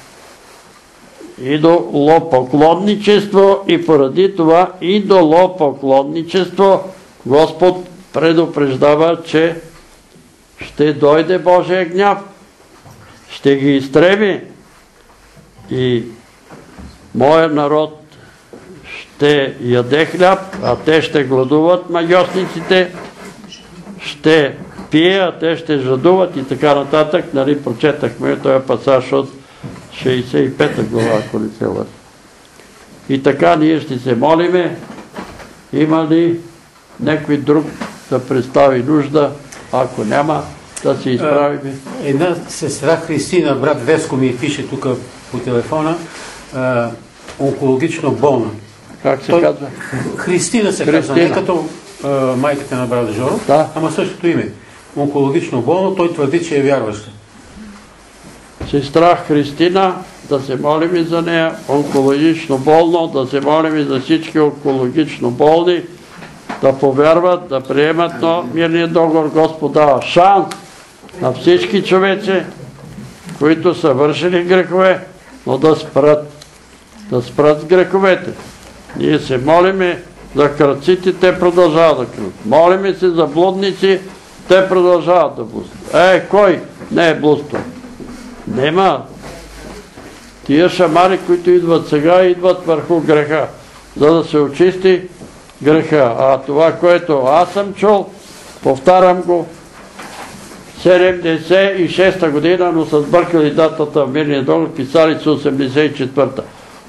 A: идолопоклонничество и поради това идолопоклонничество Господ предупреждава, че ще дойде Божия гняв, ще ги изтреби и моя народ ще яде хляб, а те ще гладуват, магьосниците ще пие, а те ще жадуват и така нататък. Нали, прочетахме този пасаж от 65 глава, ако не се лъжа. И така ние ще се молиме. Има ли някой друг да представи нужда? Ако няма, да се изправиме.
B: Една сестра Христина, брат Веско ми пише тук по телефона, онкологично болна.
A: Как се казва?
B: Христина се казва, не като майката на брат Жоро, ама същото име. Онкологично болно, той твърди, че е вярваща.
A: Сестра Христина, да се молим и за нея, онкологично болно, да се молим и за всички онкологично болни, да повярват, да приемат, но мирният договор Господ дава шанс на всички човеци, които са вършили грехове, но да спрат с греховете. Ние се молиме за кръците, те продължават да кръцат. Молиме се за блудници, те продължават да блудстват. Кой не е блудство? Нема. Тия шамари, които идват сега, идват върху греха, за да се очисти греха. А това, което аз съм чул, повтарям го, 76-та година, но са сбъркали датата в мирния договор, писали са 84-та.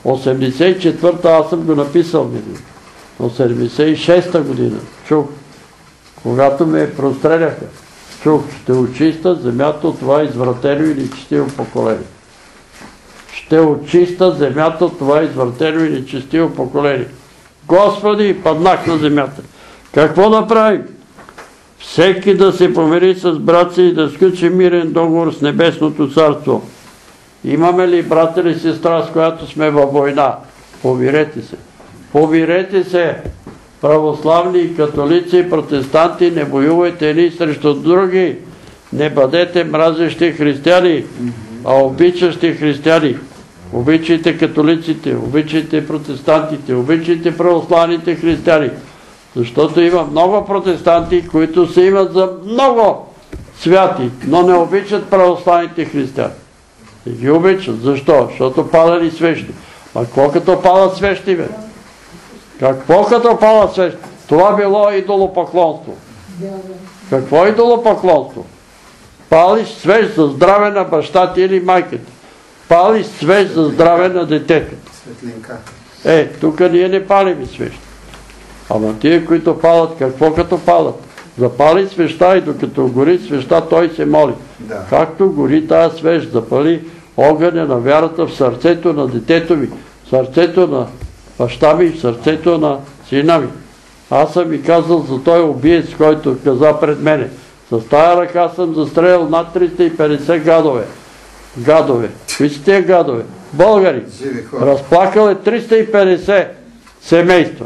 A: 84-та аз съм го написал, но 76-та година чух, когато ме простреляха, чух, ще очиста земята от това извратено и нечестиво поколение. Ще очиста земята от това извратено и нечестиво поколение. Господи, паднах на земята. Какво да правим? Всеки да се помири с брат си и да сключи мирен договор с Небесното царство. Имаме ли брат или сестра, с която сме във война? Помирете се. Помирете се. Православни и католици и протестанти, не воювайте едни срещу други. Не бъдете мразещи християни, а обичащи християни. Обичайте католиците, обичайте протестантите, обичайте православните християни. Защото има много протестанти, които се имат за много святи, но не обичат православните християни. И ги обичат. Защо? Защото падали свещи. А какво като падат свещи, бе? Какво като падат свещи? Това било идолопоклонство. Какво е идолопоклонство? Палиш свещ за здраве на баща ти или майката. Палиш свещ за здраве на детето. Тук ние не палим свещ. Ама тия, които палят, какво като палят? Запали свеща и докато гори свеща, той се моли. Както гори тая свещ, запали огъня на вярата в сърцето на детето ми, в сърцето на баща ми, в сърцето на сина ми. Аз съм ми казал за той убиец, който каза пред мене. С тая ръка съм застрелял над 350 гадове. Гадове. Кои са тия гадове? Българи. Разплакал е 350 семейства.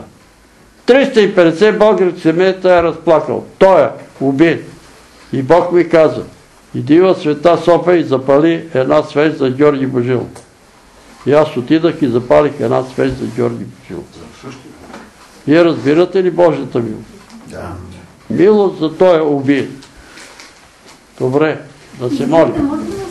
A: 350 български семейства е разплакал. Той е убит. И Бог ми каза, иди в Света София и запали една свещ за Георги Божилов. И аз отидах и запалих една свещ за Георги Божилов. Вие разбирате ли Божията милост? Да. Милост за той е убит. Добре, да се молим.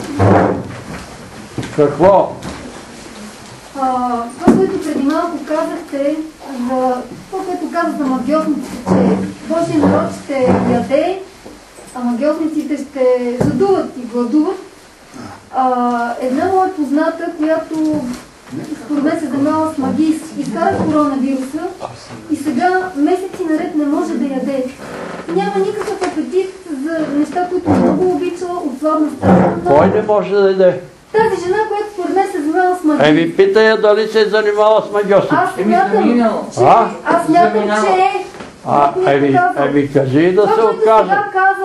A: Какво?
I: Това, което преди малко казахте, това, което казах за магиосниците, че Божия народ ще яде, а магиосниците ще задуват и гладуват. Една моя позната, която според мен се занимава с магии, изкара коронавируса и сега месеци наред не може да яде. Няма никакъв апетит за неща, които много обичала от слабна страна.
A: Кой не може да яде?
I: Тази жена, която според мен се занимава с магии.
A: Питай я дали се е занимава с магиосници.
I: Аз смятам, че
A: кажи да се откаже.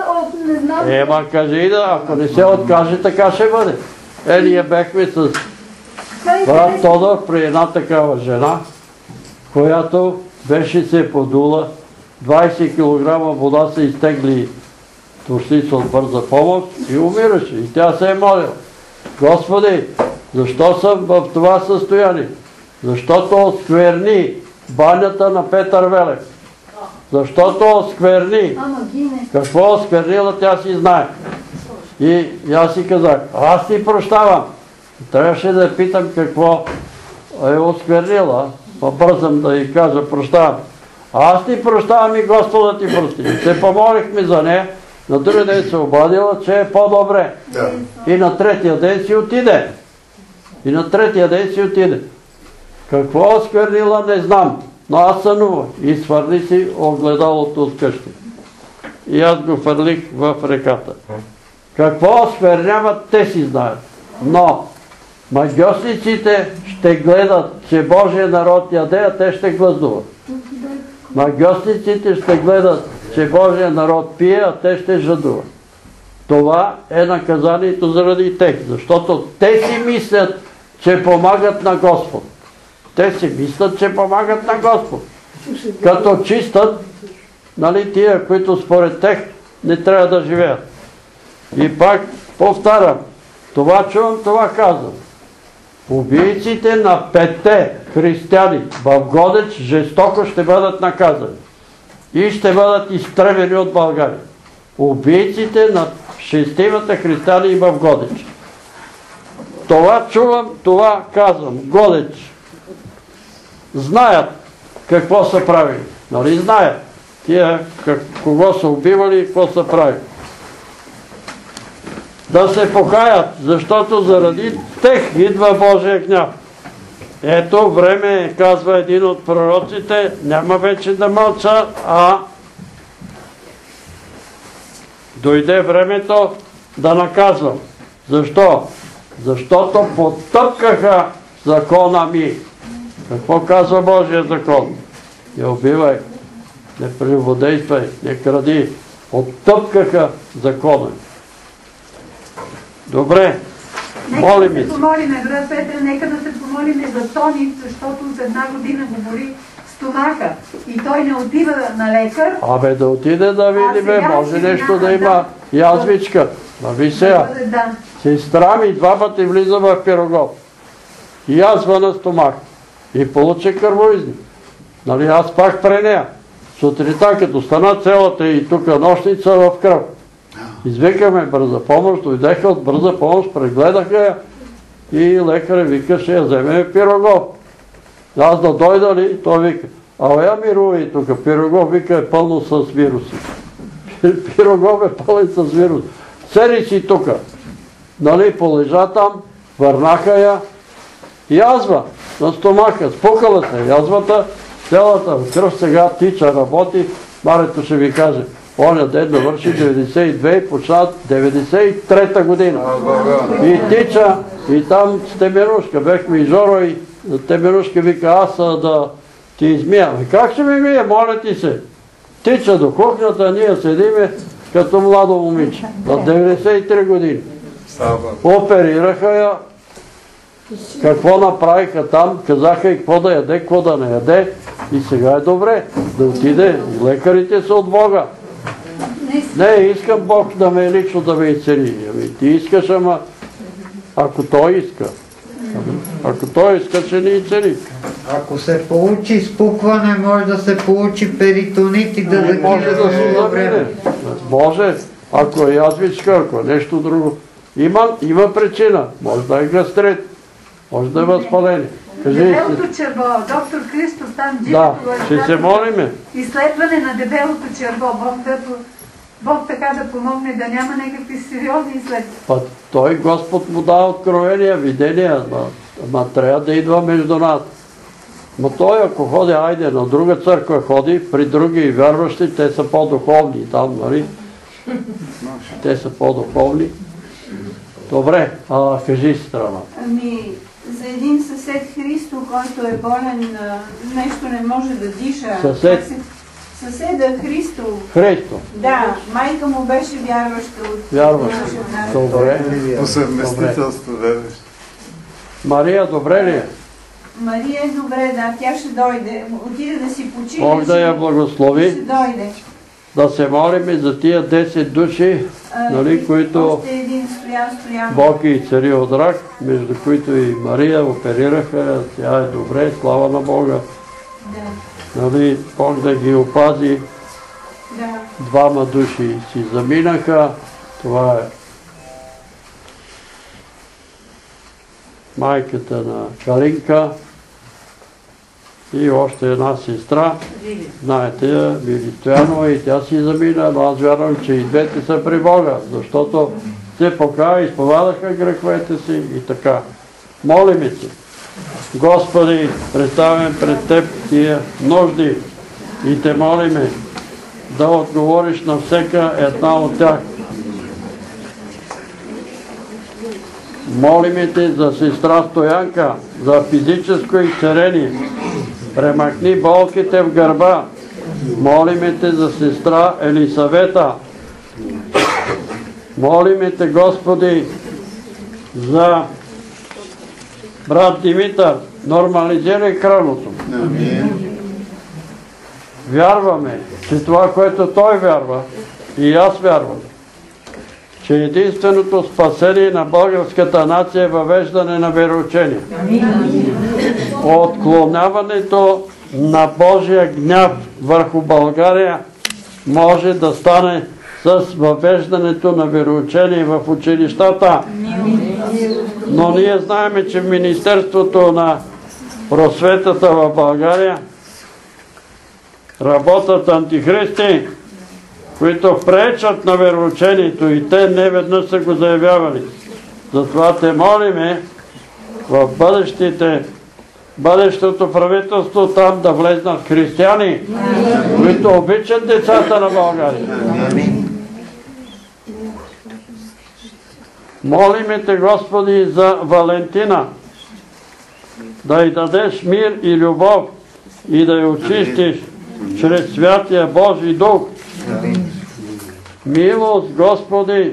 A: Кажи да, ако не се откаже, така ще бъде. Ние бехме с брат Тодор при една такава жена, която беше се подула, 20 кг вода се изтегли турсица от бърза помощ и умираше. И тя се е молила. Господи, защо съм в това състояние? Защото оскверни банята на Петър Велев. Защото оскверни. Какво осквернила, тя си знае. И аз си казах, аз ти прощавам. Трябваше да питам какво е осквернила. Бързам да й кажа, прощавам. Аз ти прощавам и Господа ти прости. Се помолихме за нея. На другия ден се обадила, че е по-добре. И на третия ден си отиде. Какво осквернила, не знам. Но аз сънувах и свърли си огледалото от къщи. И аз го фърлих в реката. Какво оскверняват, те си знаят. Но магиосниците ще гледат, че Божия народ яде, а те ще гласуват. Магиосниците ще гледат, че Божия народ пие, а те ще жадуват. Това е наказанието заради тях, защото те си мислят, че помагат на Господ. Те си мислят, че помагат на Господ. Като чистат, нали, тия, които според тях не трябва да живеят. И пак повтарям, това чувам, това казвам. Убийците на 5 християни в Годеч жестоко ще бъдат наказани и ще бъдат изтребени от България. Убийците на 6 християни в Годеч. Това чувам, това казвам. Годеч. Знаят какво са правили. Нали знаят? Тия кого са убивали и какво са правили. да се покаят, защото заради тех идва Божия гняв. Ето време, казва един от пророците, няма вече да мълча, а дойде времето да наказвам. Защо? Защото потъпкаха закона ми. Какво казва Божия закон? Не убивай, не прелюбодействай, не кради. Оттъпкаха закона. Добре, молим
E: се. Нека да се помолиме, брат Петър, нека да се помолиме за Тони, защото за една година го боли стомаха и той не отива на лекар.
A: Абе да отиде да видиме, може нещо да има язвичка. Нави сега, сестра ми 2 пъти влиза в Пирогов. Язва на стомах. И получи кървоизни. Нали, аз пак при нея. Сутринта, като стана цялата и тук нощница в кръв. Извикаме бърза помощ, дойдеха от бърза помощ, прегледаха я и лекаря вика, ще я вземе Пирогов. Аз да дойда ли, той вика, я мирувай тук, Пирогов вика е пълно с вируси. Пирогов е пълен с вируси. Сери си тук. Нали, полежа там, върнаха я, язва на стомаха, спукала се язвата, цялата кръв сега тича, работи. Марето ще ви каже, оня ден навърши 92 и почна 93-та година. И тича, и там с Теменушка, бехме и Жоро и Теменушка вика, аз да ти измия. Как ще ми мие, моля ти се? Тича до кухнята, ние седиме като младо момиче, на 93 години. Оперираха я, какво направиха там, казаха и какво да яде, какво да не яде и сега е добре да отиде. Лекарите са от Бога. Не, искам Бог да ме лично да ме изцели. Ти искаш, ама ако той иска. Ако той иска, ще ни изцели.
C: Ако се получи спукване, може да се получи перитонит и да закине.
A: Може да се завине. Може, ако е язвичка, ако е нещо друго. Има причина. Може да е гастрит. Може да е възпаление.
E: Дебелото черво, доктор Христов, там джипето.
A: Да, ще се молиме.
E: Изследване на дебелото черво. Бог така да помогне да няма някакви сериозни изследвания.
A: Той Господ му дава откровения, видения, ама трябва да идва между нас. Но той ако ходи, айде, на друга църква ходи, при други вярващи, те са по-духовни там, нали? Те са по-духовни. Добре, кажи страна.
H: За един съсед Христо, който е болен, нещо не може да диша. Съседа Христо.
A: Христо?
H: Да, майка му беше вярваща.
A: Вярваща. Добре.
L: По съвместителство вярваща.
A: Мария, добре ли е?
H: Мария е добре, да, тя ще дойде. Отиде да си почине.
A: Бог да я благослови.
H: Ще дойде.
A: Да се молим и за тия 10 души, нали, които Бог ги изцели от рак, между които и Мария оперираха, тя е добре, слава на Бога. Нали, Бог да ги опази. 2 души си заминаха. Това е майката на Калинка и още една сестра. Знаете я, Мили Стоянова, и тя си замина, но аз вярвам, че и двете са при Бога, защото се покая, изповядаха греховете си и така. Молиме се. Господи, представяме пред Теб тия нужди и Те молиме да отговориш на всяка една от тях. Молиме Те за сестра Стоянка, за физическо изцеление. Премахни болките в гърба. Молиме Те за сестра Елисавета. Молиме Те, Господи, за брат Димитър. Нормализирай кръвното. Вярваме, че това, което той вярва, и аз вярвам, че единственото спасение на българската нация е въвеждане на вероучение. Отклоняването на Божия гняв върху България може да стане с въвеждането на вероучение в училищата. Но ние знаем, че в Министерството на просветата в България работят антихристи които пречат на вероучението и те не веднъж са го заявявали. Затова те молиме в бъдещото правителство там да влезнат християни, които обичат децата на България. Молиме те, Господи, за Валентина, да й дадеш мир и любов и да я очистиш чрез Святия Божий Дух. Милост, Господи,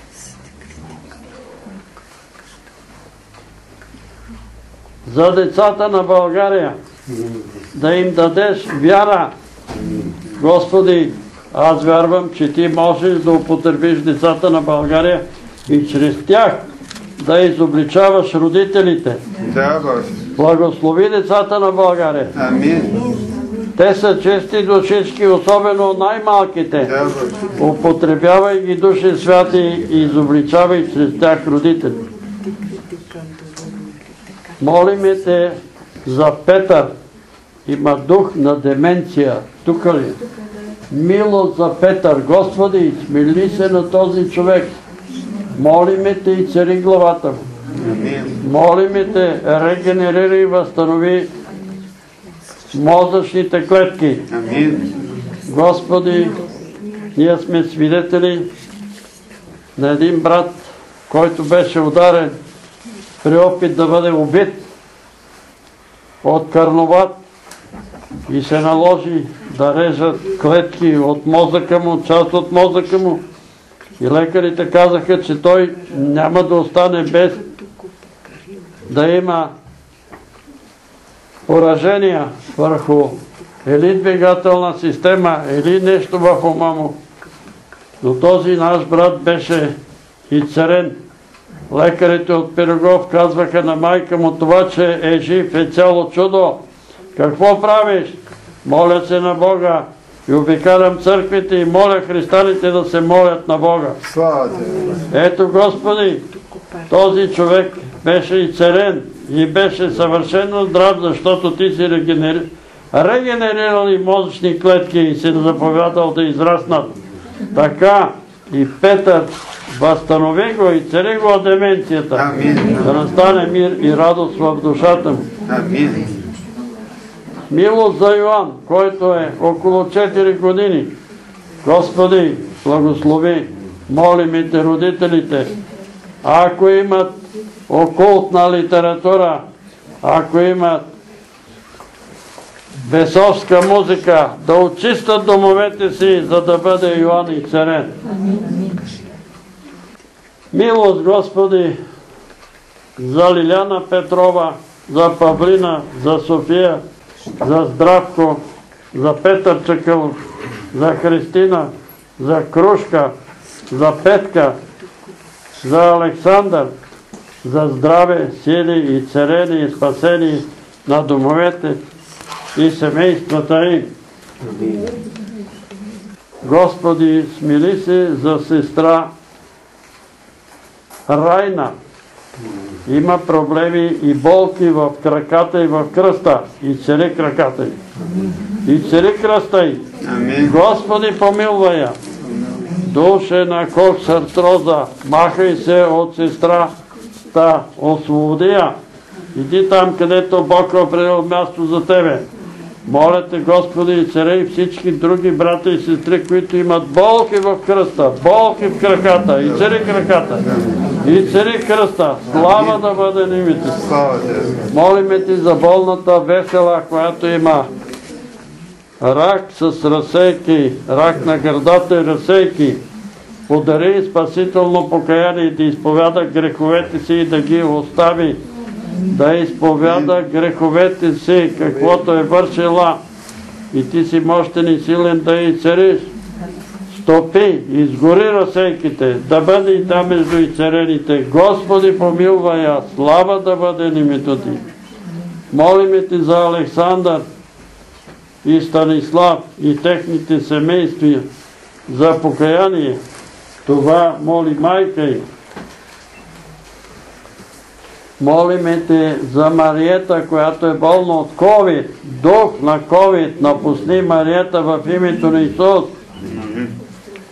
A: за децата на България, да им дадеш вяра. Господи, аз вярвам, че Ти можеш да употребиш децата на България и чрез тях да изобличаваш родителите. Благослови децата на България. Те са чести душички, особено най-малките. Употребявай ги, Души Святи, и изобличавай чрез тях родители. Молиме те за Петър. Има дух на деменция. Тук ли? Милост за Петър. Господи, смили се на този човек. Молиме те и цари главата му. Молиме те, регенерирай и възстанови мозъчните клетки. Господи, ние сме свидетели на един брат, който беше ударен при опит да бъде убит от карноват и се наложи да режат клетки от мозъка му, част от мозъка му. И лекарите казаха, че той няма да остане без да има поражения върху или двигателна система, или нещо в ума му. Но този наш брат беше изцерен. Лекарите от Пирогов казваха на майка му, това, че е жив, е цяло чудо. Какво правиш? Моля се на Бога и обикалям църквите и моля християните да се молят на Бога. Ето, Господи, този човек беше изцелен и беше съвършено здрав, защото Ти си регенерирал и мозъчни клетки и си заповядал да израснат. Така и Петър, възстанови го и цели го от деменцията, да настане мир и радост в душата му. Милост за Йоан, който е около 4 години. Господи, благослови, молим те родителите, ако имат окултна литература, ако имат бесовска музика, да очистят домовете си, за да бъде Йоан изцелен. Милост, Господи, за Лиляна Петрова, за Павлина, за София, за Здравко, за Петър Чакълов, за Христина, за Крушка, за Петка, за Александър, за здраве, сили и царени и спасени на домовете и семействата им. Господи, смили се за сестра Райна. Има проблеми и болки в краката и в кръста. И цели краката й. И цели кръста й. Господи, помилвай я. Душена кокс артроза, махай се от сестрата, освободи я. Иди там, където Бог е определил място за тебе. Моля те, Господи, и царе и всички други брата и сестри, които имат болки в кръста, болки в краката, и цари краката, и цари кръста. Слава да бъде на името. Молиме ти за болната Весела, която има рак с разсейки, рак на гърдата и разсейки. Подари спасително покаяние и да изповяда греховете си и да ги остави. Да изповяда греховете си, каквото е вършила. И ти си мощен и силен да и цариш. Стопи, изгори разсейките, да бъде и там между изцерените. Господи, помилвай я, слава да бъде името ти. Молиме ти за Александър и Станислав и техните семейства за покаяние. Това моли майка й. Молиме те за Мариета, която е болна от COVID. Дух на COVID, напусни Мариета в името на Исус.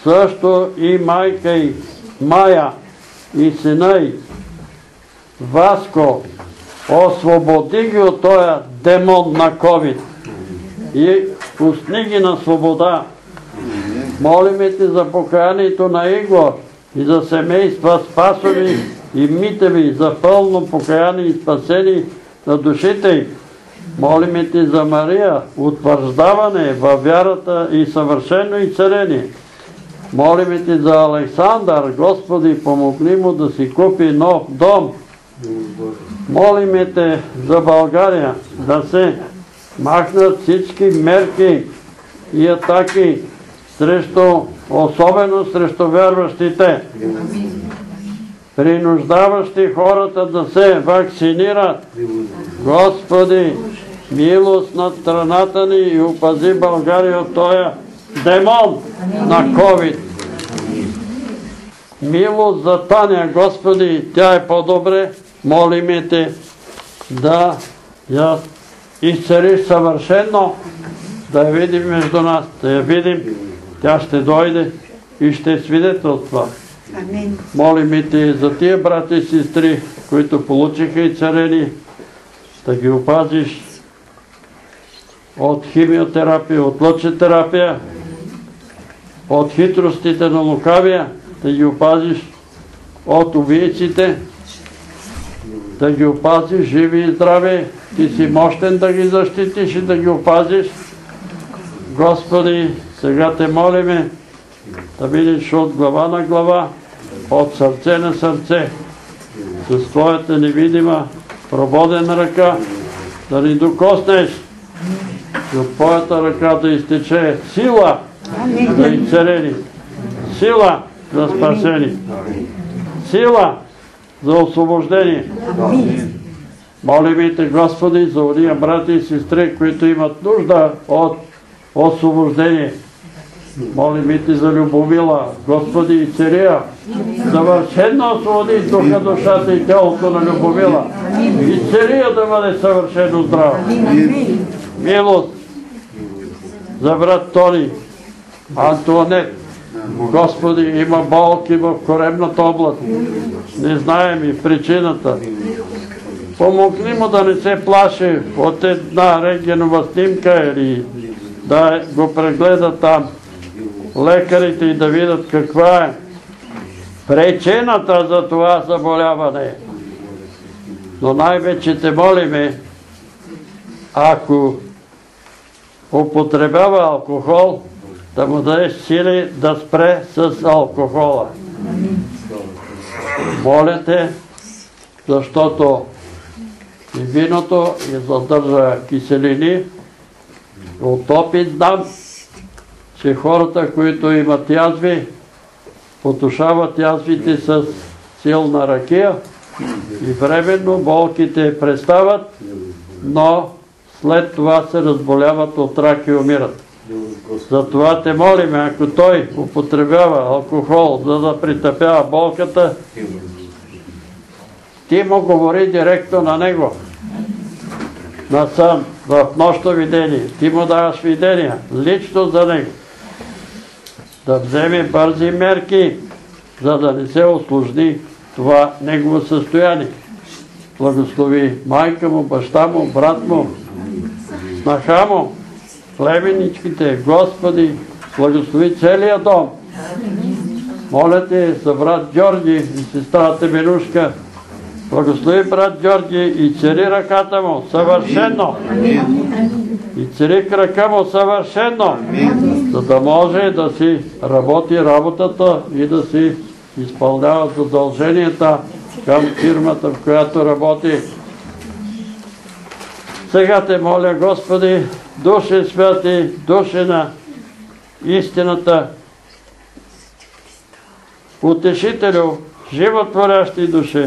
A: също и майка й Майя и сина й Васко, освободи ги от този демон на COVID и пусни ги на свобода. Молиме Те за покаянието на Игор и за семейства Спасови и Митеви, за пълно покаяние и спасение на душите й. Молиме Те за Мария, утвърждаване във вярата и съвършено изцеление. Молиме Те за Александър, Господи, помогни му да си купи нов дом. Молиме Те за България, да се махнат всички мерки и атаки особено срещу вярващите, принуждаващи хората да се вакцинират. Господи, милост над страната ни и опази България от този демон на COVID. Милост за Таня, Господи, тя е по-добре. Молиме Те да я изцелиш съвършено, да я видим между нас, да я видим. Тя ще дойде и ще свидетелства. Молиме Те за тия брати и сестри, които получиха изцеление, да ги опазиш от химиотерапия, от лъчетерапия, от хитростите на лукавия, да ги опазиш от убийците, да ги опазиш живи и здрави. Ти си мощен да ги защитиш и да ги опазиш. Господи, сега Те молиме да видиш от глава на глава, от сърце на сърце, с Твоята невидима, прободена ръка, да ни докоснеш и от Твоята ръка да изтече сила за изцеление, сила за спасение, сила за освобождение. Молим Те, Господи, за ония брати и сестри, които имат нужда от освобождение. Молим Те за Любомила, Господи, и Цария, съвършено освободи духа, душата и тялото на Любомила. И Цария да бъде съвършено здрава. Милост за брат Тони, Антуанет. Господи, има болки в коремната област. Не знаем и причината. Помогни му да не се плаши от една рентгенова снимка или да го прегледа там лекарите и да видят каква е причината за това заболяване. Но най-вече Те молиме, ако употребява алкохол, да му дадеш сили да спре с алкохола. Моля Те, защото и виното задържа киселини. От опит знам, че хората, които имат язви, потушават язвите с силна ракия и временно болките престават, но след това се разболяват от рак и умират. Затова Те молиме, ако той употребява алкохол, за да притъпява болката, Ти му говори директно на него, на сън, в нощно видение. Ти му даваш видения, лично за него. Да вземе бързи мерки, за да не се усложни това негово състояние. Благослови майка му, баща му, брат му, снаха му, племеничките, Господи, благослови целия дом. Моля Те за брат Георги и сестрата Минушка. Благослови брат Георги и цари ръката му съвършено. И цари крака му съвършено, за да може да си работи работата и да си изпълнява задълженията към фирмата, в която работи. Сега Те моля, Господи, Душе святи, Душе на истината, Утешителю, животворящи душе,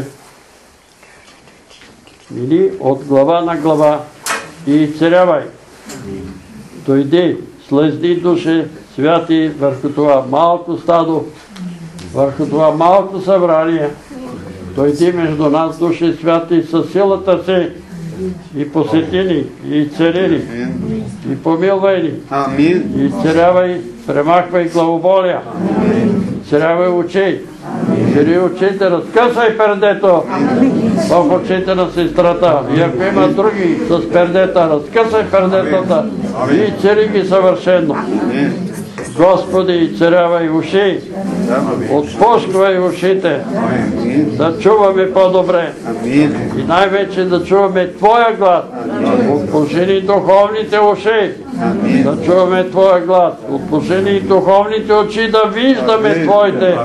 A: или от глава на глава и изцелявай. Дойди, слезни Душе святи върху това малко стадо, върху това малко събрание. Дойди между нас, Душе святи, със силата си и посети ни, и цели ни, и помилвай ни,
L: Амин.
A: и изцелявай, премахвай главоболия, изцелявай очи, цели очите, разкъсай пердето в очите на сестрата. И ако има други с пердета, разкъсай пердетата и цели ги съвършено. Господи, изцелявай уши, отпускай ушите, да чуваме по-добре и най-вече да чуваме Твоя глас. Отпуши духовните уши, да чуваме Твоя глас. Отпуши духовните очи, да виждаме Твоите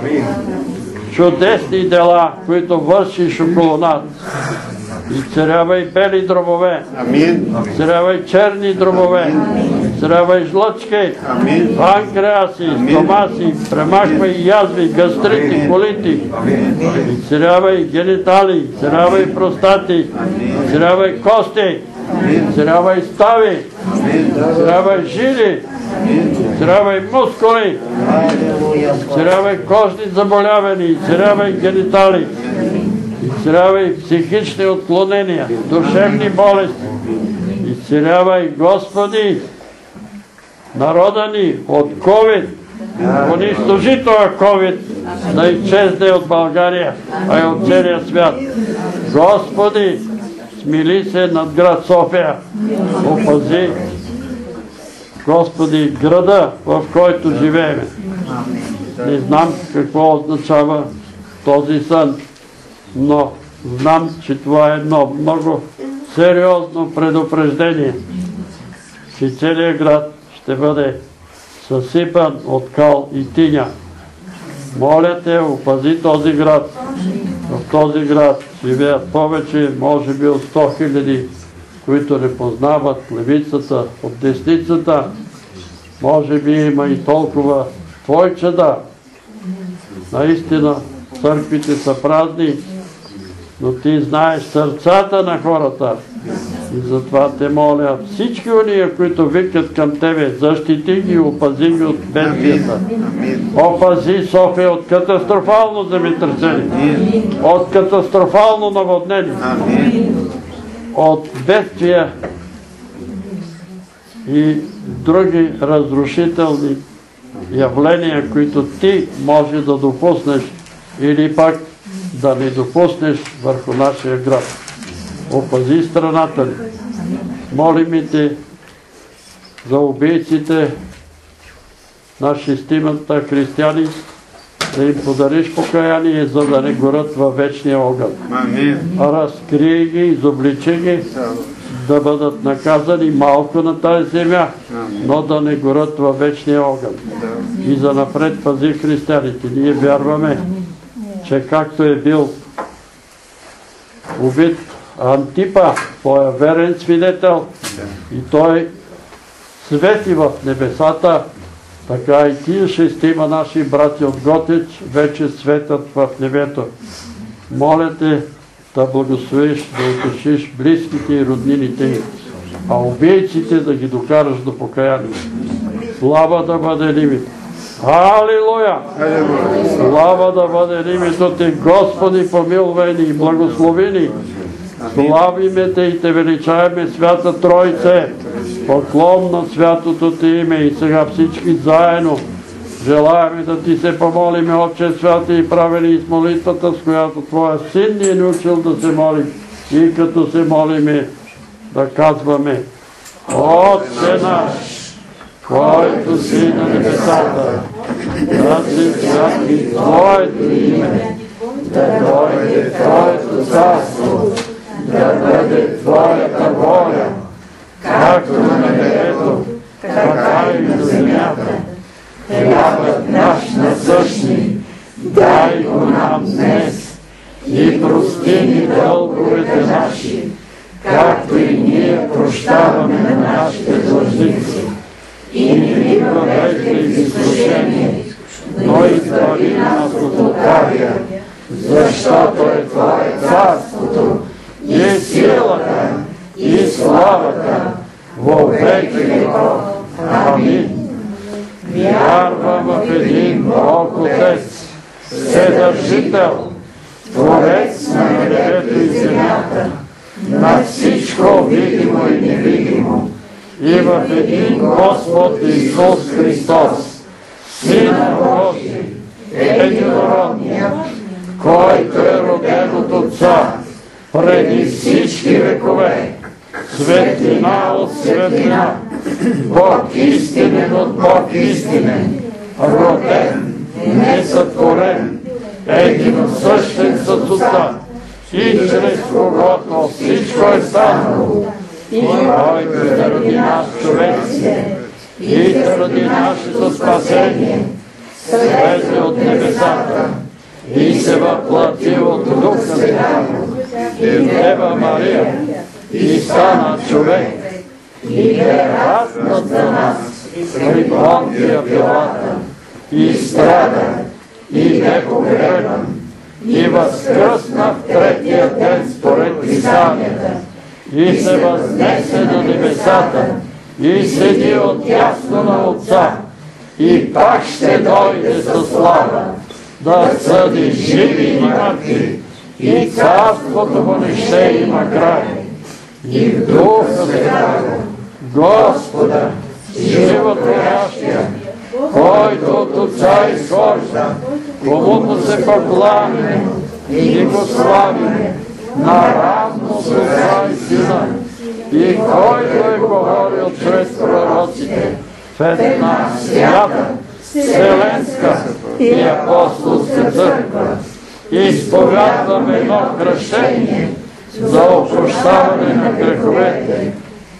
A: чудесни дела, които вършиш около нас. Изцелявай бели дробове, изцелявай черни дробове, изцелявай жлъчки, панкреаси, стомаси, премахвай язви, гастрити, колити, изцелявай генитали, изцелявай простати, изцелявай кости, изцелявай стави, изцелявай жили, изцелявай мускули, изцелявай кожни заболявания, изцелявай генитали, изцелявай психични отклонения, душевни болести. Изцелявай, Господи, народа ни от COVID. Унищожи този COVID да изчезне от България, а и от целия свят. Господи, смили се над град София. Опази, Господи, града, в който живеем. Не знам какво означава този сън, но знам, че това е едно много сериозно предупреждение, че целият град ще бъде съсипан от кал и тиня. Моля те, опази този град. В този град живеят повече, може би от 100 000, които не познават левицата от десницата. Може би има и толкова Твои чада. Наистина, църквите са празни, но Ти знаеш сърцата на хората. И затова те моля всички уния, които викат към Тебе, защити ги и опази ги от бедствията. Опази София от катастрофално земетресение, от катастрофално наводнение, от бедствия и други разрушителни явления, които Ти може да допуснеш или пак да не допуснеш върху нашия град. Опази страната ни. Молим Те за убийците на 6 християни, да им подариш покаяние, за да не горят във вечния огън. Разкрий ги, изобличи ги, да бъдат наказани малко на тази земя, но да не горят във вечния огън. И занапред пази християните. Ние вярваме, че както е бил убит Антипа, твоя верен свидетел, и той свети в небесата, така и тия 6 наши брати от Готич вече светят в небето. Моля те да благословиш, да утешиш близките и роднините им, а убийците да ги докараш до покаяние. Слава да бъде името. Алилуя! Слава да бъде името Ти, Господи, помилвай ни и благослови ни. Славиме Те и Те величаеме, Свята Тройце, поклон на святото Ти име, и сега всички заедно желаеме да Ти се помолиме, Отче святи и правени с молитвата, с която Твоя Син ни е научил да се молим, и като се молиме да казваме: Отче наш, който си на небесата, да се святи Твоето име, да дойде Твоето царство, да бъде Твоята воля, както на небето, така и на земята. Хлябът наш насъщни, дай го нам днес, и прости ни дълговете наши, както и ние прощаваме на нашите длъжници. И не ни въвеждай в изкушение, но избави нас от лукавия, защото е Твое царството, и силата, и славата во веки веков. Амин. Вярвам в един Бог Отец, Вседържител, Творец на небето и земята, на всичко всичко видимо и невидимо, и в един Господ Исус Христос, Сина Божий, единородният, който е роден от Отца преди всички векове, светлина от светлина, Бог истинен от Бог истинен, роден, несътворен, единосъщен с Отца, и чрез когото всичко е станало, и който заради нас човеците, и заради нашето спасение, слезе от небесата и се въплати от Духа Святаго и Дева Мария и стана човек и бе разнат за нас при Понтия Пилата и страда и бе погребан и възкръсна в третия ден според Писанията и се възнесе на небесата и седи отдясно на Отца и пак ще дойде със слава да съди живи и мъртви и царството му не ще има край. И в Духа Святаго, Господа, животворящия, който от Отца изхожда, комуто се покланяме и го славиме, наравно с Отца и Сина, и който е говорил чрез пророците в една свята, вселенска и апостолска църква, изповядваме едно кръщение за опрощаване на греховете,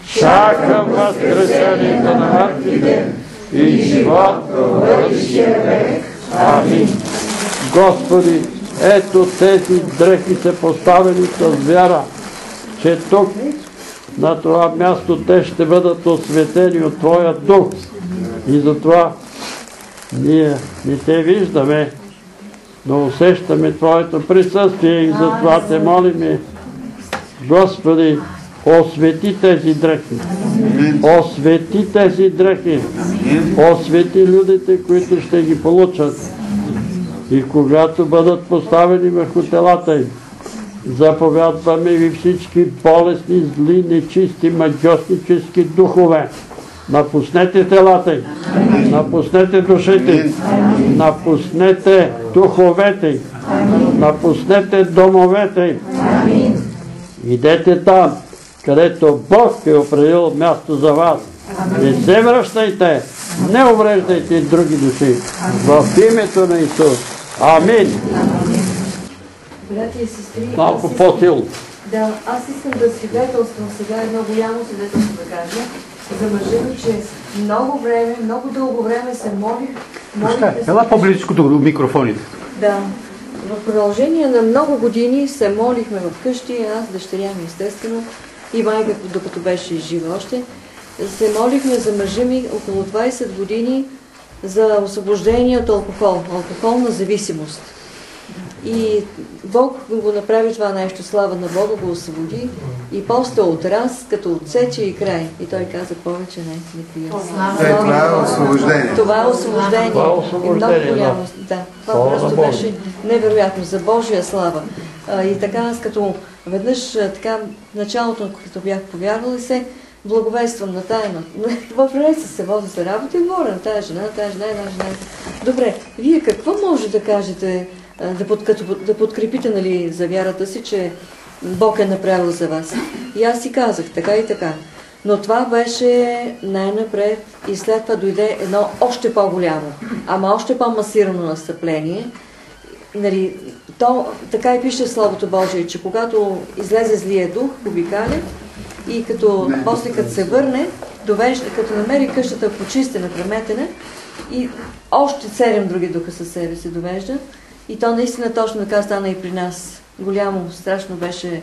A: чакам възкресението на мъртвите и живот в бъдещия век. Амин. Господи, ето тези дрехи са поставени с вяра, че тук на това място те ще бъдат осветени от Твоя Дух. И затова ние не те виждаме, но усещаме Твоето присъствие и затова те молиме, Господи, освети тези дрехи. Освети тези дрехи. Освети людите, които ще ги получат. И когато бъдат поставени върху телата им, заповядваме ви всички болестни, зли, нечисти, магьоснически духове. Напуснете телата им, напуснете душите им, напуснете духовете им, напуснете домовете им. Идете там, където Бог е определил място за вас. Не се връщайте, не увреждайте други души. В името на Исус. Амин.
M: Братя и сестри,
A: Малко по-силно.
M: Да, аз искам да свидетелствам сега едно голямо свидетелство да кажа за мъжа ми, че много дълго време се молих.
B: Ела по-близко до микрофоните.
M: Да. В продължение на много години се молихме в къщи, аз, дъщеря ми естествено, и майка, докато беше жива още. Се молихме за мъжа ми около 20 години за освобождение от алкохолна зависимост. И Бог го направи това нещо, слава на Бога, го освободи и после отрас, като отсече и край. И той каза, повече не пия.
D: Това е освобождение.
M: Това е освобождение. Много голямо. Да, това просто беше невероятно, за Божия слава. И така аз като веднъж, така, в началото, като бях повярвала се, благовествам на тая, в рейса се возя за работа и говоря на тая жена, една жена. Добре, вие какво може да кажете, да подкрепите, нали, за вярата си, че Бог е направил за вас? И аз си казах, така и така. Но това беше най-напред и след това дойде едно още по-голямо, ама още по-масирано настъпление. Нали, то, така и пише в Словото Божие, че когато излезе злия дух, обикаля, и после като се върне, довежда, като намери къщата почистена, преметена, и още 7 други духа със себе се довежда. И то наистина точно така стана и при нас. Голямо, страшно беше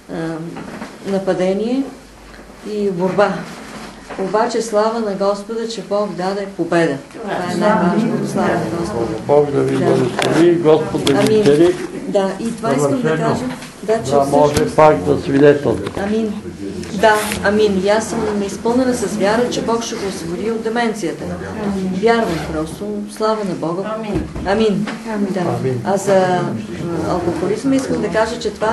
M: нападение и борба. Обаче слава на Господа, че Бог даде победа. Това е най-важното. Слава на Господа.
A: Бог да ви благослови, Господ да ви цари.
M: Да, и това искам да кажа.
A: Да може пак да свидетелства.
M: Амин. Да, амин. И аз съм изпълнена с вяра, че Бог ще го освободи от деменцията. Вярвам просто. Слава на Бога. Амин. Да. А за алкохолизма искам да кажа, че това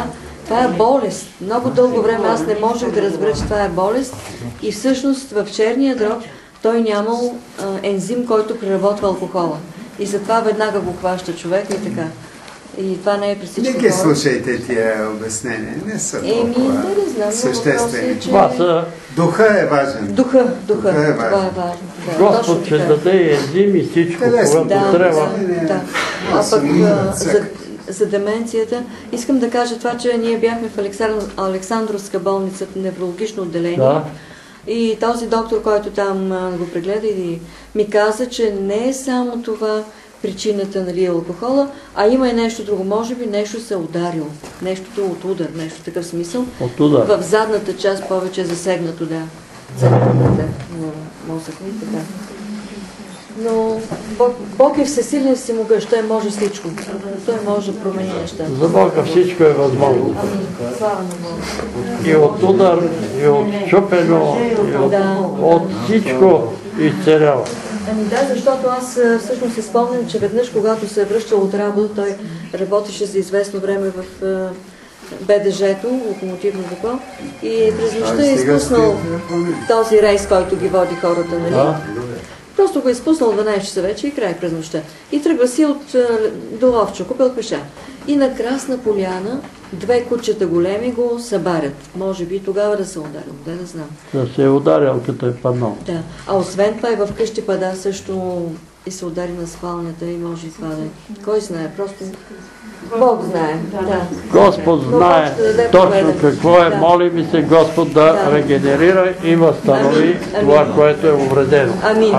M: Това е болест. Много дълго време аз не можех да разбера, че това е болест и всъщност в черния дроб той нямал ензим, който преработва алкохола. И затова веднага го хваща човека и така. И това не е при всички хора.
D: Не ги слушайте тия обяснения, не са толкова съществени. Духа е важен.
M: Духа е важен.
A: Това е важно. Господ ще даде ензим и всичко, когато трябва.
M: Да. А пък за деменцията, искам да кажа това, че ние бяхме в Александровска болница, неврологично отделение. Да. И този доктор, който там го прегледа, и ми каза, че не е само това причината, нали, алкохола, а има и нещо друго. Може би нещо се ударило. Нещото от удар, нещо такъв смисъл.
A: От удар.
M: В задната част повече е засегнато, да. Центърната мозък и така. Но Бог е всесилен, всемогъщ. Той може всичко. Той може да промени нещата.
A: За Бога всичко е възможно.
M: Слава на Бога.
A: И от удар, и от чупено, и от всичко изцелява.
M: Ами да, защото аз всъщност се спомням, че веднъж, когато се е връщал от работа, той работеше за известно време в БДЖ-то, локомотивно депо, и през нощта е изпуснал този рейс, който ги води хората, нали? Просто го е изпуснал 12 часа вече и край през нощта. И тръгва си от Доловчо, купил пеша. И на Красна поляна 2 кучета големи го събарят. Може би тогава да се ударил, да знам.
A: Да се е ударил, като е паднал.
M: Да. А освен това и в къщи пада също и се удари на спалнята и може и това да е. Кой знае, просто Бог знае. Да.
A: Господ знае точно какво е. Молим и се Господ да регенерира и възстанови това, което е увредено. Амин.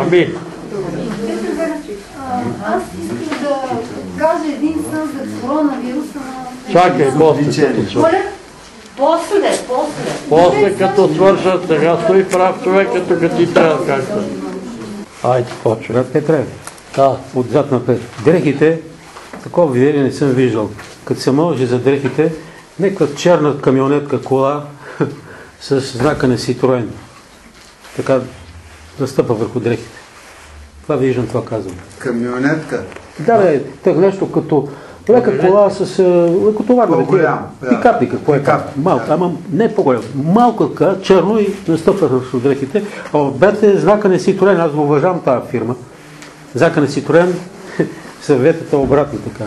I: Аз искам да кажа един сън за коронавируса.
A: Чакай, после като свършат, сега стои прав човек, като ти трябва както. Айде, почва.
B: Петре, отзад напред. Дрехите, такова видение не съм виждал. Като се може за дрехите, някаква черна камионетка кола с знака на Citroen. Така застъпа върху дрехите. Това виждам, това казвам.
D: Камионетка?
B: Да, так нещо като лека кола с лекотоварна. Пикапни, какво е? Малка, ама не по-голяма. Малка, черно и настъпва върху дрехите. А отбед е знака на Citroen. Аз го уважавам тази фирма. Знака на Citroen, съветата обратно така.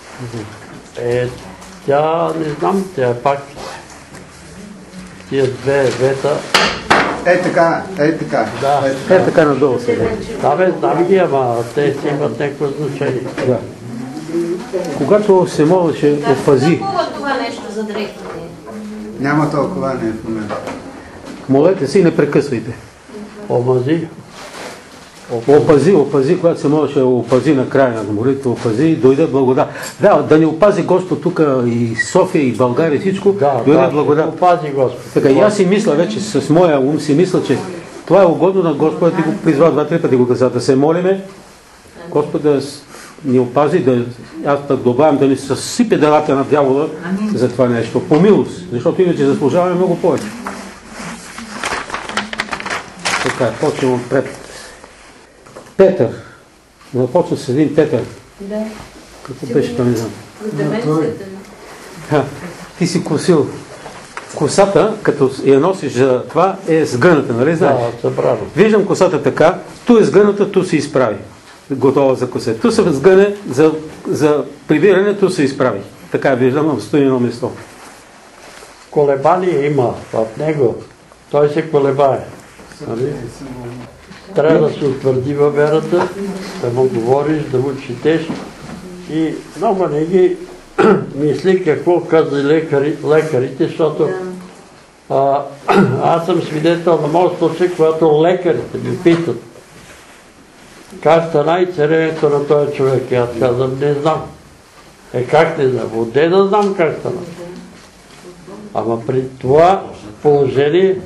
A: Тя не знам, тя пак тия две вета.
D: Така.
A: Да.
B: Така надолу сега.
A: Да, бе, знам ги, ама те си имат някакво значение.
B: Да. Когато се молеше, опази.
K: Това нещо за дрехите.
D: Няма тълкование в момента.
B: Молете се и не прекъсвайте.
A: Омази.
B: Опази, когато се молеше, опази на края на молитва, опази и дойде благодат. Да ни опази Господ тук и София, и България, и всичко, дойде благодат.
A: Опази Господ.
B: Така, и аз си мисля вече, с моя ум си мисля, че това е угодно на Господа, да ти го призвал 2-3 пъти го каза, да се молиме, Господ да ни опази, аз да добавям да ни съсипе делата на дявола за това нещо, по милост, защото иначе заслужаваме много повече. Така, почвам отпред. Петър. Започна с един Петър.
M: Да.
B: Какво беше това, не знам. Ти си косил. Косата, като я носиш за това, е сгъната, нали знаеш?
A: Да, събрано.
B: Виждам косата така, ту е сгъната, ту се изправи. Готова за косе. Ту се сгъне за прибиране, ту се изправи. Така виждам, стои едно место.
A: Колебание има в него. Той се колебае. Трябва да се утвърди във верата, да му говориш, да му четеш и много не ги мисли какво казали лекарите, защото аз съм свидетел на моят случай, когато лекарите ми питат как стана и царевето на този човек. И аз казвам, не знам. Как не знам? Отде да знам как стана. Ама при това положение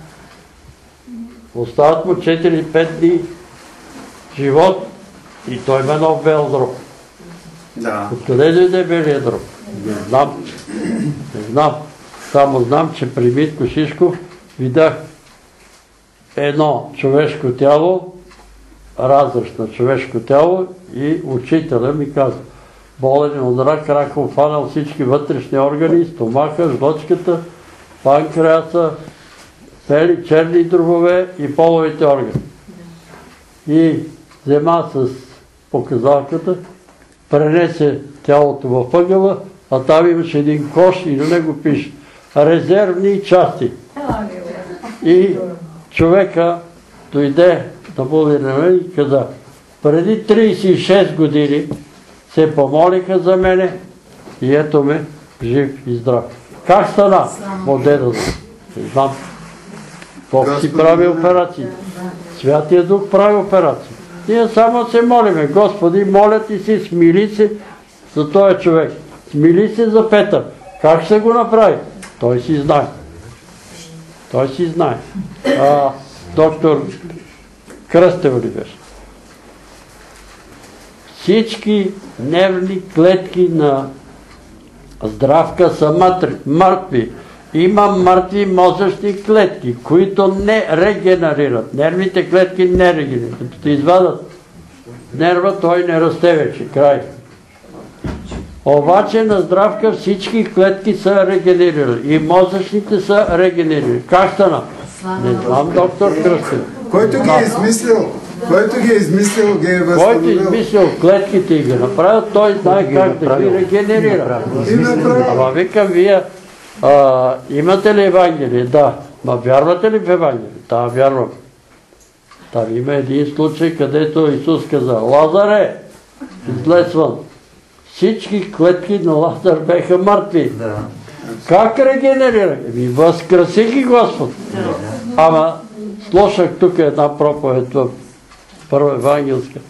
A: остават му 4-5 дни живот и той има нов бел дроб.
D: Да.
A: Откъде дойде белия дроб? Не знам. Само знам, че при Митко Шишков видях едно човешко тяло, разръст на човешко тяло и учителя ми каза, болен от рак, рака обхванал всички вътрешни органи, стомаха, жлъчката, панкреаса, цели черни дробове и половите органи. И взема с показалката, пренесе тялото във ъгъла, а там имаше един кош и на него пише резервни части. И човека дойде да бъде на мен и каза, преди 36 години се помолиха за мене и ето ме жив и здрав. Как стана? От дедото. Не знам. Бог си прави операции. Святия Дух прави операции. Ние само се молиме. Господи, моля ти си, смили се за този човек. Смили се за Петър. Как ще го направи? Той си знае. Той си знае. Доктор Кръстев ли беше? Всички нервни клетки на Здравка са мъртви. Има мъртви мозъчни клетки, които не регенерират. Нервните клетки не регенерират. Като те извадат нерва, той не расте вече. Край. Обаче на Здравка всички клетки са регенерирали. И мозъчните са регенерирали. Как стана? Не знам, доктор Кръстев.
D: Който ги е измислил, ги е възстановил.
A: Който е измислил клетките и ги направят, той знае как да ги регенерира. Ама викам, вие имате ли Евангелие? Да. Ма вярвате ли в Евангелие? Да, вярвам. Там има един случай, където Исус каза, Лазаре, излез вън. Всички клетки на Лазар беха мъртви. Как регенерира? Възкраси ги Господ. Ама слушах тук една проповед в Първа евангелска.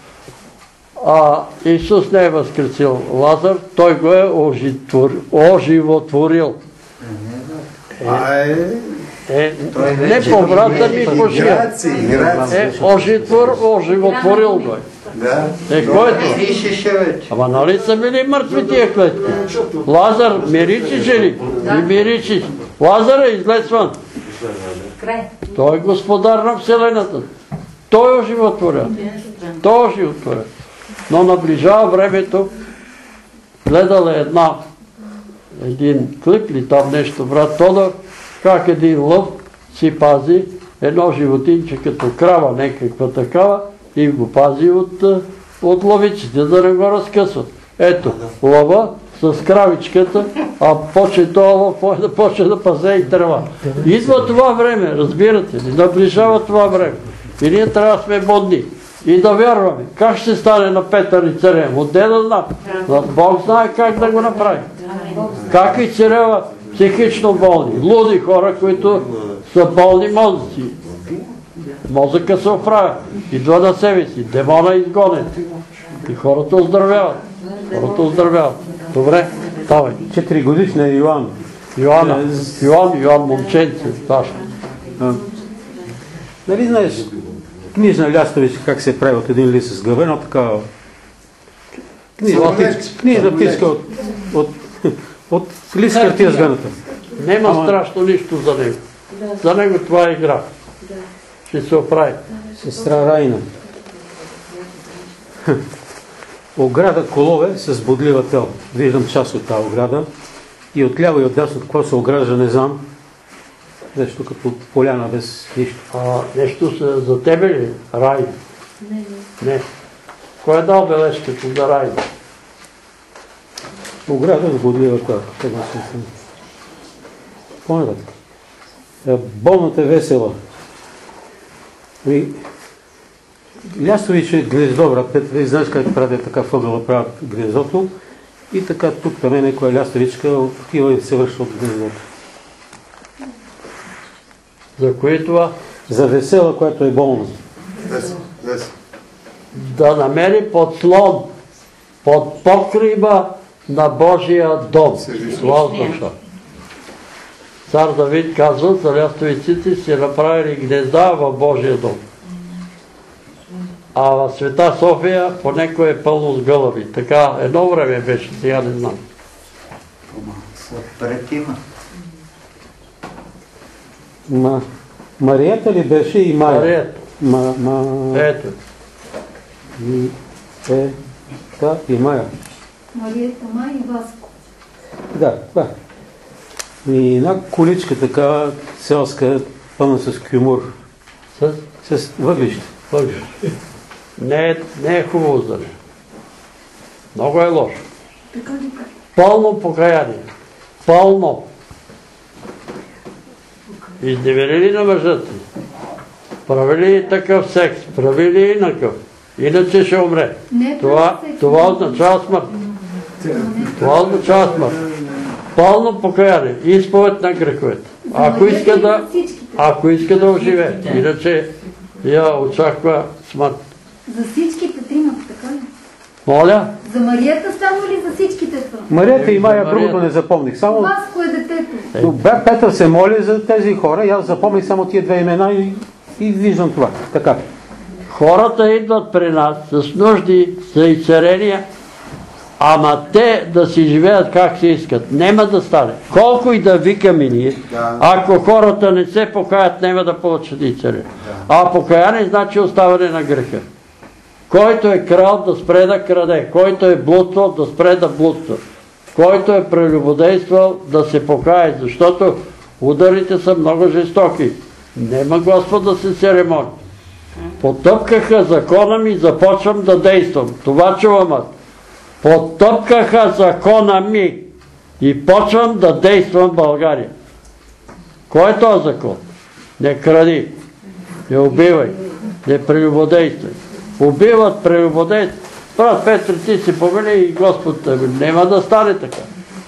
A: Исус не е възкресил Лазар, той го е оживотворил. Не по врата ми по шия. Оживотворил го е. Който? Ама нали са били мъртви тия клетки? Лазар, миричиш ли? Не миричиш. Лазар е излез вън. Той е господар на Вселената. Той е оживотворен. Той е оживотворен. Но наближава времето, гледал е един клип ли там нещо, брат Тодор, как един лъв си пази едно животинче като крава, някаква такава, и го пази от лъвичите, да не го разкъсват. Ето, лъва с кравичката, а почне това лъв да почне да пазе и трева. Идва това време, разбирате ли, наближава това време. И ние трябва да сме бодни и да вярваме. Как ще стане на Петър и Царев? Отде да знам. Бог знае как да го направи. Как и Царева психично болни, луди хора, които са болни мозъци. Мозъка се оправя. Идва на себе си. Демона изгонен. И хората оздравяват. Добре, давай.
B: 4 годишна Йоан.
A: Йоан момченце.
B: Нали знаеш, книжна лястовичка как се прави от един лист с гъбе, но такава книжна птичка от лист хартия с гъната.
A: Нема страшно нищо за него. За него това е игра. Ще се оправи.
B: Сестра Райна. Ограда колове с бодлива тел. Виждам част от тази ограда. И отляво и отдясно какво се огражда, не знам. Нещо като поляна без нищо.
A: Нещо за тебе ли? Райна? Не. Кой е дал бележката за Райна?
B: Ограда с бодлива тел. По-нататък. Болната е весела. Лястовиче гнездо, брат Петър, и знаеш как правят така въгъла правят гнездото и така тук там е някоя лястовичка отива и се вършва от гнездото.
A: За кое това?
B: За весела, която е болна.
A: Да намери подслон под покрива на Божия дом. Цар Давид казва, за лястовиците си направили гнезда в Божия дом. А в Света София понеко е пълно с гълъби. Така едно време беше, сега не знам.
B: Мариета ли беше и Майя?
A: Мариета. Ето.
B: И Майя.
I: Мариета Май и Васко.
B: Да, това. И една количка така селска, пълна с кюмур. С въглища.
A: Не е хубаво за нея. Много е лошо. Пълно покаяние. Пълно. Изневерили на мъжът си. Правили такъв секс. Правили инакъв. Иначе ще умре. Това означава смърт. Това означава смърт. Пълно покаяние. Изповед на греховете. Ако иска да оживее. Иначе я очаква смърт.
I: За всичките тримата, така ли?
A: Моля?
I: За Мариета само ли за всичките това?
B: Мариета и Мая, другото не запомних. Само...
I: Васко е детето.
B: Петър се моли за тези хора и аз запомних само тия две имена и виждам това. Така.
A: Хората идват при нас с нужди за изцерения, ама те да си живеят как се искат. Нема да стане. Колко и да викаме ние, ако хората не се покаят, няма да получат изцерение. А покаяние значи оставане на греха. Който е крал, да спре да краде. Който е блудствал, да спре да блудства. Който е прелюбодействал, да се покае, защото ударите са много жестоки. Нема Господ да се церемони. Потъпкаха закона ми и започвам да действам. Това чувам аз. Потъпкаха закона ми и почвам да действам в България. Кой е този закон? Не кради, не убивай, не прелюбодействай. Убиват, прелюбодействат. Брат Петро, ти си помили и Господ тебе. Нема да стане така.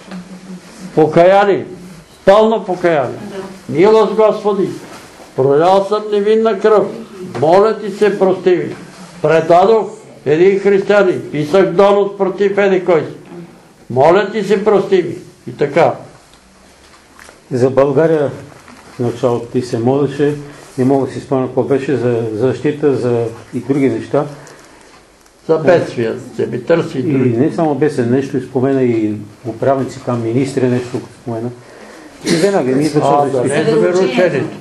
A: Покаяние. Пълно покаяние. Милост, Господи. Пролял съм невинна кръв. Моля ти се, прости ми. Предадох един християнин. Писах донос против еди кой си. Моля ти се, прости ми. И така.
B: За България в началото ти се молеше. Не мога да си спомня какво беше за защита и други неща.
A: За бедствия се ми търси и други.
B: И не само беше нещо, и спомена и управници там, министри нещо спомена. И веднага ми идва
A: да не за вероучението.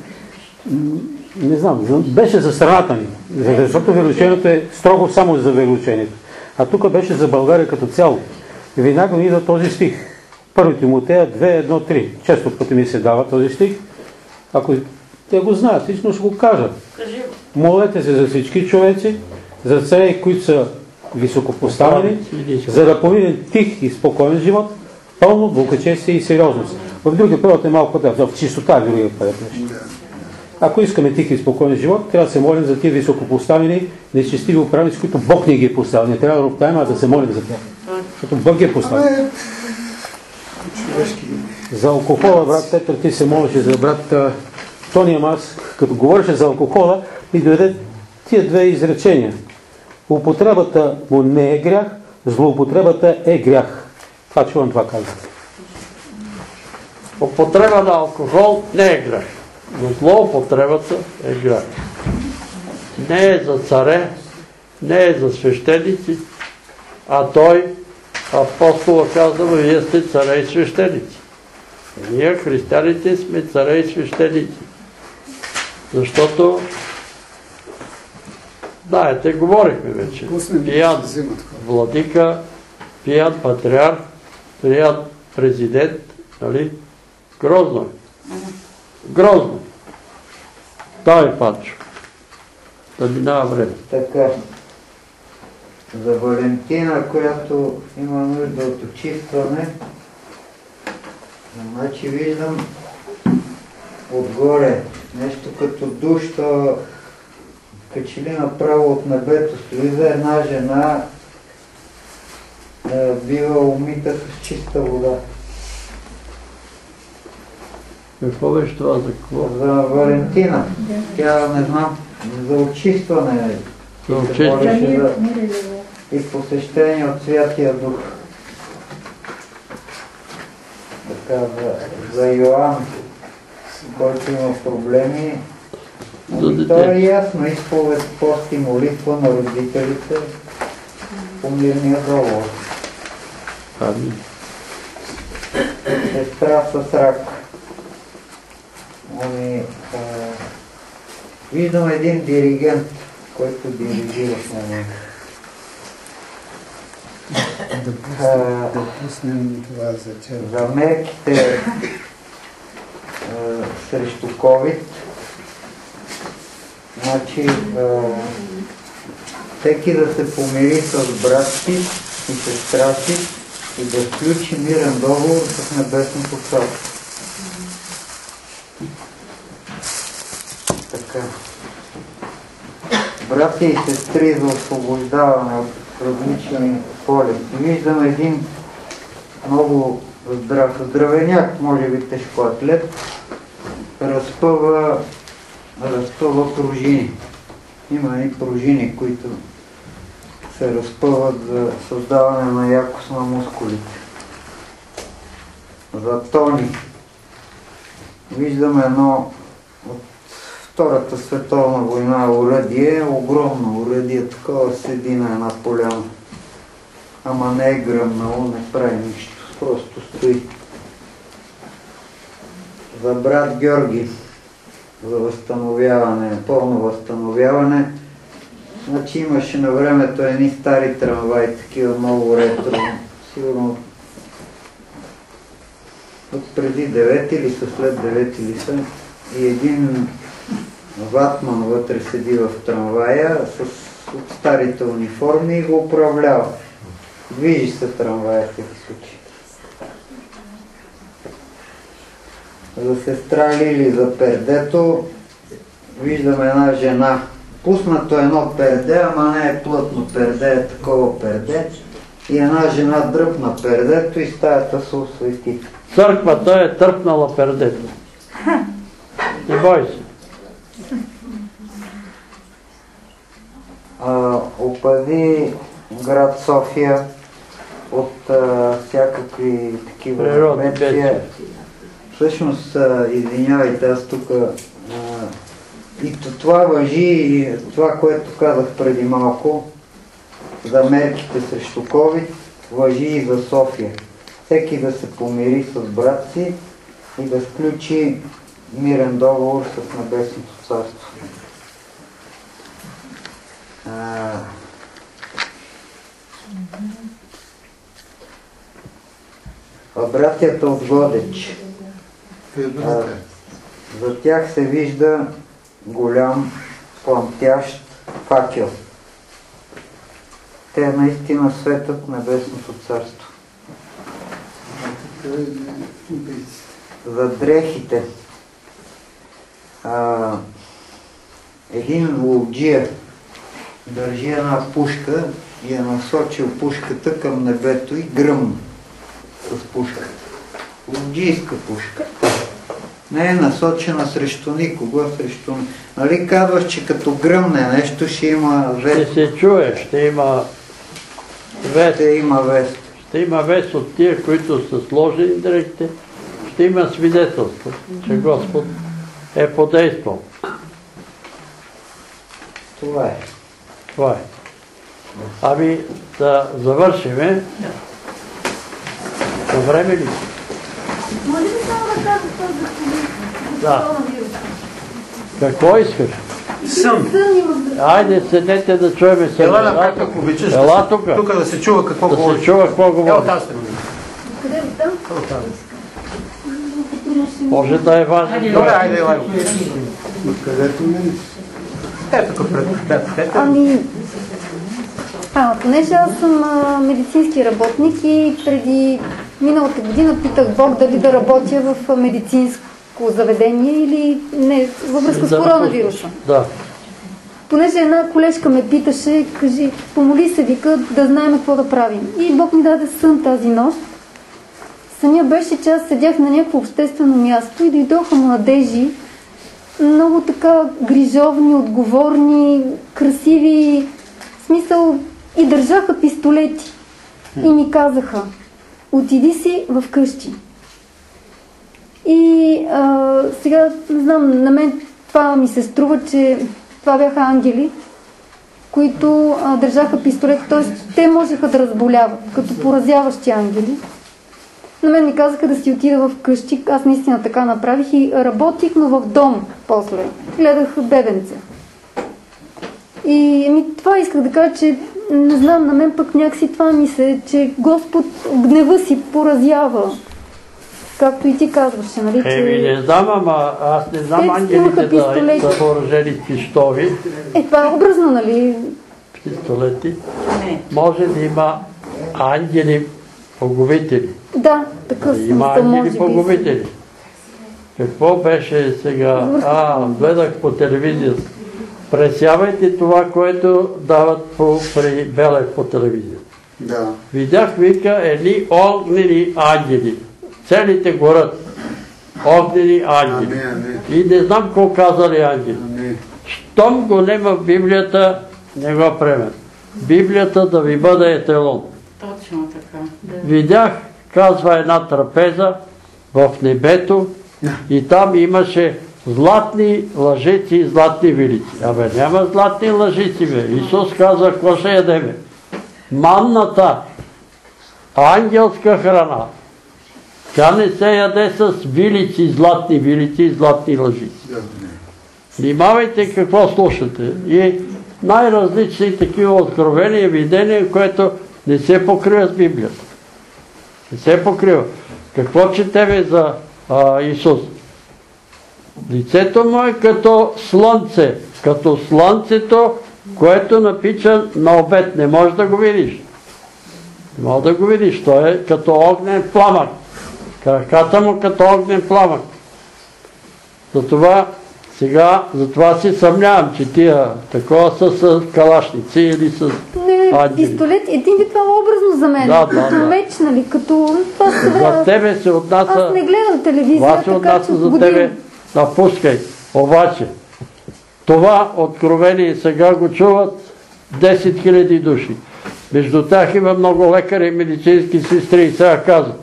B: Не знам, беше за страната ни. Защото вероучението е строго само за вероучението. А тук беше за България като цяло. И веднага ми идва този стих. 1 Тимотея 2:1-3. Често пъти ми се дава този стих. Ако те го знаят, лично ще го кажа. Молете се за всички човеци, за царе, които са високопоставени, за да поминем тих и спокоен живот, пълно благочестие и сериозност. В другия период е малко в чистота другия период нещо. Ако искаме тих и спокоен живот, трябва да се молим за тия високопоставени, нечестиви управници, които Бог не ги е поставил. Не трябва да роптаем, а да се молим за тях. Защото Бог ги е поставил. За алкохола, брат Петър, ти се молеше за брат Тони, аз, като говореше за алкохола, ми дойде тия две изречения. Употребата му не е грях, злоупотребата е грях. Това чувам, това казва.
A: Употреба на алкохол не е грях, но злоупотребата е грях. Не е за царе, не е за свещеници, а той, апостола казва, вие сте царе и свещеници. Ние, християните, сме царе и свещеници. Защото, знаете, говорихме вече. Пиян владика, пиян патриарх, пиян президент, нали? Грозно е. Грозно. Давай, Панчо. Да минава време.
C: Така. За Валентина, която има нужда от очистване, значи виждам отгоре нещо като душ, то качели направо от небето слиза една жена, бива умита с чиста вода.
A: Какво беше това за какво?
C: За Валентина. Тя, не знам, за очистване.
A: За очистване.
C: И посещение от Святия Дух. Така, за Йоан, който има проблеми. То е ясно, изповед, пост и молитва на родителите по мирния договор.
A: Амин.
C: Сестра с рак. Виждам един диригент, който дирижира в момента.
L: Да пуснем това за
C: мерките срещу COVID. Значи, всеки да се помири с брат си и сестра си и да сключи мирен договор с Небесното царство. Така. Брати и сестри за освобождаване от различни болести. Виждам един много здрав здравеняк, може би тежкоатлет, разпъва пружини. Има и пружини, които се разпъват за създаване на якост на мускулите. За Тони. Виждам едно от Втората световна война оръдие, огромно оръдие, такова седи на една поляна. Ама не е гръмнало, не прави нищо, просто стои. За брат Георги, за възстановяване, пълно възстановяване. Значи имаше на времето едни стари трамваи, такива много ретро, сигурно от преди 9 или са след 9 или са. И един ватман вътре седи в трамвая от старите униформи и го управлява. Движи се трамвая в тези случаи. За сестра Лили, за пердето, виждам една жена. Пуснато едно перде, ама не е плътно перде, е такова перде. И една жена дръпна пердето и стаята се освети.
A: Църквата е тръпнала пердето. Не бой се.
C: Опази град София от всякакви такива бедствия. Всъщност, извинявайте, аз тук и това важи и това, което казах преди малко за мерките срещу COVID, важи и за София. Всеки да се помири с брат си и да сключи мирен договор с Небесното царство. Братята от Годеч. За тях се вижда голям пламтящ факел. Те наистина светят Небесното царство. За дрехите. Един ловджия държи една пушка и е насочил пушката към небето и гръмна с пушката. Ловджийска пушка. Не е насочена срещу никого, срещу... Нали казваш, че като гръмне нещо ще има вест?
A: Ще се чуе, ще има вест.
C: Ще има вест.
A: Ще има вест от тия, които са сложени дрехите. Ще има свидетелство, че Господ е подействал.
C: Това е.
A: Това е. Ами да завършиме. На време ли?
I: Може ли само да кажа това за коронавируса?
A: Какво искаш?
B: Сън.
A: Айде, седнете да чуеме сън.
B: Ела на как, ако обичаш.
A: Ела тук.
B: Тук да се чува какво говориш.
A: Да се чува какво говориш.
B: Ела тази страна.
I: Къде е там?
A: Може да е важно.
B: Добре, айде, ела. Където ми? Ето тук пред.
I: Ами, понеже аз съм медицински работник и преди миналата година питах Бог дали да работя в медицинско заведение или не, във връзка с коронавируса.
A: Да.
I: Понеже една колежка ме питаше, кажи, помоли се, вика, да знаем какво да правим. И Бог ми даде сън тази нощ. Съня беше, че аз седях на някакво обществено място и дойдоха младежи, много така грижовни, отговорни, красиви, в смисъл, и държаха пистолети. И ми казаха, отиди си в къщи. И сега, не знам, на мен това ми се струва, че това бяха ангели, които държаха пистолет, т.е. те можеха да разболяват, като поразяващи ангели. На мен ми казаха да си отида в къщи, аз наистина така направих и работих, но в дом после. Гледах бебенце. И това исках да кажа, че не знам, на мен пък някакси това ми се, че Господ гнева си поразява. Както и ти казваше, нали?
A: Не знам, ама аз не знам ангелите да са въоръжени с пищови.
I: Това е образно, нали?
A: Пистолети. Може да има ангели поговители.
I: Да, такъв смисъл,
A: има ангели
I: може би.
A: поговители. Какво беше сега? Гледах по телевизията. Пресявайте това, което дават при Белев по телевизията.
D: Да.
A: Видях, вика, едни огнени ангели. Целите горят. Огнени ангели. И не знам какво казали ангели. Щом го нема в Библията, не го приемем. Библията да ви бъде еталон.
F: Точно така.
A: Видях, казва една трапеза в небето и там имаше златни лъжици и златни вилици. Абе, няма златни лъжици, бе. Исус каза, какво ще ядеме? Манната, ангелска храна. Тя не се яде с вилици, златни вилици и златни лъжици. Внимавайте какво слушате. И най-различни такива откровения, видения, което не се покрива с Библията. Не се покрива. Какво четеме за Исус? Лицето му е като слънце, като слънцето, което напича на обед. Не можеш да го видиш. Не можеш да го видиш. Той е като огнен пламък. Краката му като огнен пламък. Затова сега, си съмнявам, че тия такова са с калашници или с ангели.
I: Пистолет, един вид това е образно за мен. Като меч, нали, като...
A: За тебе се отнася...
I: Аз не гледам телевизия,
A: това се отнася за тебе. Напускай. Обаче, това откровение сега го чуват 10 000 души. Между тях има много лекари и медицински сестри и сега казват.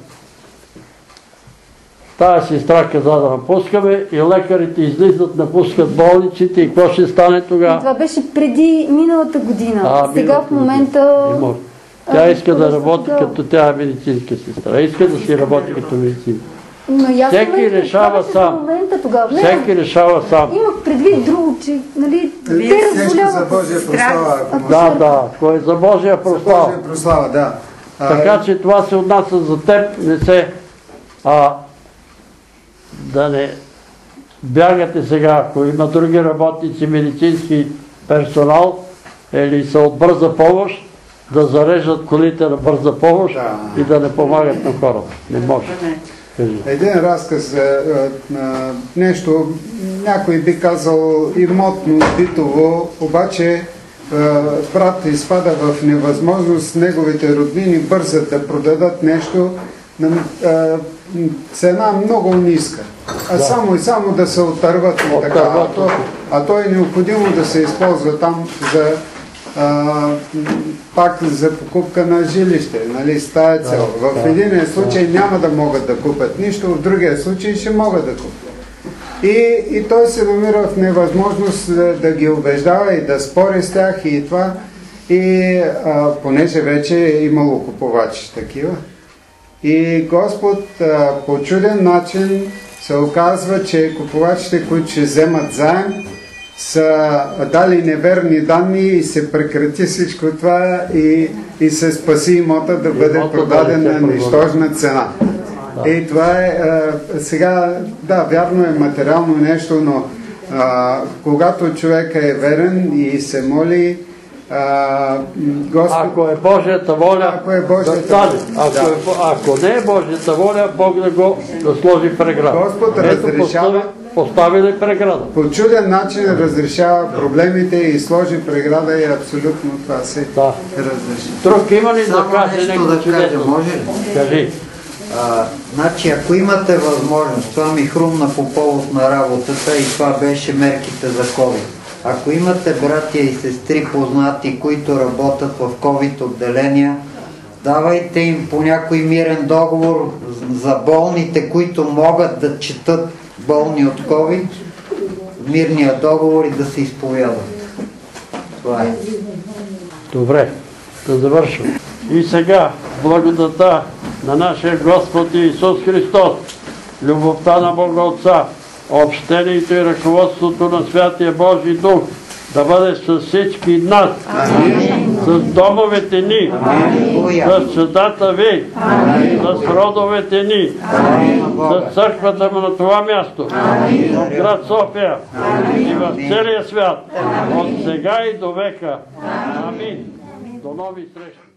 A: Тая сестра каза да напускаме и лекарите излизат, напускат болниците и какво ще стане тогава?
I: Това беше преди миналата година. Сега в момента...
A: Тя иска да работи като тя е медицинска сестра. Иска да си работи като медицинска.
I: Всеки
A: решава сам. Всеки решава сам.
I: Имах предвид друго, че те
D: разголяват. За Божия прослава.
A: Да, кой е за Божия прослава.
D: За Божия прослава, да.
A: Така че това се отнася за теб, не се... да не бягате сега, ако има други работници, медицински персонал или са от бърза помощ, да зарежат колите на бърза помощ и да не помагат на хората. Не може.
D: Един разказ на нещо, някой би казал имотно, битово, обаче брат изпада в невъзможност, неговите роднини бързат да продадат нещо на цена много ниска. Само да се отърват и така. А то е необходимо да се използва там пак за покупка на жилище, нали, с тая цел. В единия случай няма да могат да купят нищо, в другия случай ще могат да купят. И той се намира в невъзможност да ги убеждава и да спори с тях и това. И понеже вече е имало купувачи такива. И Господ по чуден начин се оказва, че купувачите, които ще вземат заем, са дали неверни данни и се прекрати всичко това и се спаси имота да бъде продаден на нищожна цена. И това е сега, да, вярно е материално нещо, но когато човека е верен и се моли,
A: ако е Божията воля, да стане. Ако не е Божията воля, Бог да сложи преграда.
D: Господ разрешава,
A: поставили преграда.
D: По чуден начин разрешава проблемите и сложи преграда и абсолютно това се разреши.
A: Друг има ли да каже
C: нещо да кажа, може ли?
A: Кажи.
C: Значи, ако имате възможност, това ми хрумна по повод на работата и това беше мерките за COVID. Ако имате братя и сестри познати, които работят в COVID отделения, давайте им по някой мирен договор за болните, които могат да четат болни от COVID, мирния договор и да се изповядат. Това е.
A: Добре, да завършим. И сега, благодата на нашия Господ Исус Христос, любовта на Бога Отца, общението и ръководството на Святия Божий Дух да бъде с всички нас, с домовете ни, с чудата ви, с родовете ни, с църквата му на това място, в град София и в целия свят, от сега и до века. Амин. До нови срещи.